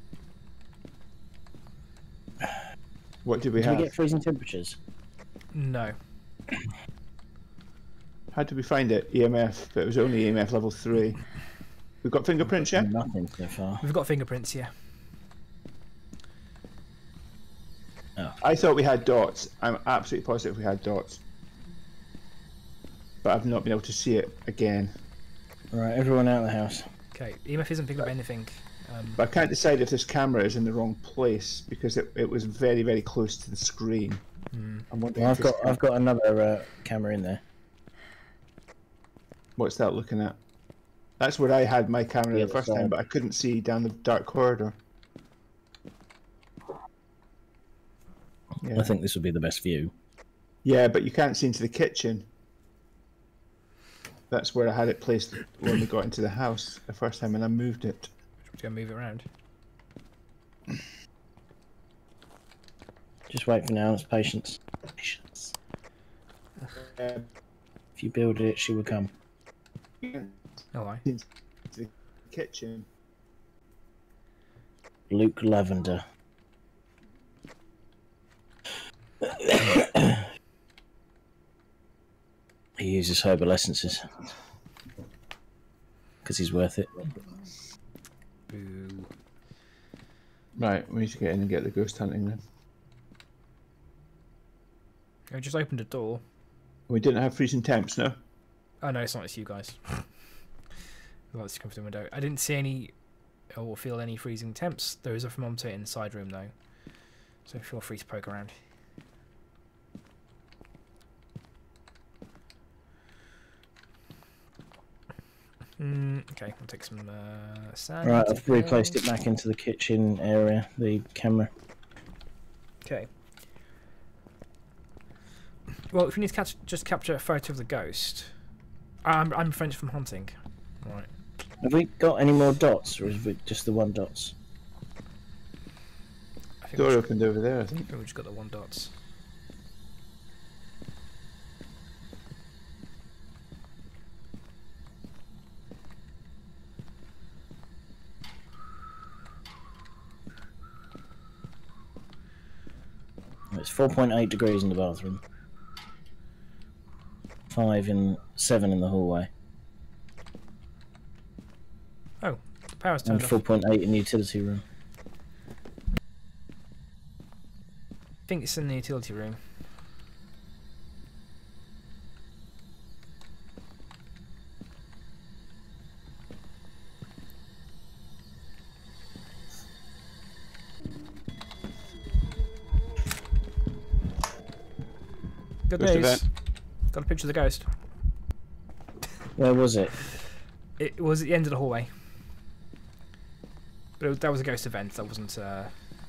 What did we did have? we get freezing temperatures? No. How did we find it? E M F, but it was only E M F level three. We've got fingerprints yet? Nothing so far. We've got fingerprints, yeah. I thought we had dots. I'm absolutely positive we had dots. But I've not been able to see it again. Right, everyone out of the house. Okay, E M F isn't picking up anything. Um, But I can't decide if this camera is in the wrong place because it, it was very, very close to the screen. hmm. I'm wondering Well, if I've this got cam- I've got another uh, camera in there. What's that looking at? That's where I had my camera The the other first time, side. but I couldn't see down the dark corridor. Yeah. I think this would be the best view. Yeah, but you can't see into the kitchen. That's where I had it placed when we got into the house the first time, and I moved it. Just gonna move it around. Just wait for now. It's patience. Patience. Uh, If you build it, she will come. Oh, I. into the kitchen. Luke Lavender. He uses herbal essences because he's worth it. Boo. Right, we need to get in and get the ghost hunting then. I just opened a door. We didn't have freezing temps, no? Oh no, it's not. It's you guys. Let's come through the window. I didn't see any or feel any freezing temps. There is a thermometer in the side room though, so feel free to poke around. Mm, okay, I'll take some uh, sand. Right, I've replaced it back into the kitchen area, the camera. Okay. Well, if you need to catch, just capture a photo of the ghost. I'm I'm French from hunting. Right. Have we got any more dots, or is it just the one dots? I think Door we've, opened over there, I think. I think we've just got the one dots. It's four point eight degrees in the bathroom. Five in seven in the hallway. Oh, the power's And turned off. four point eight in the utility room. I think it's in the utility room. Good Ghost news. event. Got a picture of the ghost. Where was it? It was at the end of the hallway. But it was, that was a ghost event. That wasn't. Uh...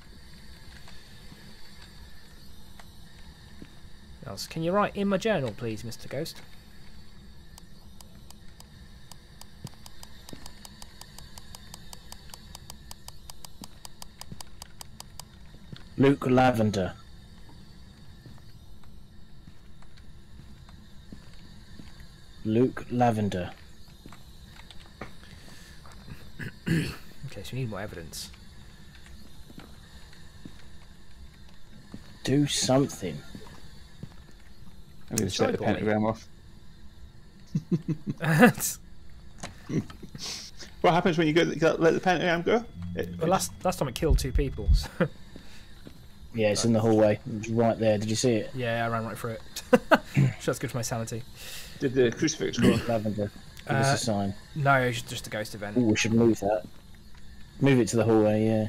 Else, can you write in my journal, please, Mister Ghost? Luke Lavender. Luke Lavender. Okay, so we need more evidence. Do something. I'm going to set the Joy boy. pentagram off. well, What happens when you go let the pentagram go? It, last last time it killed two people. So. Yeah, it's in the hallway. It's right there. Did you see it? Yeah, I ran right through it. Sure, that's good for my sanity. Did the crucifix go? Lavender. Give Uh, us a sign. No, it's just a ghost event. Oh, we should move that. Move it to the hallway, yeah.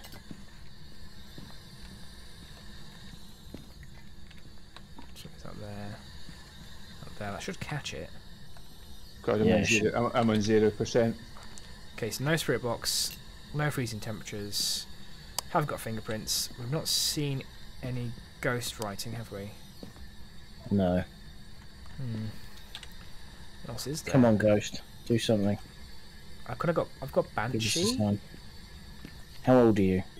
So it's up there. Up there. That should catch it. God, I'm Yeah, on it should. zero. I'm, I'm on zero percent. Okay, so no spirit box, no freezing temperatures. Have got fingerprints. We've not seen any ghost writing, have we? No. Hmm. What else is there? Come on, Ghost. Do something. I could have got. I've got Give us a Banshee. sign. How old are you?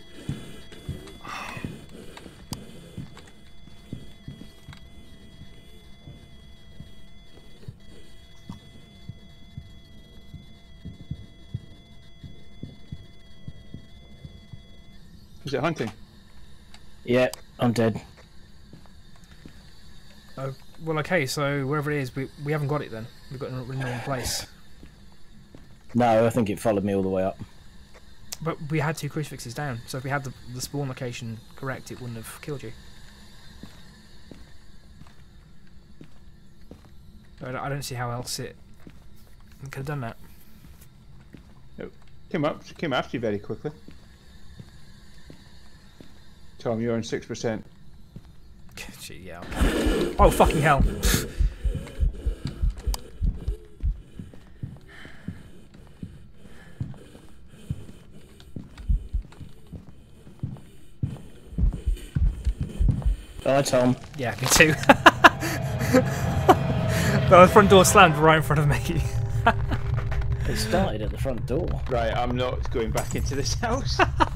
Is it hunting? Yeah, I'm dead. Oh, well, okay. So wherever it is, we we haven't got it then. We've got it in the wrong place. No, I think it followed me all the way up. But we had two crucifixes down, so if we had the, the spawn location correct, it wouldn't have killed you. I don't, I don't see how else it could have done that. It came up, came after you very quickly. Tom, you're on six percent. Gee, yeah. Okay. Oh, fucking hell. Hi, Tom. Yeah, me too. The front door slammed right in front of me. It started at the front door. Right, I'm not going back into this house.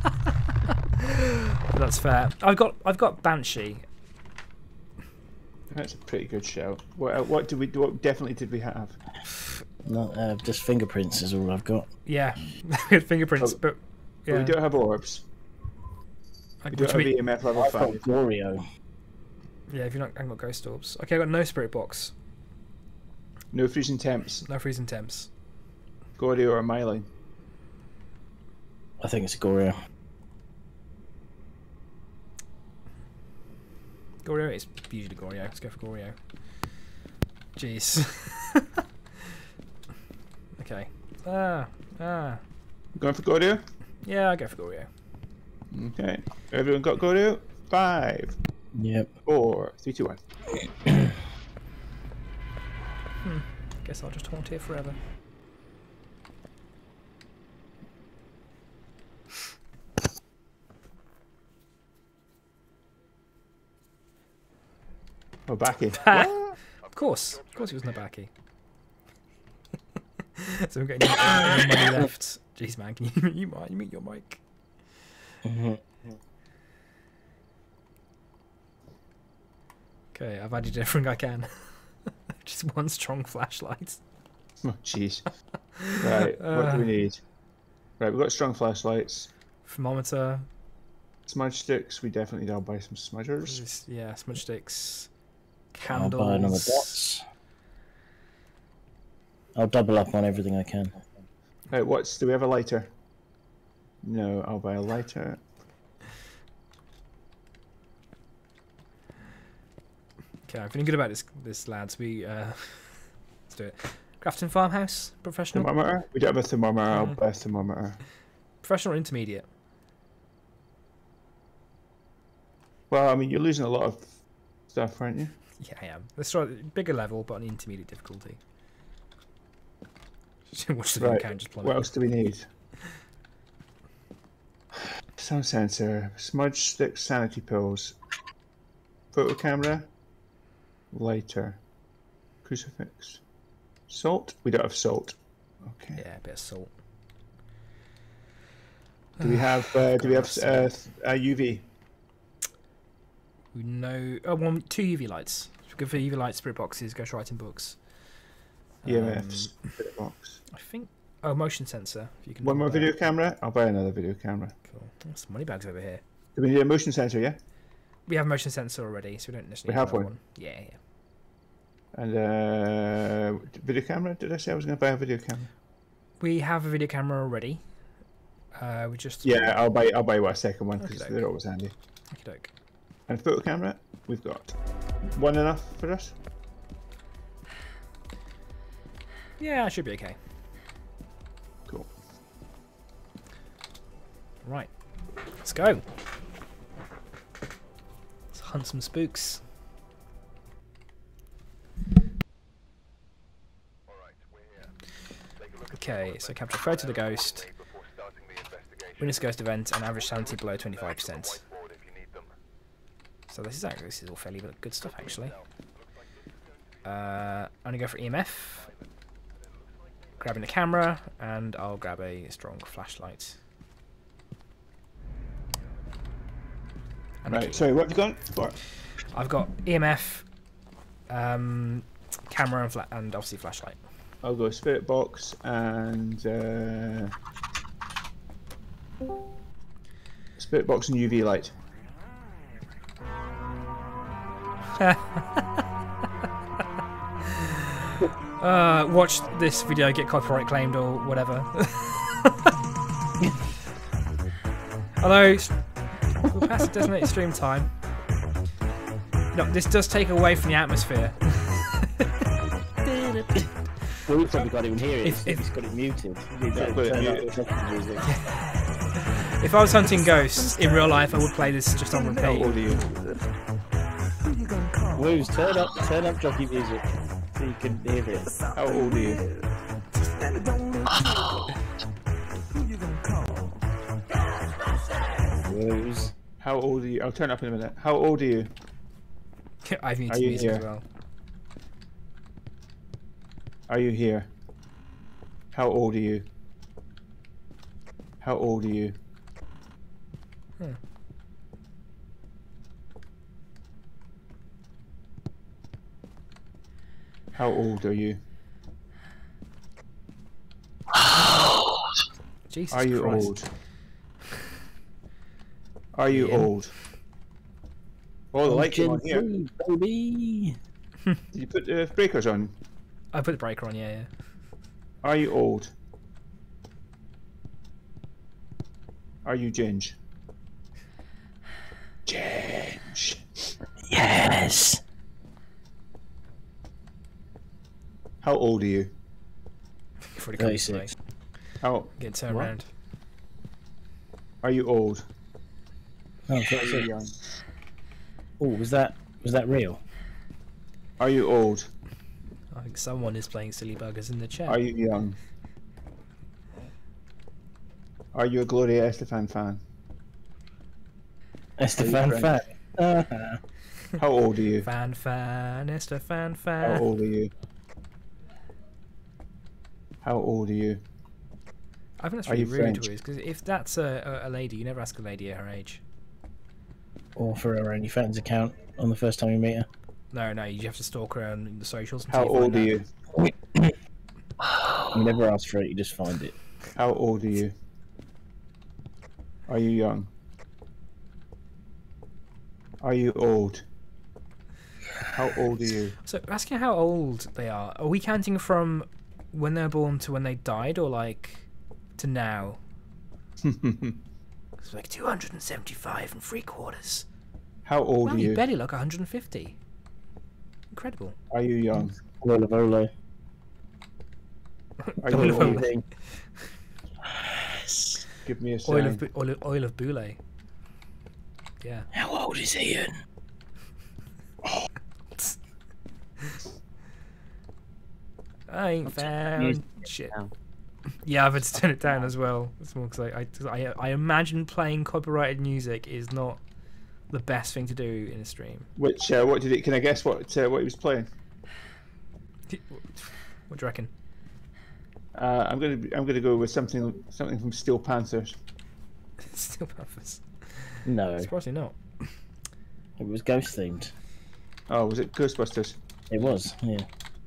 That's fair. I've got I've got Banshee. That's a pretty good shout. What, what did we? What definitely did we have? Not uh, just fingerprints is all I've got. Yeah, we had fingerprints, Oh, but But yeah. we don't have orbs. Like, We don't which have we- E M F level I've got five. Glorio. yeah, if you're not, I haven't got ghost orbs. Okay, I got no spirit box, No freezing temps. no freezing temps. Gordio or myline. I think it's a Glorio. Goryo is usually Goryo. Let's go for Goryo. Jeez. Okay. Ah, ah. Going for Gordio? Yeah, I go for Goryo. Okay. Everyone got Gordio? Five, Yep. four, three, two, one. Hmm. Guess I'll just haunt here forever. Oh, backy. Of course, of course, it was Nabaki. So we're getting any money left. Jeez, man, can you you might you mute your mic? Mm-hmm. Okay, I've added everything I can. Just one strong flashlight. Oh, jeez. Right, what do we need? Right, we've got strong flashlights. Thermometer. Smudge sticks, we definitely need to buy some smudgers. Just, yeah, smudge sticks. I'll Candles. buy another dots. I'll double up on everything I can. Right, what's, do we have a lighter? No, I'll buy a lighter. Okay, I'm feeling good about this, this lads. We uh, let's do it. Grafton Farmhouse, professional, Thermometer? We don't have a thermometer, I'll Mm. buy a thermometer. professional, or intermediate. Well, I mean, you're losing a lot of stuff, aren't you? Yeah, I am. Let's try bigger level, but on intermediate difficulty. Just watch the video Right, count just plummet. what else do we need? Sound sensor, smudge sticks, sanity pills, photo camera, lighter, crucifix, salt. We don't have salt. Okay. Yeah, a bit of salt. Do we have? Uh, do we have uh, Salt. uh, U V? We know. Oh, one, two U V lights. Go for U V lights, spirit boxes. Go to writing books. E M Fs. Um, Bit box. I think. Oh, motion sensor. If you can. One do more that. video camera. I'll buy another video camera. Cool. There's some money bags over here. Do we need a motion sensor? Yeah. We have motion sensor already, so we don't necessarily We have another one? Yeah, yeah. And uh, video camera. Did I say I was going to buy a video camera? We have a video camera already. Uh, we just. Yeah, I'll buy. I'll buy a second one because Okey-doke. they're always handy. Okey-doke. And photo camera. We've got one enough for us. Yeah, it should be okay. Cool. Right. Let's go. Let's hunt some spooks. Okay, so capture a photo of the ghost. Witness ghost event and average sanity below twenty-five percent. So this is actually this is all fairly good stuff actually. Uh, only go for E M F. grabbing a camera, and I'll grab a strong flashlight. And a Right. key. Sorry. What have you got? What? I've got E M F, um, camera, and, fla and obviously flashlight. I'll go spirit box and uh, spirit box and U V light. uh, watch this video get copyright claimed or whatever. Although we're past the designated stream time. No, this does take away from the atmosphere. Well, we probably can't even hear it. If- If, if- he's got it muted. We Yeah, don't put it turn up muted. the fucking music. If I was hunting ghosts in real life, I would play this just on How repeat. old are you? Woos, turn up, turn up jockey music so you can hear it. How old are you? Woos. How old are you? I'll turn it up in a minute. How old are you? I've Are muted you music as here? well. Are you here? How old are you? How old are you? Hmm. How old are you? Jesus Are you Christ. old? Are you Ian? old? Oh, the lights are on here. Gen three, baby. Did you put the breakers on? I put the breaker on, yeah, yeah. Are you old? Are you Ginge? Ginge. Yes. How old are you? Before it comes to me. thirty-six. How Get turned What? around. are you old? Oh, Are you thirty-six. young? Oh, was that was that real? Are you old? I think someone is playing silly buggers in the chat. Are you young? Are you a Gloria Estefan fan? Estefan French? fan. Uh-huh. How old are you? Fan fan, Esther fan How fan. old are you? How old are you? I think that's Are really you rude, French? Wiz, because if that's a, a, a lady, you never ask a lady her age. Or for her OnlyFans account on the first time you meet her. No, no, you have to stalk her on the socials. How until you old find are out. you? You never ask for it, you just find it. How old are you? Are you young? Are you old? How old are you? So, asking how old they are, are we counting from when they were born to when they died, or like to now? It's like two hundred seventy-five and three quarters. How old Wow, are you you? barely look one hundred fifty. Incredible. Are you young? Oil of Olo. Are Oil you of old? Olo. Give me a sign. Oil of, Bu- oil, oil of Boule. Yeah. How old is Ian? I ain't found music shit. down. Yeah, I've had to turn it down as well. It's more because I, I, I, I imagine playing copyrighted music is not the best thing to do in a stream. Which uh, what did he? Can I guess what uh, what he was playing? What do you reckon? Uh, I'm gonna I'm gonna go with something something from Steel Panthers. Still Puffers. No, It's probably not. it was ghost themed. Oh, was it Ghostbusters? It was, yeah.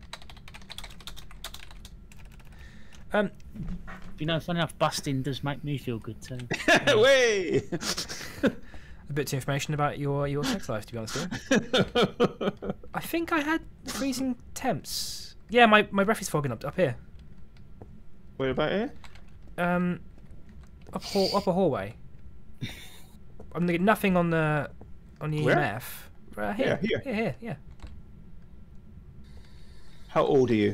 Um, You know, funny enough, busting does make me feel good too. Way. a bit of information about your your sex life, to be honest with you. I think I had freezing temps. Yeah, my, my breath is fogging up up here. What about it? Um, up hall, up a hallway. I'm getting nothing on the on the Where? E M F. Right here, Yeah, here. here, here, yeah. How old are you?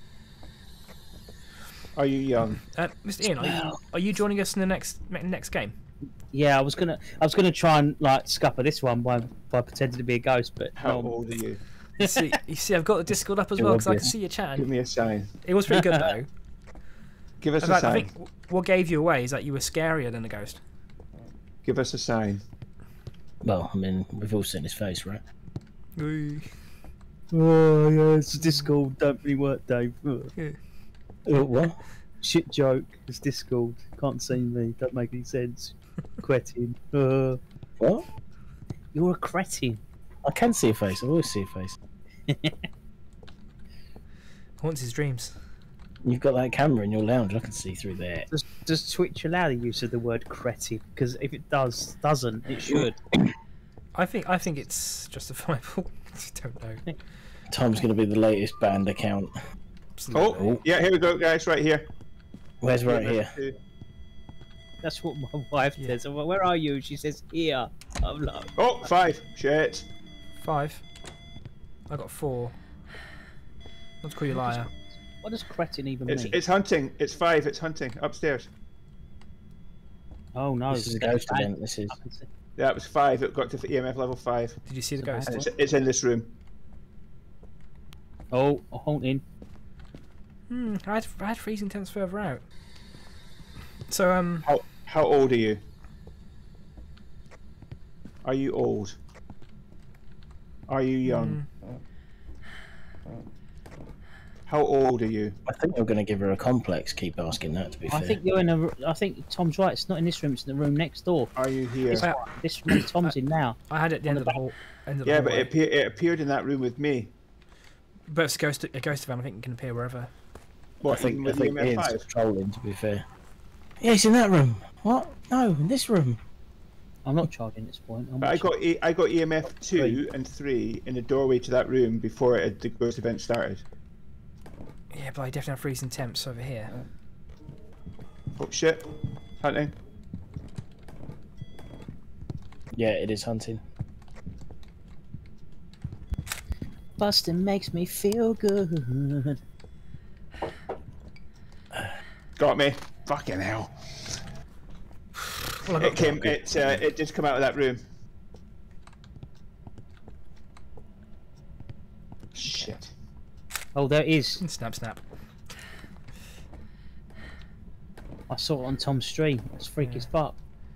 Are you young? Uh, Mister Ian, are you, are you joining us in the next next game? Yeah, I was gonna, I was gonna try and like scupper this one by by pretending to be a ghost, but How um, old are you? You see, you see, I've got the Discord up as It well would because I be. can see you Give chatting. me a sign. It was pretty good though. Give us In a fact, I sign. think what gave you away is that you were scarier than the ghost. Give us a sign. Well, I mean, we've all seen his face, right? Ooh. oh yeah, it's Discord don't really work, Dave. Yeah. Oh, what? Shit joke. It's Discord. Can't see me. Don't make any sense. Cretin. Uh, What? you're a cretin. I can see a face. I always see a face. Haunts his dreams. You've got that camera in your lounge. I can see through there. Does, does Twitch allow the use of the word cretin? Because if it does, doesn't, it should. I think I think it's justifiable. I don't know. Tom's going to be the latest banned account. Absolutely. Oh, yeah, here we go, guys, right here. Where's right here? That's what my wife Yeah. says. I'm like, where are you? She says, here. I'm like, Oh, five. Shit. Five. I got four. Not to call you a liar. what does cretin even It's mean? it's hunting. It's five. It's hunting upstairs. Oh no, This is a it's ghost bad. event. This is. I can see. Yeah, it was five. It got to E M F level five. Did you see the It's a ghost? bad And it's, it's in this room. Oh, a haunting. Hmm. I had I had freezing temps further out. So um. How how old are you? Are you old? Are you young? How old are you? I think you're going to give her a complex. Keep asking that. To be I fair. think you're in a. I think Tom's right. It's not in this room. It's in the room next door. Are you here? This, Uh, this room Tom's in now. I had it at the On end the of the hall. End of the Yeah, but hallway. it, appear, it appeared in that room with me. But it's a ghost a ghost event. I think it can appear wherever. What, I think, even I with think E M F Ian's five? just trolling. To be fair. Yeah, he's in that room. What? No, in this room. I'm not charging at this point. I'm But I watching- got e, I got E M F two and three in the doorway to that room before it, the ghost event started. Yeah, but I definitely have freezing temps over here. Oh shit! Hunting. Yeah, it is hunting. Busting makes me feel good. Got me. Fucking hell! Well, I It got came. It uh, it did come out of that room. Shit. Oh, there it is. snap snap. I saw it on Tom's stream. It's freaky as fuck.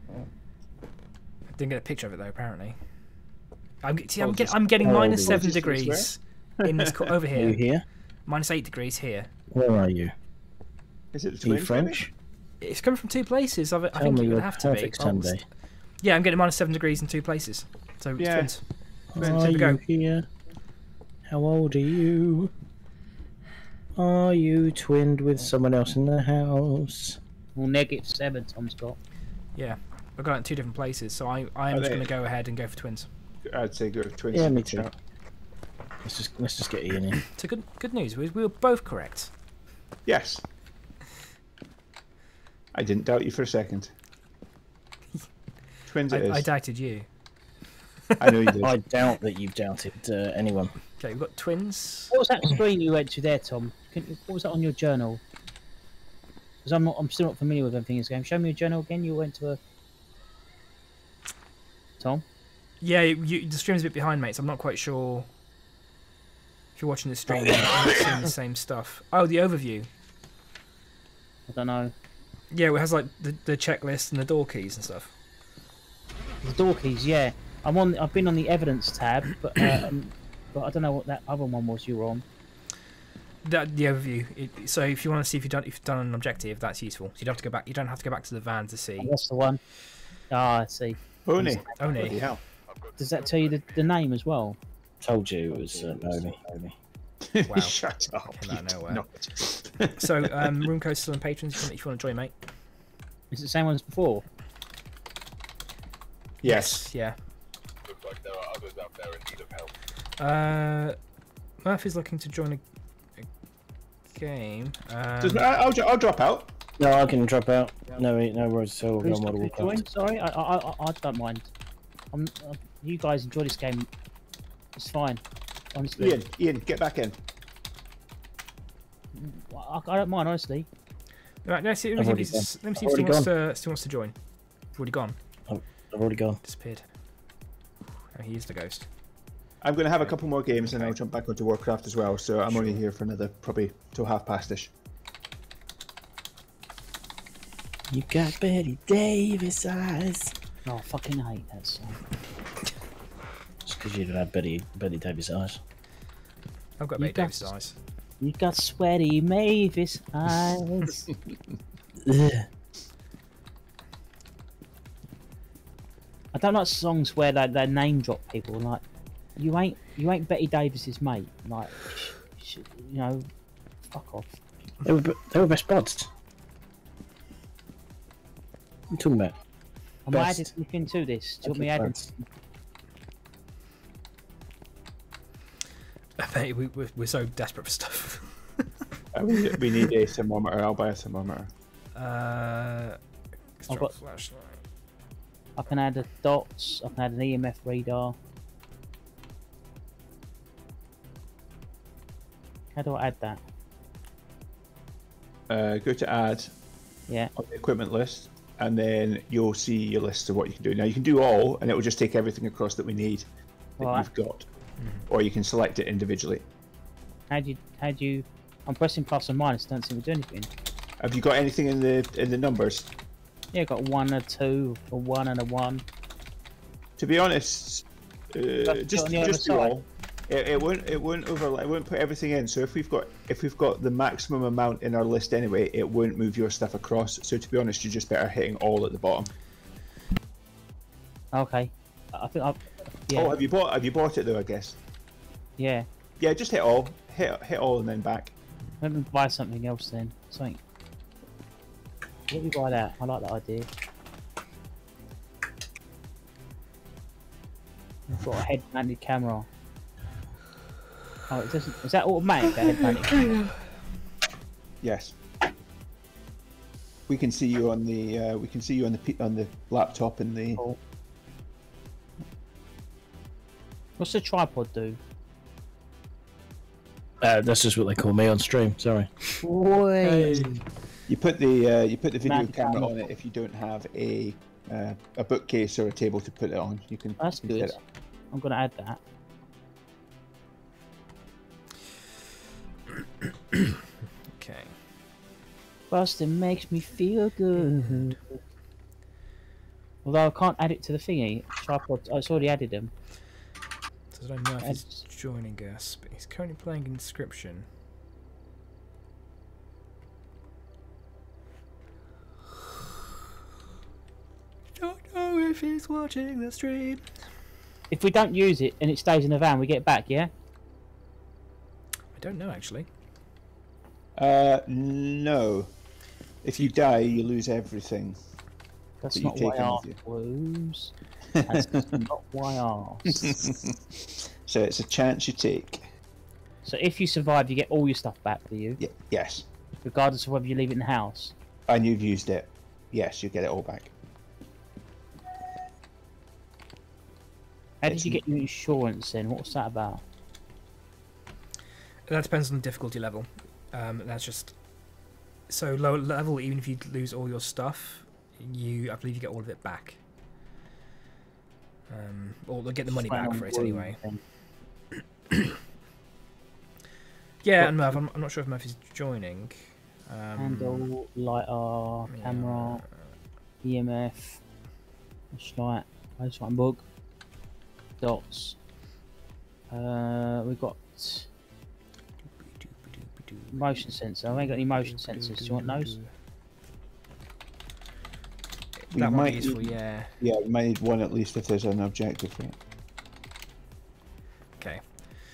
I didn't get a picture of it though. Apparently. I'm see, I'm, Oh, get, just- I'm getting oh, minus just- seven just- just degrees in this co- over Are you here. here? Minus eight degrees here. Where are you? Is it the Are you twins? French? It's coming from two places. I've, I Tell think me it would your have to be. perfect Oh, Sunday. yeah, I'm getting minus seven degrees in two places. So it's Yeah. twins. Are we go. you here? How old are you? Are you twinned with someone else in the house? Well, negative seven Tom's got. Yeah, I've got it in two different places. So I I am Are just they- going to go ahead and go for twins. I'd say go with twins. Yeah, me too. Let's just let's just get Ian in. So good good news. We, we were both correct. Yes. I didn't doubt you for a second. Twins it I, is. I doubted you. I know you did. I doubt that you've doubted uh, anyone. Okay, we've got twins. What was that screen you went to there, Tom? Can, what was that on your journal? Because I'm not. I'm still not familiar with everything in this game. Show me your journal again. You went to a. Tom. Yeah, you, the stream's a bit behind, mates. I'm not quite sure if you're watching the stream and not seeing the same stuff. Oh, the overview. I don't know. Yeah, it has like the, the checklist and the door keys and stuff. The door keys. Yeah, I'm on. I've been on the evidence tab, but um, but I don't know what that other one was you were on. That the overview. It, so if you want to see if you've done if you've done an objective, that's useful. So you don't have to go back. You don't have to go back to the van to see. That's the one. Ah, I see. Pony. Only. Bloody hell. Does that tell you the, the name as well? Told you it was uh, Naomi. Naomi. Wow. Shut up. Came out of you nowhere. nut. So um, room code still on patrons if you want, if you want to join, mate. Is it the same one as before? Yes. Yeah. Looks like there are others out there in need of help. Uh, Murphy's looking to join a, a game. Um, Does- I- I'll, I'll drop out. No, I can drop out. No, no worries at all. Who's No looking more to join? Sorry, I, I, I, I don't mind. I'm, uh, you guys enjoy this game. It's fine. Honestly, Ian, Ian, get back in. I, I don't mind. Honestly, right, let's see, let I've me already see, if- let me see I've if Steve already wants, to, Steve wants to join. Already gone. I've already gone. Disappeared. Oh, he is the ghost. I'm going to have a couple more games and then I'll jump back onto Warcraft as well, so I'm only here for another probably till half past-ish. You got Betty Davis eyes. no, I fucking hate that song. Just because you don't have Betty Betty Davis eyes. I've got You Betty Davis' got- eyes. You got sweaty Mavis eyes. Ugh. I don't like songs where they, they name drop people. Like, you ain't you ain't Betty Davis's mate. Like, sh sh you know, fuck off. They were be- they were best buds. What are you talking about? Am I Best. adding anything to this? Do you want me adding? Buds. Mate, we, we're, we're so desperate for stuff. Uh, we, we need a thermometer. I'll buy a thermometer. uh, I've got- flashlight. I can add a dots. I can add an E M F radar. How do I add that? Uh, go to add Yeah. on the equipment list, and then you'll see your list of what you can do. Now you can do all, and it will just take everything across that we need that Right. you've got, or you can select it individually. How do you? How do you? I'm pressing plus and minus. Don't seem to do anything. Have you got anything in the in the numbers? Yeah, I got one, a two, a one, and a one. To be honest, uh, That's just on the other just do side. all. It, it won't it won't overlap. It won't put everything in. So if we've got if we've got the maximum amount in our list anyway, it won't move your stuff across. So to be honest, you're just better hitting all at the bottom. Okay. I think I've. Yeah. Oh, have you bought have you bought it though? I guess. Yeah. Yeah, just hit all. Hit hit all and then back. Let me buy something else then. Something. Let me buy that. I like that idea. I've got a head-mounted camera. Oh, it doesn't. Is that automatic? That head-mounted camera? Yes. We can see you on the uh, we can see you on the P on the laptop in the. Cool. What's the tripod do? Uh, that's just what they call me on stream. Sorry. Boy. You put the uh, you put the video Magic camera camera. on it if you don't have a uh, a bookcase or a table to put it on. You can. That's you can set good. it up. I'm gonna add that. Okay. Busting makes me feel good. Although I can't add it to the thingy. Tripod. Oh, it's already added them. So I don't know if he's That's- joining us, but he's currently playing Inscription. Don't know if he's watching the stream. If we don't use it and it stays in the van, we get it back, yeah? I don't know actually. Uh, no. If you die, you lose everything. That's That you not why take I in asked, with Woos. That's not why I asked. So it's a chance you take. So if you survive, you get all your stuff back, do you? Y yes. Regardless of whether you leave it in the house. And you've used it. Yes, you get it all back. How did It's you get your insurance then? What was that about? That depends on the difficulty level. Um, that's just so low level. Even if you lose all your stuff, you I believe you get all of it back. Um, or they'll get the money back for it anyway. Yeah, and Merv, I'm, I'm not sure if Merv is joining. Um, Handle, lighter, yeah. camera, E M F, flashlight, flashlight bug, dots. Uh, we've got motion sensor. I ain't got any motion sensors. Do you want those? We That might might be useful, need- yeah. Yeah, you might need one at least if there's an objective for it. Okay.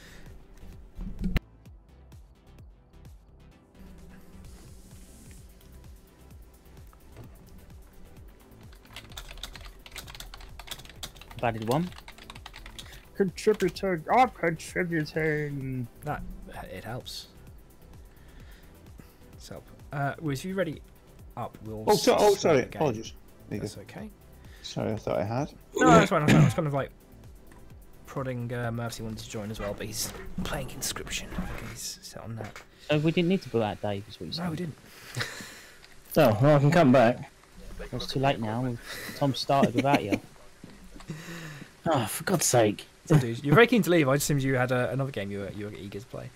I've added one. Contributing. I'm contributing. That it helps. It's help. Uh, well, if you're ready up, we'll. Oh, so, oh start sorry. the game. Apologies. There you That's go. okay. Sorry, I thought I had. No, that's fine. That's fine. I was kind of like prodding uh, Mercy wanted to join as well, but he's playing Inscription. I think he's set on that. So we didn't need to put that, Dave. Is what you said. No, we didn't. Oh, well, I can come back. It's too late now. Tom started without you. Oh, for God's sake. So, dude, you're very keen to leave. I just assumed you had uh, another game you were you were eager to play.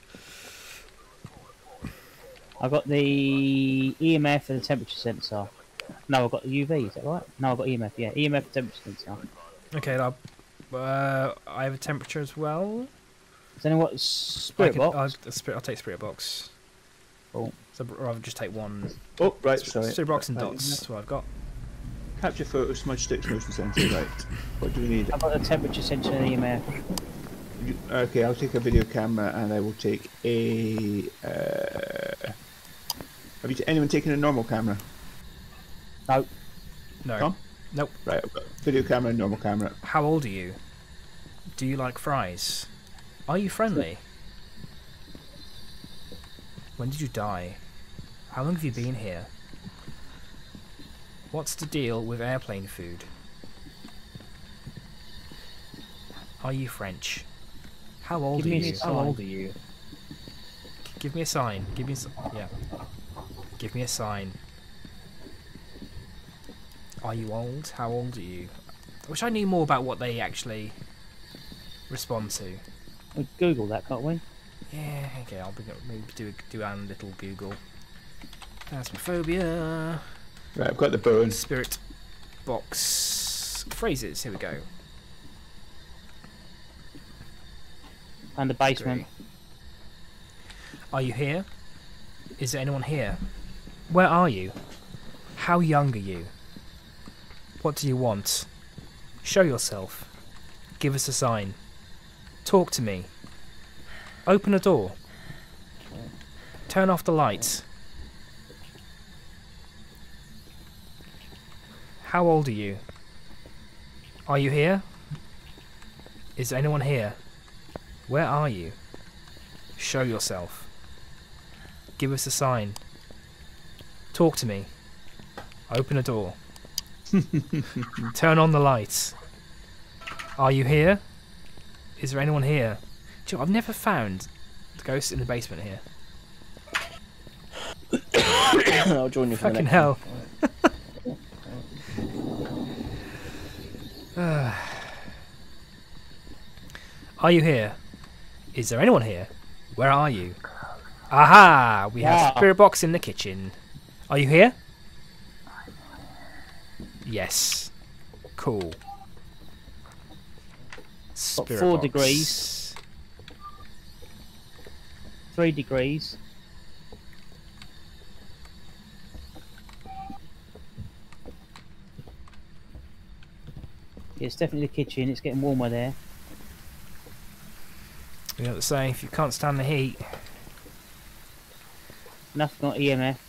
I got the E M F and the temperature sensor. No, I got the U V. Is that right? No, I got E M F. Yeah, E M F and temperature sensor. Okay, now, uh, I have a temperature as well. Does anyone got a I spirit can, box? I'll, spirit, I'll take spirit box. Cool. So I'd rather just take one. Oh, right, Sp- sorry. Spirit box and Right, dots. That's what I've got. Capture photo, smudge sticks, motion sensor. Right. What do we need? I've got the temperature sensor and E M F. You- Okay, I'll take a video camera and I will take a. Uh, have you t- anyone taken a normal camera? No. No. Tom? Nope. Right, I've got video camera and normal camera. How old are you? Do you like fries? Are you friendly? When did you die? How long have you been here? What's the deal with airplane food? Are you French? How old Give are me a you? sign. How old are you? Give me a sign. Give me a s- yeah. Give me a sign. Are you old? How old are you? I wish I knew more about what they actually respond to. We Google that, can't we? Yeah, okay, I'll be, maybe do a, do a little Google. Phasmophobia. Right, I've got the bone. Spirit box phrases. Here we go. And the basement. Three. Are you here? Is there anyone here? Where are you? How young are you? What do you want? Show yourself. Give us a sign. Talk to me. Open a door. Turn off the lights. How old are you? Are you here? Is there anyone here? Where are you? Show yourself. Give us a sign. Talk to me. Open a door. Turn on the lights. Are you here? Is there anyone here? Do you know, I've never found the ghost in the basement here. I'll join you for the Fucking next hell. Are you here? Is there anyone here? Where are you? Aha! We have Yeah. spirit box in the kitchen. Are you here? Yes. Cool. Spirit four box. degrees. Three degrees. Yeah, it's definitely the kitchen. It's getting warmer there. You know what they say, if you can't stand the heat. Nothing on E M F.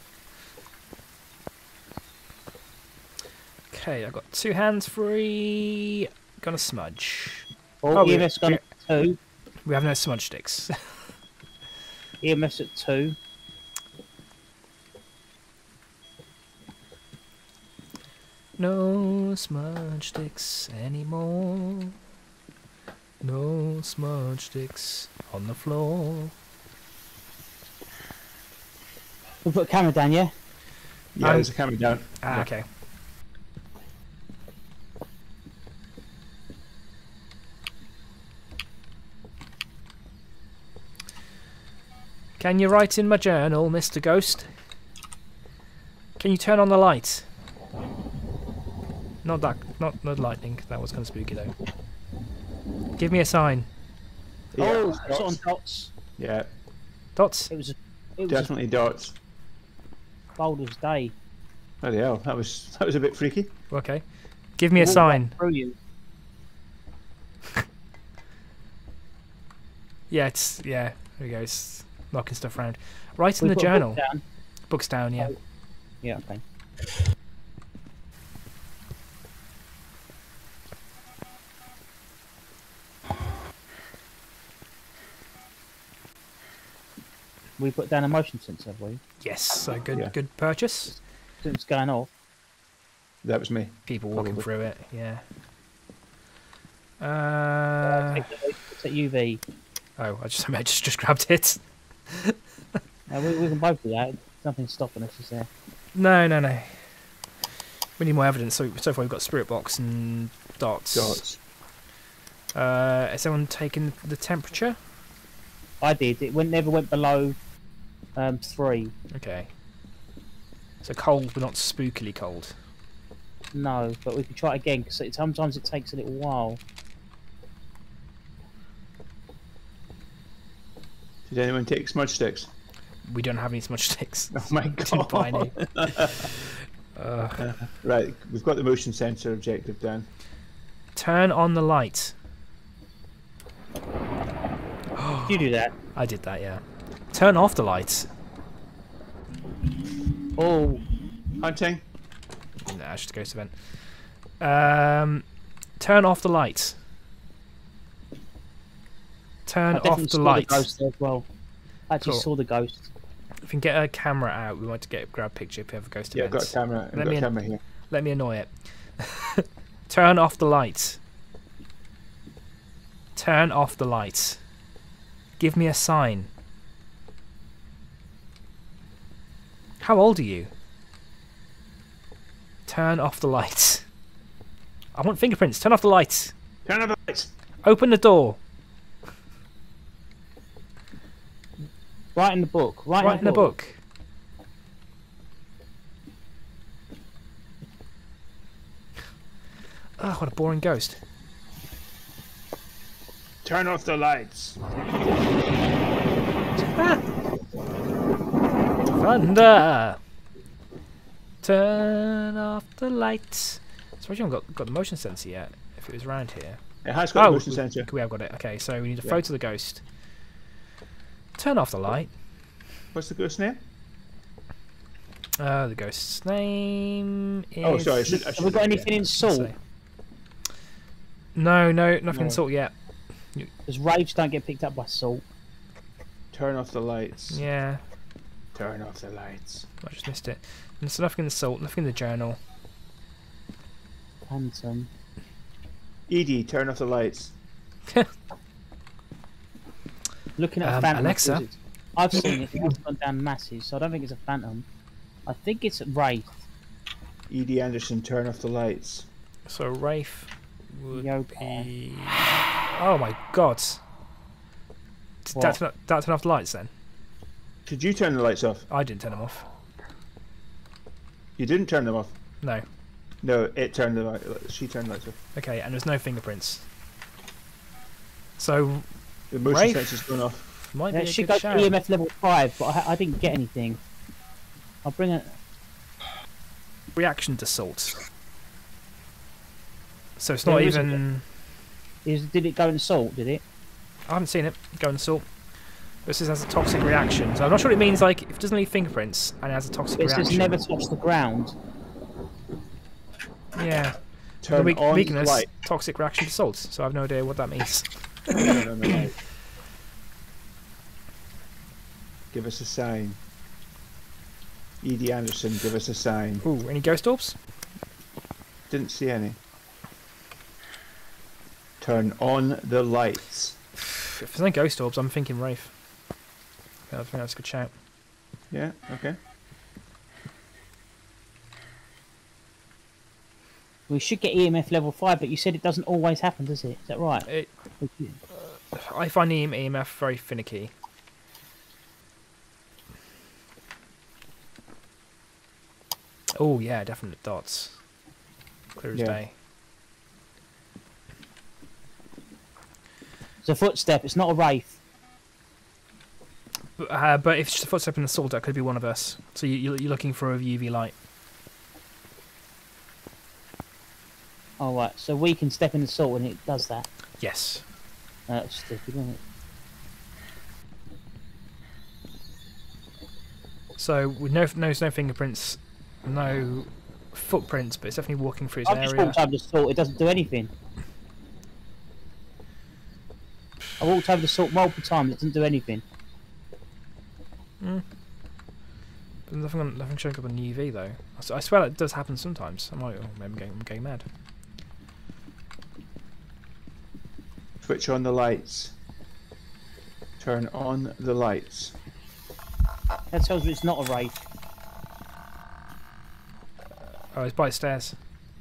Okay, I've got two hands free. Gonna smudge. Oh, Oh, we- E M F's gone we- at two. We have no smudge sticks. E M F's at two. No smudge sticks anymore. No smudge sticks on the floor. We put a camera down, yeah? Yeah, Um, there's a camera down. Ah, okay. Can you write in my journal, Mister Ghost? Can you turn on the light? Not that, not the lightning. That was kind of spooky though. Give me a sign. Yeah, oh, dots. it's on dots. Yeah, Dots. It was a, it was definitely dots. a Boulder's Day. Bloody hell, that was that was a bit freaky. Okay. Give me a Walked sign. right through you. Yeah, it's yeah. There we go. It's knocking stuff around. Write in We the put a book journal. down. Books down. Yeah. Oh. Yeah, okay. We put down a motion sensor, have we? Yes. So good. Yeah. Good purchase. Since it's going off. That was me. People walking Probably. through it. Yeah. Uh, It's at U V. oh, I just I just just grabbed it. Uh, we, we can both do that. Nothing's stopping us, is there? No, no, no. We need more evidence. So so far we've got spirit box and dots. Dots. Uh, has anyone taken the temperature? I did. It went, never went below um, three. Okay. So cold, but not spookily cold. No, but we can try it again because sometimes it takes a little while. Did anyone take smudge sticks? We don't have any smudge sticks. Oh my Didn't buy any. god. Uh, Right, we've got the motion sensor objective down. turn on the light. You do that. I did that, yeah. Turn off the lights. Oh, Hunting. Nah, it's just a ghost event. Um, turn off the lights. Turn I off definitely the saw the lights. ghost there as well. I actually Cool. saw the ghost. If we can get a camera out, we want to get grab a picture if we have a ghost Yeah, I've event. got a camera. I've Let got me a in- camera here. Let me annoy it. Turn off the lights. Turn off the lights. Give me a sign. How old are you? Turn off the lights. I want fingerprints. Turn off the lights. Turn on the lights. Open the door. Right in the book. Right, Right in the book. Oh, what a boring ghost. Turn off the lights. Thunder! Turn off the lights. So we haven't got, got the motion sensor yet, if it was around here. It has got Oh, a motion we, sensor. we have got it. Okay, so we need a Yeah. photo of the ghost. Turn off the light. What's the ghost name? Uh, the ghost's name is... Oh, sorry. I should, I Have should we got yeah. anything in Let's salt? say. No, no, nothing No. in salt yet. Because raves don't get picked up by salt. Turn off the lights. Yeah, Turn off the lights. I just missed it. And so nothing in the salt, nothing in the journal. Phantom. Edie, turn off the lights. Looking at a Um, phantom. Alexa? because it's- I've seen it. It's gone down massive, so I don't think it's a phantom. I think it's a wraith. Edie Anderson, turn off the lights. So Rafe would Yokai. be... Oh my god. Did that What? turn, that turn off the lights then? Did you turn the lights off? I didn't turn them off. You didn't turn them off. No. No, it turned the light. She turned the lights off. Okay, and there's no fingerprints. So, The motion Rafe? sensor's gone off. might Yeah, be it a should good go shout. to E M F level five, but I, I didn't get anything. I'll bring it. Reaction to salt. So it's Yeah, not there isn't even... Is did it go in salt? Did it? I haven't seen it go in salt. This is has a toxic reaction. So I'm not sure what it means, like, if it doesn't leave fingerprints and it has a toxic It reaction. says never touch the ground. Yeah. Turn Weak- on weakness, the light. toxic reaction to salt. So I have no idea what that means. Turn on the light. Give us a sign. Edie Anderson, give us a sign. Ooh, any ghost orbs? Didn't see any. Turn on the lights. If there's no ghost orbs, I'm thinking Rafe. I think that's a good shout. Yeah, okay. We should get E M F level five, but you said it doesn't always happen, does it? Is that right? It, I find E M F very finicky. Oh yeah, definite dots. Clear as Yeah. day. It's a footstep. It's not a wraith. But, uh, but if it's just a footstep in the salt, that could be one of us. So you, you're looking for a U V light. All right. So we can step in the salt and it does that. Yes. Uh, That's stupid, isn't it? So with no no no fingerprints, no footprints, but it's definitely walking through his I've just area. walked over the salt. It doesn't do anything. I walked over the salt multiple times. It didn't do anything. Mm. But nothing, on, nothing showing up on U V though. I s- I swear that does happen sometimes. I might, oh, maybe I'm going, I'm going mad. Switch on the lights. Turn on the lights. That tells me it's not a wraith. Oh, it's by the stairs.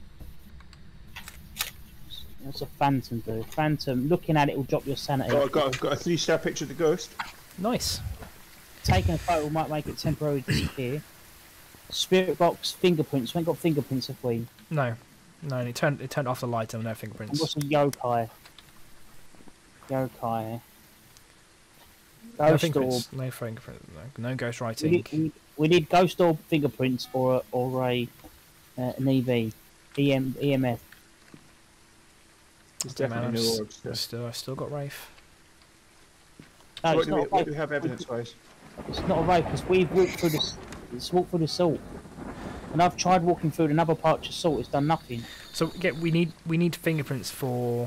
What's a phantom do? Phantom, looking at it will drop your sanity. Oh, I've got, I've got a three star picture of the ghost. Nice. Taking a photo might make it temporarily disappear. Spirit box, fingerprints. We ain't got fingerprints, have we? No, no. And it turned it turned off the light and no And fingerprints. what's a yokai? Yokai. No Ghost orb. fingerprints. No fingerprints. No, no ghost We writing. need, we, we need ghost orb fingerprints or a, or a uh, an E V, E M, E M F. There's Okay, man, definitely I'm no s- orbs there. Still, I've still got Rafe. No, So what, it's do we, not. what A do we have evidence-wise? It's not a raid because we've walked through the it's walked through the salt, and I've tried walking through another patch of salt. It's done nothing. So yeah, we need we need fingerprints for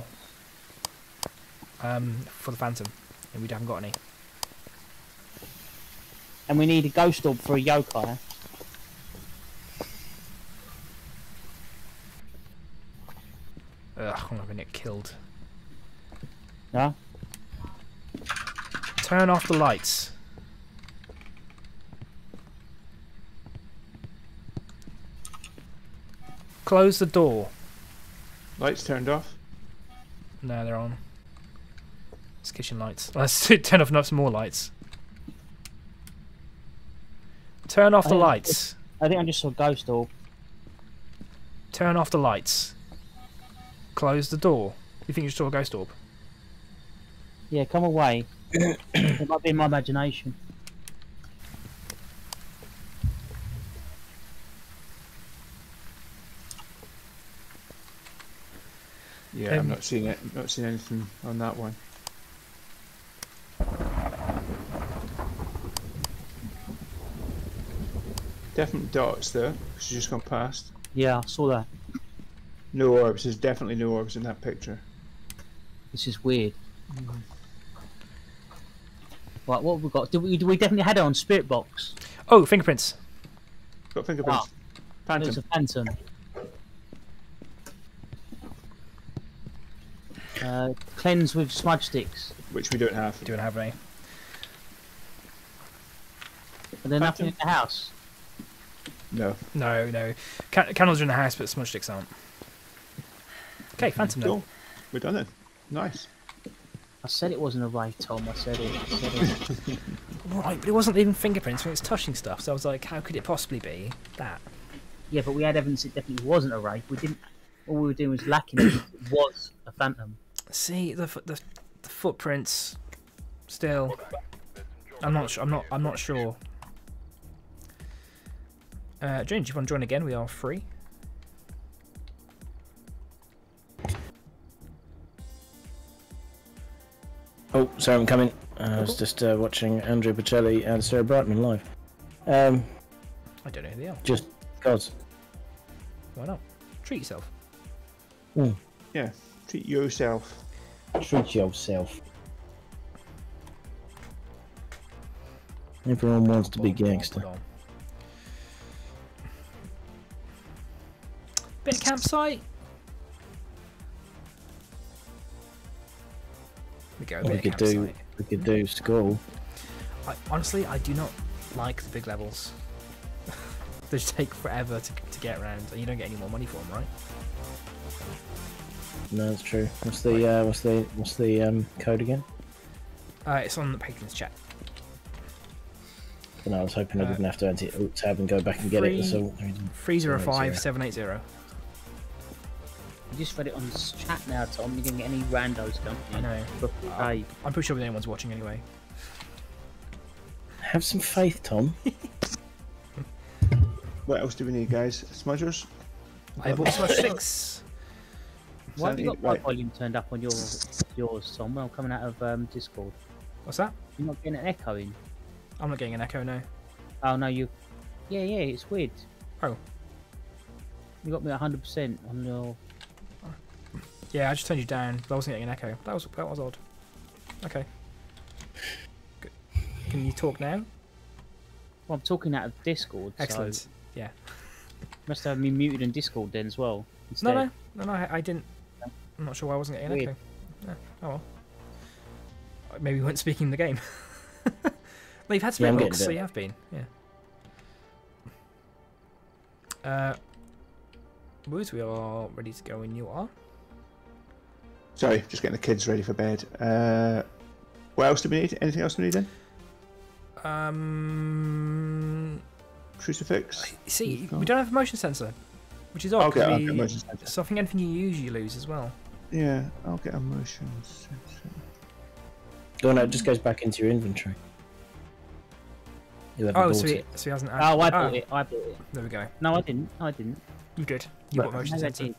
um for the Phantom, and we haven't got any. And we need a ghost orb for a yokai. Ugh, I'm gonna get killed. No? Turn off the lights. Close the door. Lights turned off. No, they're on. It's kitchen lights. Let's turn off some more lights. Turn off the I- lights. I think I just saw a ghost orb. Turn off the lights. Close the door. You think you saw a ghost orb? Yeah, come away. It might be in my imagination. Yeah, Um, I'm not seeing it. Not seeing anything on that one. Definite dots there. She's just gone past. Yeah, I saw that. No orbs. There's definitely no orbs in that picture. This is weird. Right, what have we got? Did we, did we definitely had it on Spirit Box? Oh, fingerprints. Got fingerprints. There's Phantom. a phantom. Uh, cleanse with smudge sticks. Which we don't have. Do you have any? Are there nothing in the house? No. No, no. Ca candles are in the house, but smudge sticks aren't. Okay, Phantom then. Cool. We're done then. Nice. I said it wasn't a raid, Tom. I said it. I said it. Right, but it wasn't even fingerprints, it was touching stuff, so I was like, how could it possibly be that? Yeah, but we had evidence it definitely wasn't a raid. We didn't. All we were doing was lacking evidence it was a phantom. See, the, fo- the, the footprints, still, I'm not sure, I'm not, I'm not sure. Uh, Jane, do you want to join again? We are free. Oh, sorry, I'm coming. I was just uh, watching Andrew Bocelli and Sarah Brightman live. Um, I don't know who they are. just because. Why not? Treat yourself. Mm, Yeah. Treat yourself. treat yourself. Everyone wants to be Hold on, gangster. hold on. Bit of campsite. We go. A We bit could of do. campsite. We could do school. I, honestly, I do not like the big levels. They just take forever to, to get around, and you don't get any more money for them, right? No, that's true. What's the uh, what's the what's the um, code again? Uh, it's on the patrons chat. No, I was hoping I Uh, didn't have to edit alt tab and go back and get three- it. So Three zero five seven seven eight zero. You just read it on this chat now, Tom. You didn't get any randos, don't you? I know. For Uh, raid. I'm pretty sure anyone's watching anyway. have some faith, Tom. What else do we need, guys? Smudgers? I bought Smash Six. Why have you got my Right. volume turned up on your yours, Tom? When I'm coming out of um, Discord, What's that? you're not getting an echo in. I'm not getting an echo, no. Oh no, you. Yeah, yeah, it's weird. Oh. You got me one hundred percent on your. Yeah, I just turned you down, but I wasn't getting an echo. That was that was odd. Okay. Good. Can you talk now? Well, I'm talking out of Discord. Excellent. So Yeah. must have me muted in Discord then as well. No, Instead. no, no, no. I, I didn't. I'm not sure why I wasn't getting an Weird. echo. Yeah. Oh well. Maybe we weren't speaking the game. Well, you've had Yeah, I'm Spirit getting Box, so there. you have been. Yeah. Uh. Woos, we are ready to go when you are. Sorry, just getting the kids ready for bed. Uh, what else do we need? Anything else we need then? Um. Crucifix? See, Oh. we don't have a motion sensor, which is odd. I'll 'cause get, I'll we- get motion sensor. So I think anything you use, you lose as well. Yeah, I'll get a motion sensor. Oh no, it just goes back into your inventory. You haven't Oh, bought so he, it. so he hasn't. Oh, I added- bought it. I bought it. There we go. No, I didn't. No, I didn't. You did. You But- bought motion Maybe I sensor. did.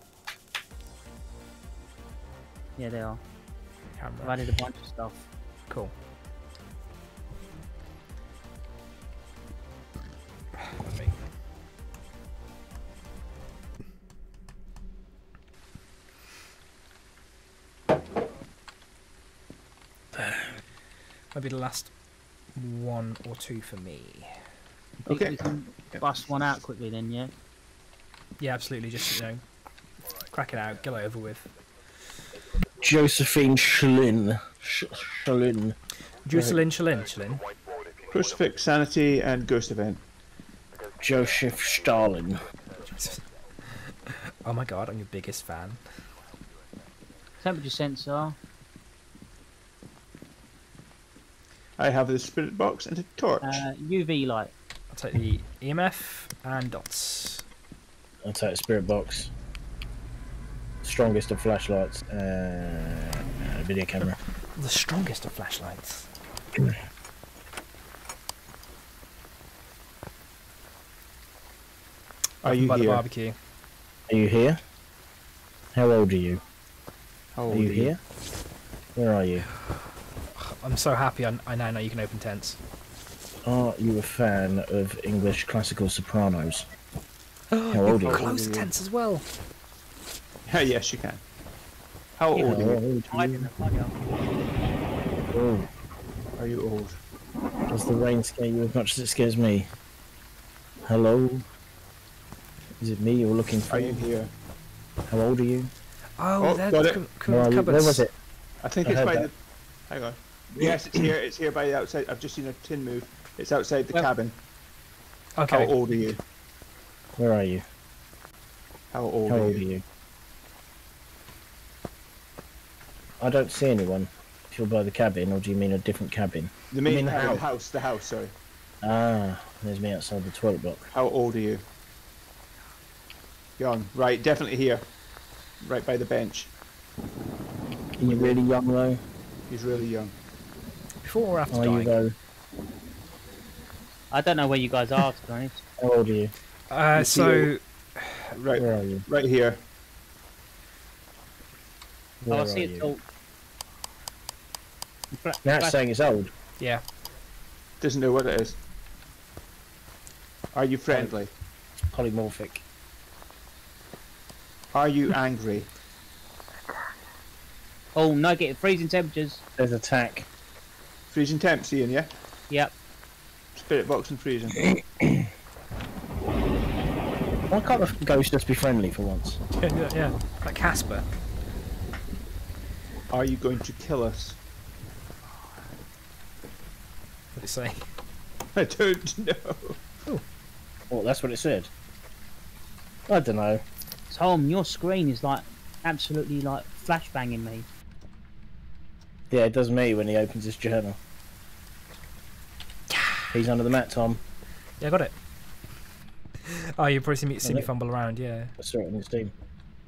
Yeah, they are. I've Camera. added a bunch of stuff. Cool. Me. Maybe the last one or two for me. Think Okay. we can bust one out quickly then, yeah? Yeah, absolutely. Just, you know, crack it out, get it over with. Josephine Schlin. Sh- Schlin. Juicelin, Chalin, Chalin. Crucifix, Sanity, and Ghost Event. Joseph Stalin. Oh my god, I'm your biggest fan. Temperature sensor. I have the spirit box and a torch. Uh, U V light. I'll take the E M F and dots. I'll take the spirit box. Strongest of flashlights. Uh, uh, video camera. The strongest of flashlights. Are you by the here? barbecue. Are you here? How old are you? How Are old you here? Where are you? I'm so happy I, I now know you can open tents. Are you a fan of English classical sopranos? How old are you? Close tents as well. Yeah, yes, you can. How How old are you? old I are you? didn't plug up. Oh, Are you old? does the rain scare you as much as it scares me? Hello? Is it me you're looking for? Are you here? How old are you? Oh, Oh, they're got it. cu- cu- Where, are you? cupboards. Where was it? I think I it's heard by that. the. Hang on. Yes, it's here. It's here by the outside. I've just seen a tin move. It's outside the Well- cabin. Okay. How old are you? Where are you? How old How are old are you? you? I don't see anyone. If you're by the cabin, or do you mean a different cabin? The main mean the cabin, house? house. The house. Sorry. Ah, there's me outside the toilet block. How old are you? Young. Right. Definitely here. Right by the bench. Are you really young though? He's really young. Before or after Are you dying? though? I don't know where you guys are, to be honest. How old are you? Uh, You so, Right. Where are you? Right here. Where Oh, I are see it you? talk. Fla- Now it's flash- saying it's old. yeah. Doesn't know what it is. Are you friendly? Polymorphic. Are you angry? Oh, negative. Freezing temperatures. There's attack. Freezing temps, Ian. Yeah. Yep. Spirit box and freezing. Why can't the ghost just be friendly for once? Yeah, yeah, yeah. Like Casper. Are you going to kill us? What did it say? I don't know. Oh, that's what it said. I don't know. Tom, your screen is like absolutely like flashbanging me. Yeah, it does me when he opens his journal. He's under the mat, Tom. Yeah, I got it. Oh, you probably see me, see me it? fumble around, yeah. I saw it on his team.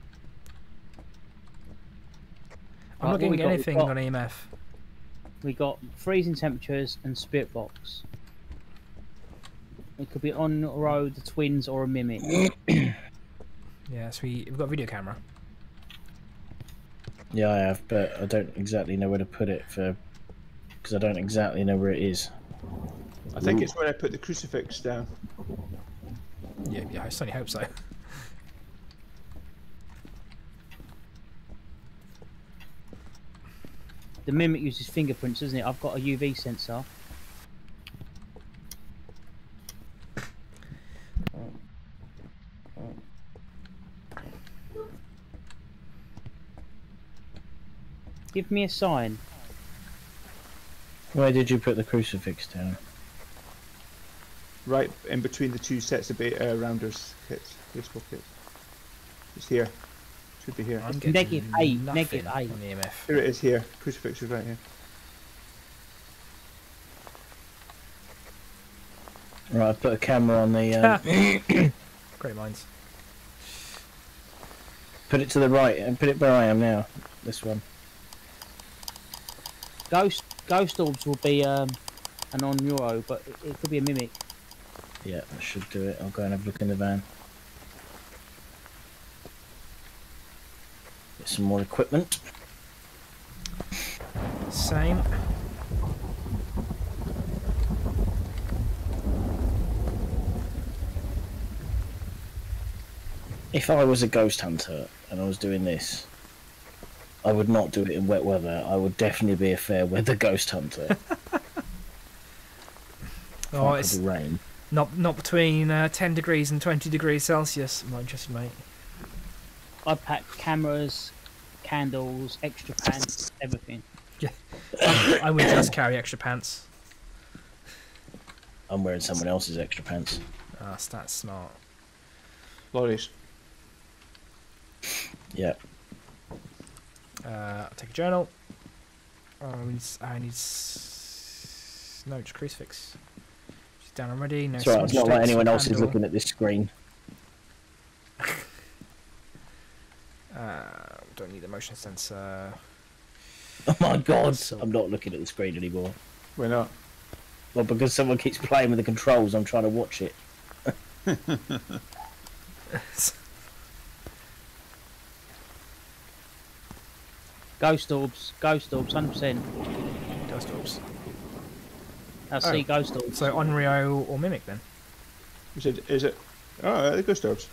I'm Right, not what getting we got? We've anything got- on E M F. We got freezing temperatures and spirit box. It could be on road, the twins, or a mimic. Yeah, so we, we've got a video camera. Yeah, I have, but I don't exactly know where to put it for, because I don't exactly know where it is. I think it's where I put the crucifix down. Yeah, yeah, I certainly hope so. The mimic uses fingerprints, doesn't it? I've got a U V sensor. Give me a sign. Where did you put the crucifix down? Right in between the two sets of beta uh, rounders kits. Baseball kits. It's here. Should be here. I'm It's getting negative eight, nothing negative eight. on E M F. Here it is here. Crucifix is right here. Right, I've put a camera on the. Um, Great minds. put it to the right and put it where I am now. This one. Ghost, Ghost orbs will be um, an on Euro, but it, it could be a mimic. Yeah, that should do it. I'll go and have a look in the van. Get some more equipment. Same. If I was a ghost hunter and I was doing this, I would not do it in wet weather. I would definitely be a fair weather ghost hunter. Oh, Fuck it's the rain. not not between uh, ten degrees and twenty degrees Celsius. I'm not interested, mate. I pack cameras, candles, extra pants, everything. I, I would just carry extra pants. I'm wearing someone else's extra pants. Ah, so that's smart. Lorries. Yeah. Uh, I'll take a journal. Oh, I need, I need s- no, just crucifix. She's down already. No. It's right, it's not smudge like sticks, anyone else is candle. looking at this screen. Uh, don't need a motion sensor. Oh my god, So- I'm not looking at the screen anymore. Why not? Well, because someone keeps playing with the controls, I'm trying to watch it. Ghost orbs, ghost orbs, one hundred percent. Ghost orbs. I see Oh. ghost orbs. So Onryo or Mimic then? Is it? Is it? Oh, the ghost orbs.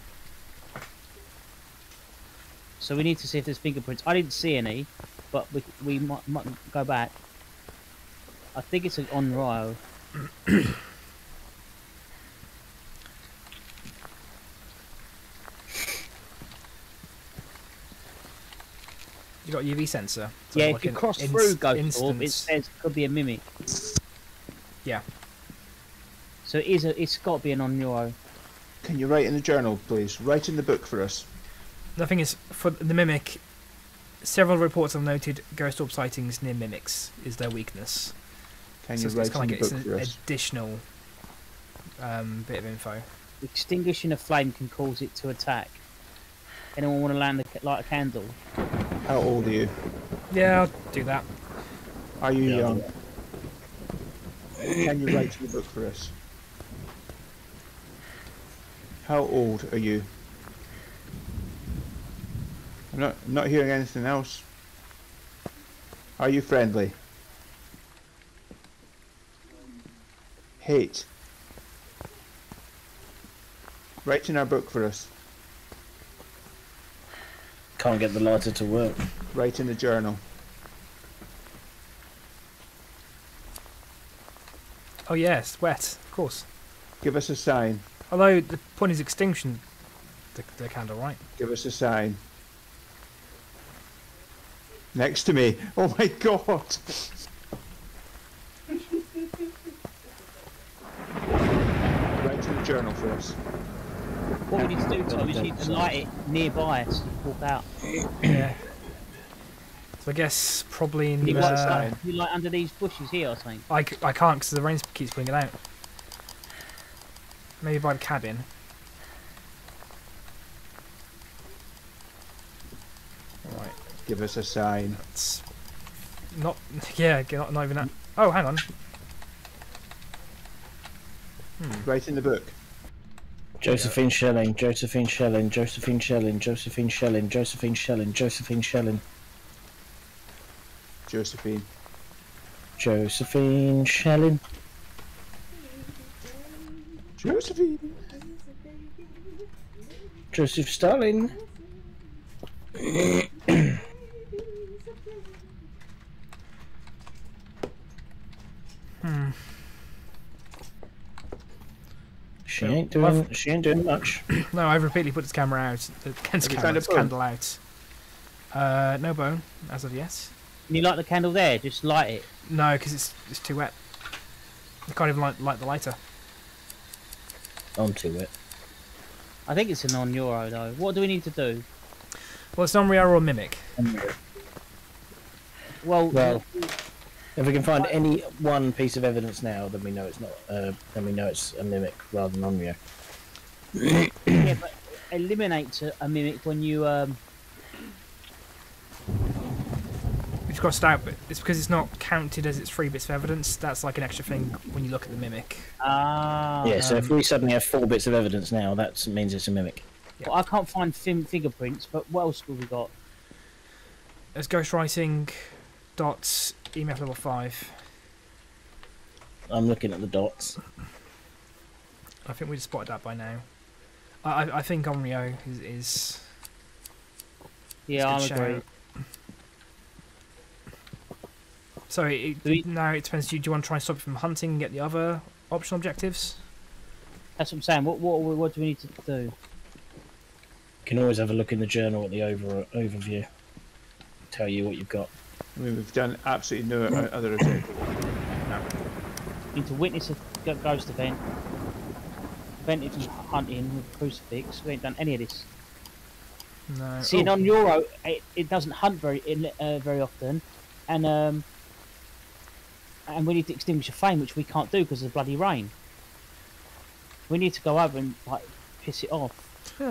So we need to see if there's fingerprints. I didn't see any, but we we might, might go back. I think it's an on Rio. You got a U V sensor. So Yeah, like if you an cross ins- through ghost orb, it instance- says it could be a mimic. Yeah. So it is a, it's got to be an on Euro. Can you write in the journal, please? Write in the book for us. The thing is, for the Mimic, several reports have noted ghost orb sightings near Mimics is their weakness. Can so you it's write kind in of the like book it's for an us? additional um, bit of info. Extinguishing a flame can cause it to attack. Anyone want to land a, ca- light a candle? How old are you? Yeah, I'll do that. Are you Yeah, I'll young? Can you write in the book for us? How old are you? I'm not I'm not hearing anything else. Are you friendly? Hate. Write in our book for us. Can't get the lighter to work. Write in the journal. Oh yes, wet, of course. Give us a sign. Although the point is extinction, the, the candle, right? Give us a sign. Next to me. Oh my god! Write in the journal for us. What we need to do, Tom, is you need to light it nearby so you can walk out. Yeah. So I guess probably in You Give us a uh, sign. You light under these bushes here, I think. I, c- I can't because the rain keeps pulling it out. Maybe by the cabin. Right. Give us a sign. It's not. Yeah, not, not even that. Oh, hang on. Write in the book. Josephine Shelling, Josephine Shelling, Josephine Shelling, Josephine Shelling, Josephine Shelling, Josephine Shelling, Josephine. Josephine Shelling. Josephine. Joseph Stalin. Hmm. She So, ain't doing. I've- She ain't doing much. No, I've repeatedly put this camera out. The Ken's Have you camera, found a this bone? candle out. Uh, no bone as of yet. Can you light the candle there? Just light it. No, because it's it's too wet. I can't even light, light the lighter. Onto it. I think it's a non-Euro though. What do we need to do? Well, it's non-Rio or Mimic. Well, Well, if we can find any one piece of evidence now, then we know it's not. Uh, then we know it's a mimic rather than Onryo. yeah, but eliminate a, a mimic when you um. Which crossed out, but it's because it's not counted as its three bits of evidence. That's like an extra thing when you look at the mimic. Ah. Yeah, so Um, if we suddenly have four bits of evidence now, that means it's a mimic. Well, I can't find fin- fingerprints, but what else have we got? There's ghostwriting, dots, E M F level five. I'm looking at the dots. I think we just spotted that by now. I I, I think Onryo is. is Yeah, I'm is a good agree. shout. So it, Do we- it, now it depends. Do you, do you want to try and stop it from hunting and get the other optional objectives? That's what I'm saying. What what what do we need to do? You can always have a look in the journal at the over overview. Tell you what you've got. I mean, we've done absolutely no o- other objective. We need to witness a g- ghost event. Prevented from hunting with a crucifix. We ain't done any of this. No. See, and Oh, on Euro, it, it doesn't hunt very in, uh, very often, and um, and we need to extinguish a flame, which we can't do because of the bloody rain. We need to go over and like piss it off.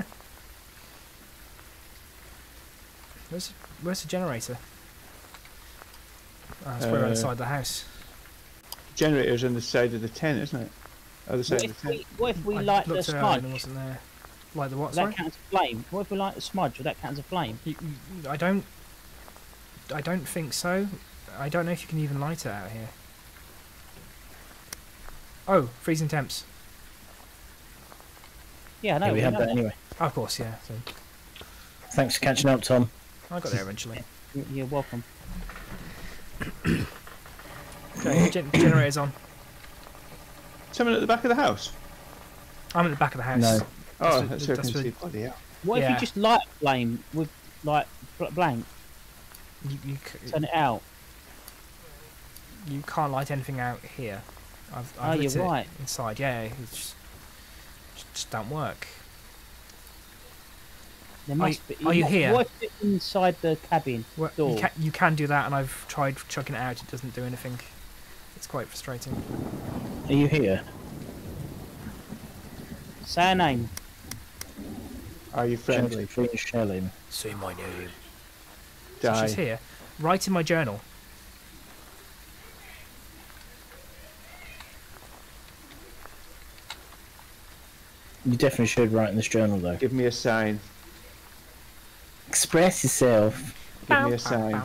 where's where's the generator? Oh, it's way Uh, outside the house. Generator's on the side of the tent, isn't it? Other side What of if the tent. we, what if we I light the looked earlier smudge? and it wasn't there. Like the what? Would Sorry. that count as a flame? What if we light the smudge? Would that count as a flame? You, you, I don't. I don't think so. I don't know if you can even light it out here. Oh, freezing temps. Yeah, I know. yeah, we we have know that that. anyway. Oh, of course, yeah. So Thanks for catching up, Tom. I got there eventually. You- You're welcome. Okay, gen- generator's on. Someone at the back of the house. I'm at the back of the house. No. Oh, the- that's where I that's can the- see. Bloody hell. What if Yeah. you just light a flame with like bl- blank, You, you, c- turn it out? you can't light anything out here. I've, Oh, I've lit you're it right. inside. Yeah, it just, just don't work. There Are must you- be. are you what- here? What if it's inside the cabin Well, door? you, can, you can do that, and I've tried chucking it out. It doesn't do anything. It's quite frustrating. Are you here? Say a name. Are you friendly? Josephine Shelling. Say my name. Die. So she's here. Write in my journal. You definitely should write in this journal, though. Give me a sign. Express yourself. Give me a sign.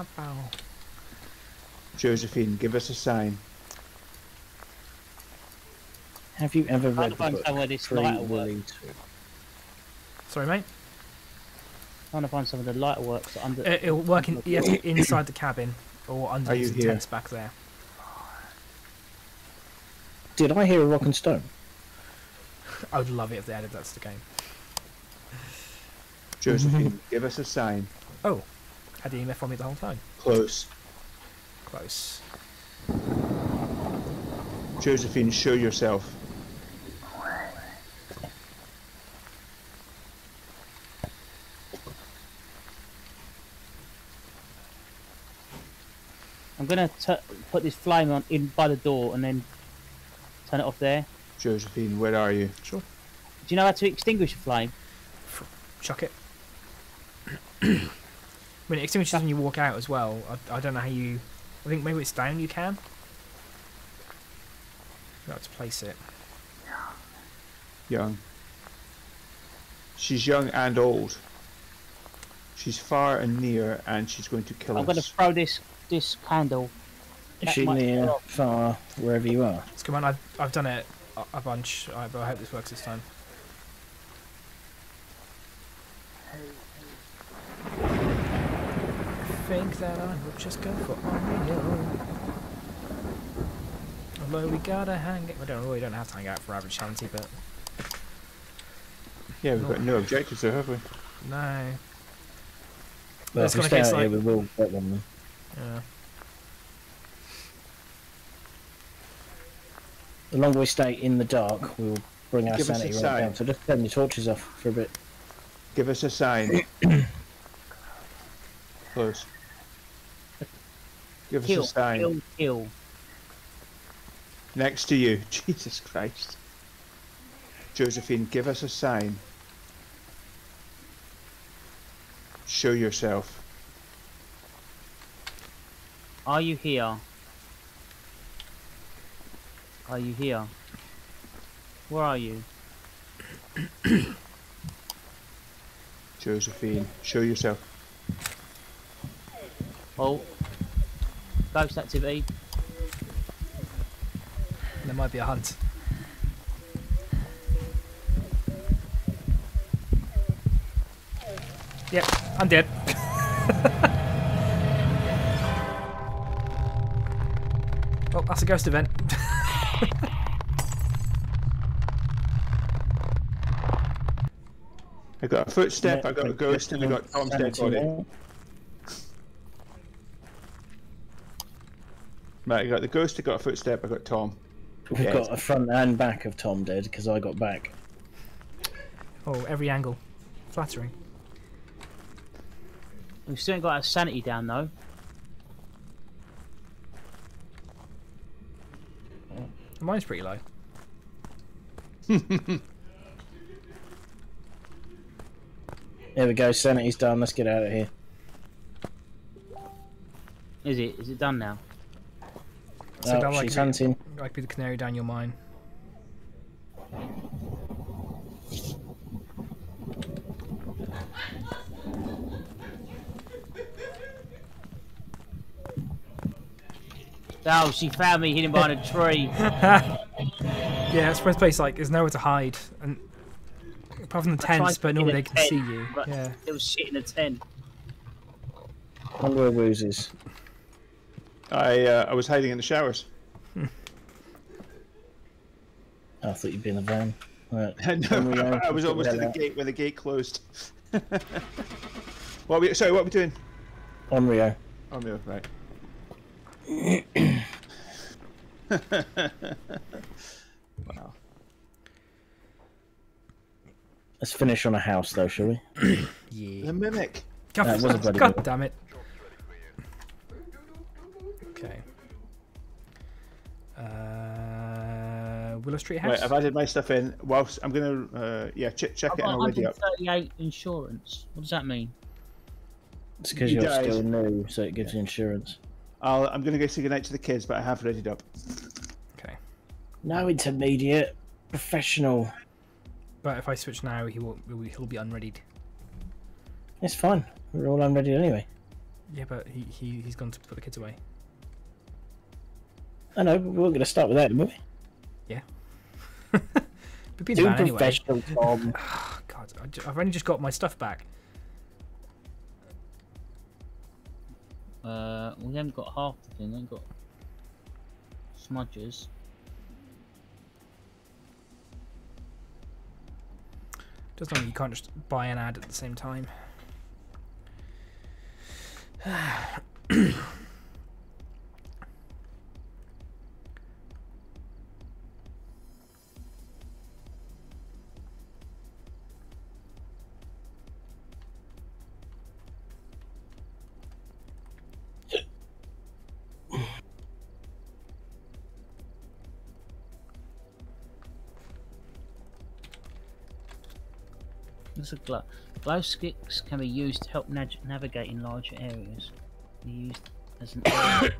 Josephine, give us a sign. Have you ever I read don't the book understand where this Free lighter Willy works. two? Sorry, mate. Trying to find some of the lighter works under. It, it'll work in, you have to be inside the cabin or Are you underneath the here? tents back there. Did I hear a rock and stone? I would love it if they added that to the game. Josephine, give us a sign. Oh, had the E M F on me the whole time. Close. Close. Josephine, show yourself. I'm gonna t- put this flame on in by the door and then turn it off there. Josephine, where are you? Sure. Do you know how to extinguish a flame? Chuck it. I mean, it extinguishes when you walk out as well. I, I don't know how you... I think maybe it's down you can. You have to place it. Young. She's young and old. She's far and near, and she's going to kill I'm us. gonna throw this this candle. Is That she might near, go off. far, wherever you are? It's come on, I've, I've done it a, a bunch, I, but I hope this works this time. I think that I would just go for Oreo. Although we gotta hang it. We don't really don't have to hang out for average shanty, but Yeah, we've got no objectives there, have we? no. Well, It's if we gonna stay get out here, like- we will get one. Then. Yeah. The longer we stay in the dark, we will bring our Give us a sanity right sign. down. So just turn your torches off for a bit. Give us a sign. Close. Give Kill, us a sign. kill, kill. Next to you. Jesus Christ. Josephine, give us a sign. Show yourself. Are you here? Are you here? Where are you? Josephine, show yourself. Oh. Ghost activity. There might be a hunt. Yep, I'm dead. Oh, that's a ghost event. I got a footstep, I got a ghost, and I got Tom's dead body. Right, I got the ghost, I got a footstep, I got Tom. We've Dead. got a front and back of Tom dead because I got back. Oh, every angle. Flattering. We've still got our sanity down though. Mine's pretty low. There we go, sanity's done, let's get out of here. Is it? Is it done now? So Oh, that like she's be, hunting. like be the canary down your mine. Oh, she found me hidden behind a tree. Yeah, it's first place. Like, there's nowhere to hide, and apart from the I tried tents, to but get normally a they can tent, see you. but Yeah. There was shit in the tent. Wonder where Woos is. I uh, I was hiding in the showers. I thought you'd be in the van. Right. No, I was almost at the gate when the gate closed. What are we? Sorry, what are we doing? On Rio. Oh no, right. Wow. Let's finish on a house though, shall we? Yeah. The mimic. God, That was a bloody God good. damn it. Okay. Uh, Willow Street House. Right, I've added my stuff in. Whilst I'm gonna, uh, yeah, ch check I've it got and already up. one hundred thirty-eight insurance. What does that mean? It's because You you're guys- still new, so it gives you insurance. I'll, I'm gonna go say goodnight to the kids, but I have readied up. Okay. No intermediate, professional. But if I switch now, he will he'll be unreadied. It's fine. We're all unready anyway. Yeah, but he, he he's gone to put the kids away. I know, but we're going to start with that, aren't we? Yeah. We've been Do down anyway. professional, Tom. Oh, God, I ju- I've only just got my stuff back. Uh, we haven't got half the thing. We've got smudges. Doesn't mean you can't just buy an ad at the same time. There's a glow. Glow sticks can be used to help nav navigate in larger areas. Be used as an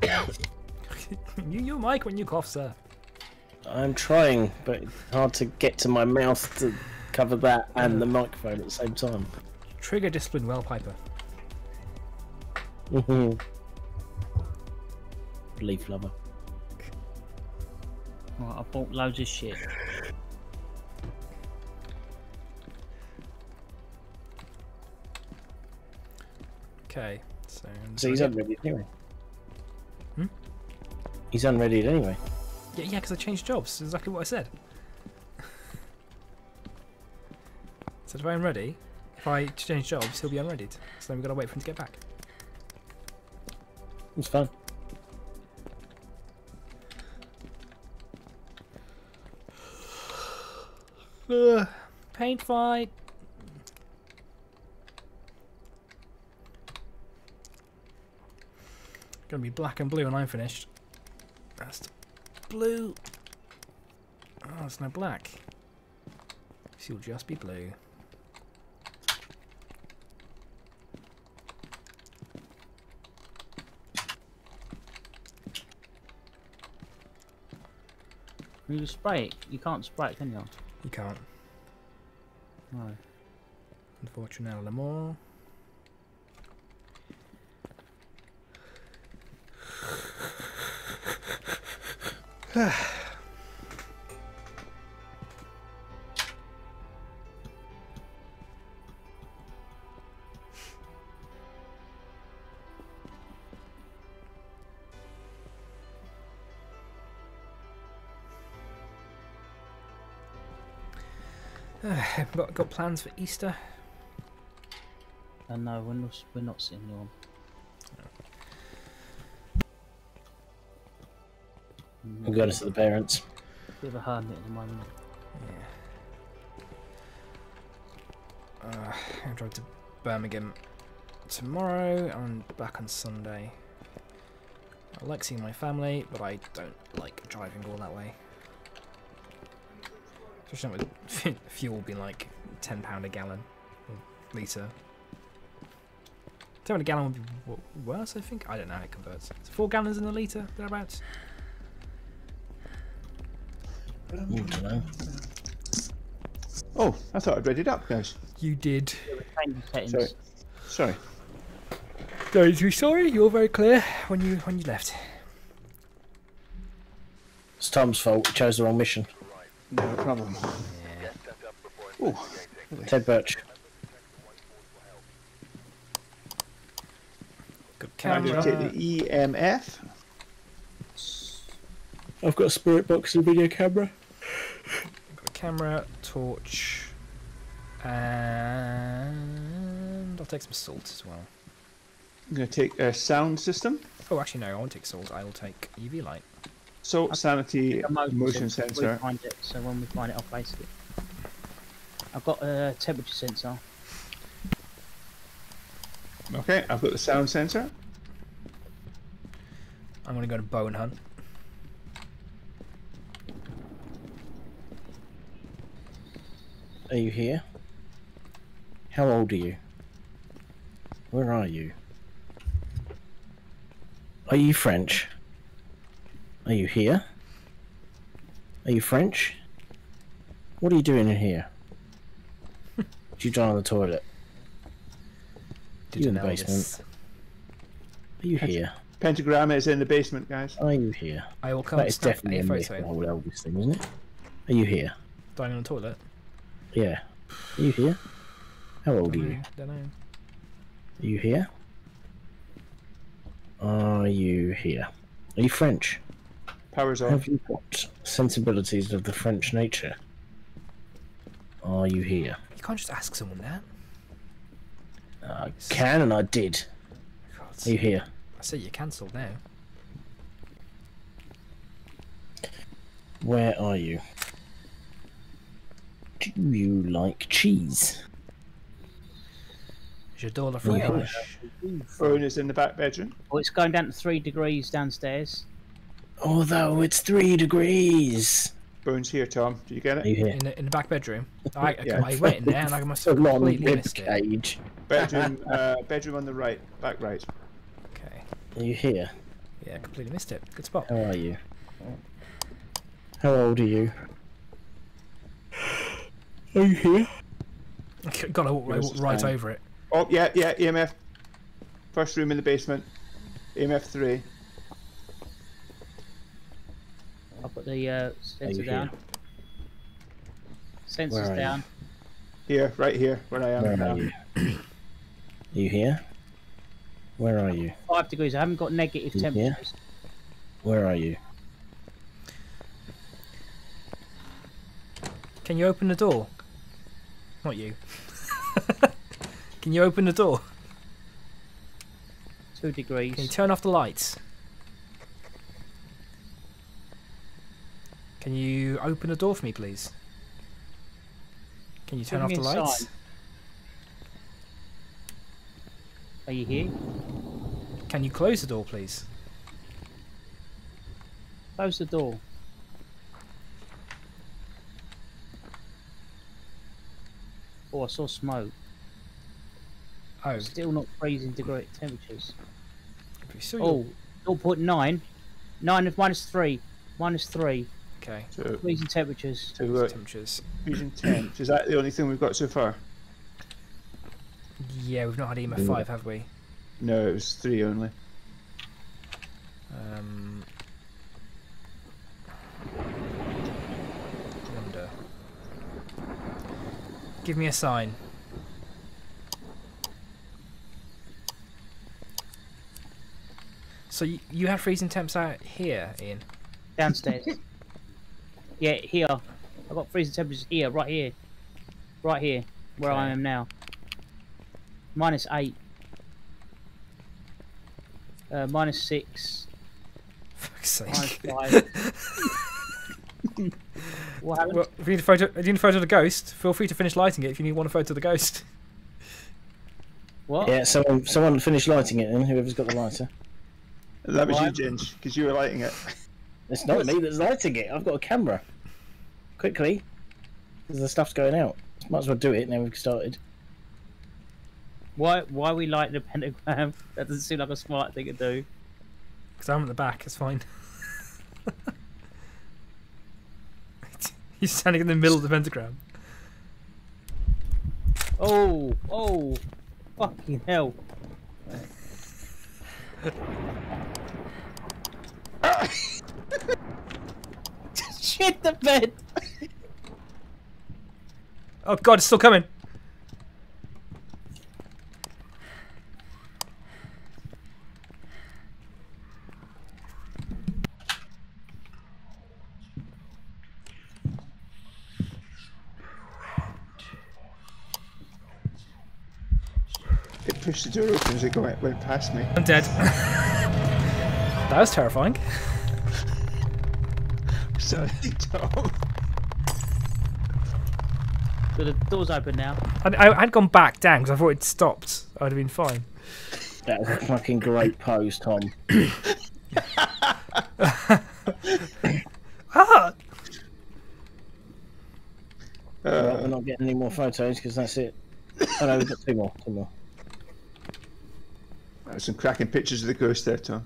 you, your mic when you cough, sir. I'm trying, but it's hard to get to my mouth to cover that and the microphone at the same time. Trigger discipline, well, Piper. Leaf lover. Right, I bought loads of shit. Okay, so. So he's unready anyway. Hmm? He's unready anyway. Yeah, yeah, because I changed jobs. Exactly what I said. So if I'm ready, if I change jobs, he'll be unreadied. So then we've got to wait for him to get back. It's fun. Ugh, paint fight. Gonna be black and blue when I'm finished. That's blue. Oh, there's no black. So you'll just be blue. You just spray it. You can't spray it, can you? You can't. No. Unfortunately. got got plans for Easter? Uh, no, we're not. We're not seeing you on. We'll go to the parents. Bit of a hermit at the moment. Yeah. Uh, I'm driving to Birmingham tomorrow and back on Sunday. I like seeing my family, but I don't like driving all that way. Especially not with fuel being like ten pound a gallon, or litre. ten pound a gallon would be w worse, I think. I don't know how it converts. Is it four gallons in a litre, thereabouts? I don't know. Oh, I thought I'd read it up, guys. You did. Sorry. Sorry. Don't be sorry. You were very clear when you when you left. It's Tom's fault. He chose the wrong mission. No problem. Yeah. Oh, Ted Birch. Good I'm camera. going to take the E M F. I've got a spirit box and a video camera. Got a camera, torch, and I'll take some salt as well. I'm going to take a sound system. Oh, actually no, I won't take salt. I will take U V light. Salt, sanity, A motion, motion sensor. sensor. We find it, so when we find it, I'll place it. I've got a temperature sensor. Okay, I've got the sound sensor. I'm gonna go to bow and hunt. Are you here? How old are you? Where are you? Are you French? Are you here? Are you French? What are you doing in here? Did you join on the toilet? Did You in you the know basement? this? Are you here? Pentagram is in the basement, guys. Are you here? I will come That is snap definitely a a myth, photo. the whole Elvis thing, isn't it? Are you here? Dying on the toilet. Yeah. Are you here? How old are Don't you? know. Don't know. Are you here? Are you here? Are you French? Power's off. Have you got sensibilities of the French nature? Are you here? You can't just ask someone that. I can and I did. God. Are you here? I say you're cancelled now. Where are you? Do you like cheese? J'adore la Yeah. fromage. Phone is in the back bedroom. Oh, it's going down to three degrees downstairs. Although it's three degrees. Bone's here, Tom. Do you get Are you it? here? In the, in the back bedroom. I, I, Yeah. I went in there and I must So have long completely rib missed it. cage. Bedroom, uh, bedroom on the right, back right. Okay. Are you here? Yeah, completely missed it. Good spot. How are you? How old are you? Are you here? Gotta walk, Yours walk is right fine. over it. Oh, yeah, yeah, E M F. First room in the basement. E M F three. I'll put the uh, sensor you down. here? Sensors Where are down. Here, right here, where I am Where now. are you? Are you here? Where are you? Five degrees. I haven't got negative You here? temperatures. Where are you? Can you open the door? Not you. Can you open the door? Two degrees. Can you turn off the lights? Can you open the door for me, please? Can you turn Give off me the a lights? sign. Are you here? Can you close the door, please? Close the door. Oh, I saw smoke. Oh, Still not freezing degree temperatures. are you sure Oh, you're- zero point nine. Nine of minus three. Minus three. Okay. So, Freezing temperatures. so we've got Temperatures. freezing temps. Is that the only thing we've got so far? Yeah, we've not had E M F five, have we? No, it was three only. Um, wonder. Give me a sign. So you, you have freezing temps out here, Ian? Downstairs. Yeah, here. I've got freezing temperatures here, right here. Right here, where I Okay. am now. Minus eight. Uh, minus six. Fuck's Minus sake. five. What happened? Well, if you need a photo, if you need a photo of the ghost, feel free to finish lighting it if you need one a photo of the ghost. What? Yeah, someone someone finish lighting it then, whoever's got the lighter. That was What? you, Ginge, because you were lighting it. It's not me that's lighting it, I've got a camera. Quickly, because the stuff's going out. Might as well do it now we've started. Why? Why we light the pentagram? That doesn't seem like a smart thing to do. Because I'm at the back, it's fine. He's standing in the middle of the pentagram. Oh, oh, fucking hell! Shit the bed. Oh god, it's still coming. It pushed the door open as it went, went past me. I'm dead. That was terrifying. Sorry, Tom. So the door's open now. I, I, I'd gone back down because I thought it stopped. I'd have been fine. That was a fucking great pose, Tom. Ah! Right, we're not getting any more photos because that's it. Oh no, we've got two more. Two more. There's some cracking pictures of the ghost there, Tom.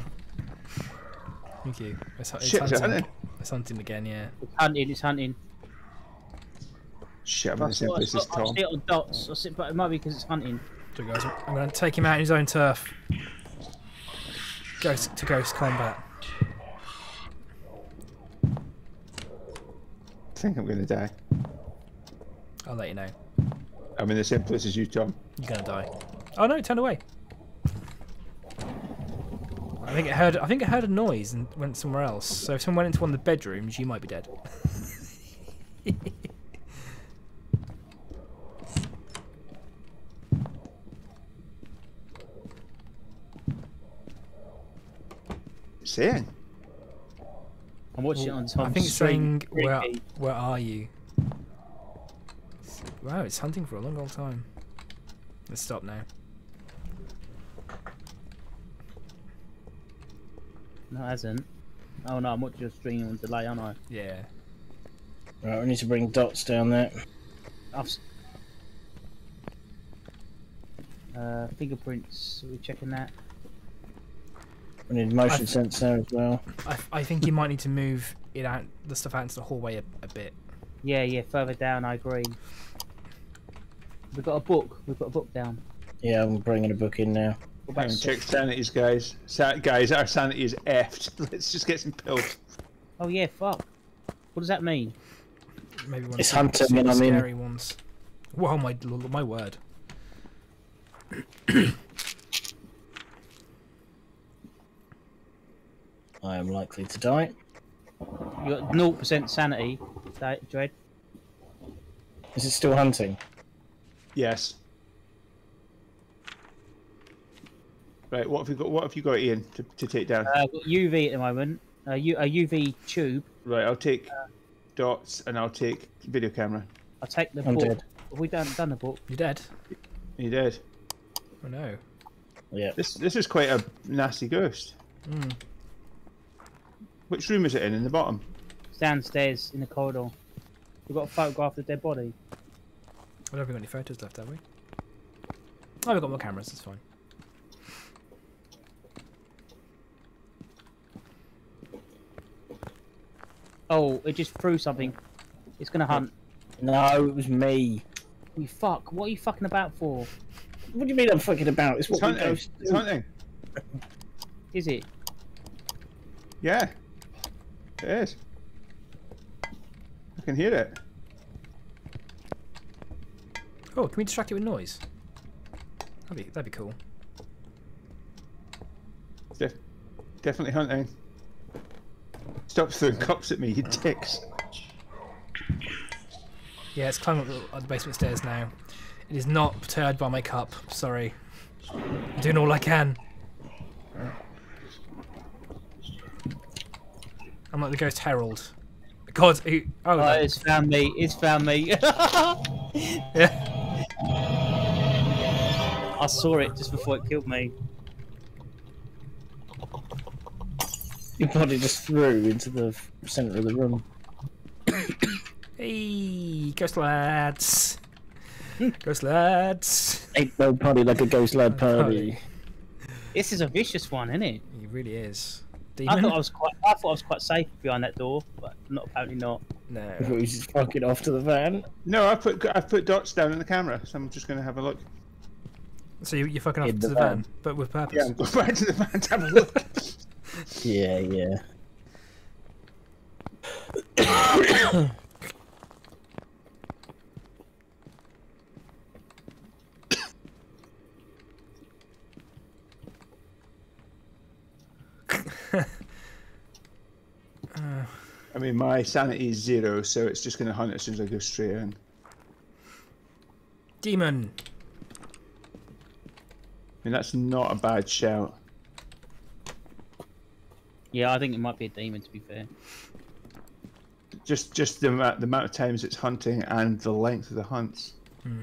Thank you. It's, it's Shit, is it hunting. hunting? It's hunting again, yeah. It's hunting. It's hunting. Shit, I'm I in the same saw- I place as saw- I Tom. see it on dots. I see, but it might be because it's hunting. So guys, I'm going to take him out in his own turf. Ghost to ghost combat. I think I'm going to die. I'll let you know. I'm in the same place as you, Tom. You're going to die. Oh no, it turned away. I think it heard. I think it heard a noise and went somewhere else. So if someone went into one of the bedrooms, you might be dead. Saying? I'm watching it on Tom's I think it's stream. saying, where, Creepy. where are you? Wow, it's hunting for a long, long time. Let's stop now. No, it hasn't. Oh no, I'm watching your stream on delay, aren't I? Yeah. Right, we need to bring dots down there. I've... s- Uh, fingerprints. Are we checking that? We need motion I've- sensor as well. I, I think you might need to move it out, the stuff out into the hallway a, a bit. Yeah, yeah. Further down, I agree. We've got a book. We've got a book down. Yeah, I'm bringing a book in now. What Hang about on, six? check sanities, guys. Sa guys, our sanity is effed. Let's just get some pills. Oh yeah, fuck. What does that mean? Maybe one It's of the hunting super and I'm in. scary ones. Whoa, my my word. I am likely to die. You got zero percent sanity, that- Dread. Is it still hunting? Yes. Right, what have you got? What have you got, Ian, to, to take down? Uh, I've got U V at the moment. Uh, U a U V tube. Right, I'll take dots and I'll take video camera. I'll take the I'm book. dead. Have we done done the book? You dead? Are you dead? Oh no. Yeah. This this is quite a nasty ghost. Mm. Which room is it in? In the bottom? It's downstairs in the corridor. We've got a photograph of the dead body. We don't have any photos left, have we? Oh, we've got more cameras, it's fine. Oh, it just threw something. It's gonna hunt. No, it was me. You fuck. What are you fucking about for? What do you mean I'm fucking about? It's It's what we hunting. both It's do. hunting. Is it? Yeah. It is. I can hear it. Oh, can we distract it with noise? That'd be that'd be cool. Def definitely hunting. Stop throwing cups at me, you dicks. Yeah, it's climbing up the, the basement stairs now. It is not perturbed by my cup. Sorry. I'm doing all I can. I'm like the Ghost Herald. God, who, oh, Oh, that- it's found me. It's found me. yeah. I saw it just before it killed me. Your body just threw into the centre of the room. Hey, ghost lads. Ghost lads. Ain't no party like a ghost lad party. This is a vicious one, isn't it? He really is. I Demon? thought I was quite. I thought I was quite safe behind that door, but not apparently not. No. I thought he was just fucking off to the van. No, I put I put dots down in the camera, so I'm just going to have a look. So you, you're fucking off In to the the van, van. but with purpose. Yeah, I'm going back to the van to have a look. Yeah, yeah. I mean, my sanity is zero, so it's just going to hunt as soon as I go straight in. Demon. I mean, that's not a bad shout. Yeah, I think it might be a demon. To be fair. Just just the, amount- the amount of times it's hunting and the length of the hunts. Hmm.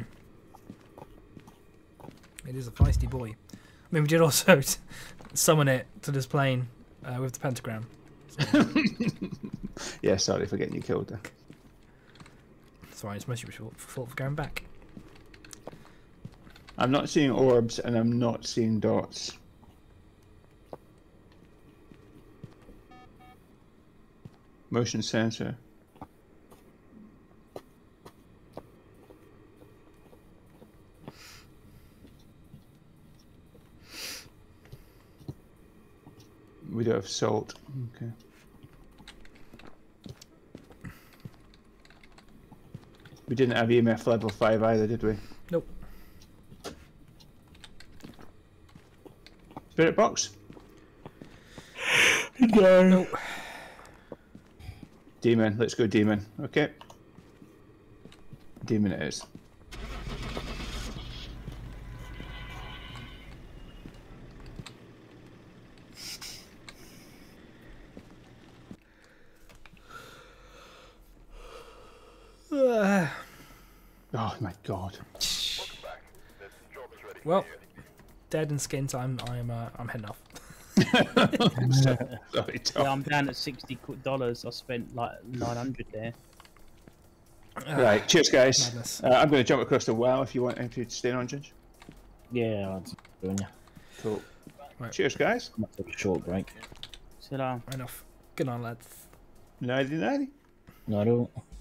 It is a feisty boy. I mean, we did also summon it to this plane uh, with the pentagram. Yeah, sorry for getting you killed there. Sorry, it's mostly your fault for going back. I'm not seeing orbs and I'm not seeing dots. Motion sensor. We don't have salt. Okay. We didn't have E M F level five either, did we? Nope. Spirit box? No. Nope. Demon. Let's go demon. Okay. Demon it is. Uh, Oh my god. well, dead and skint. I'm I'm uh, I'm heading off. Sorry, Tom. Yeah, I'm down at sixty dollars. I spent like nine hundred there. Right, cheers guys. Madness. Uh, I'm going to jump across the well if you want if you stay on, Ginge. Yeah, I'm doing you. Cool. Right. Cheers guys. Might take a short break. So, um, Enough. Good night, lads. Nighty nighty. No, I don't.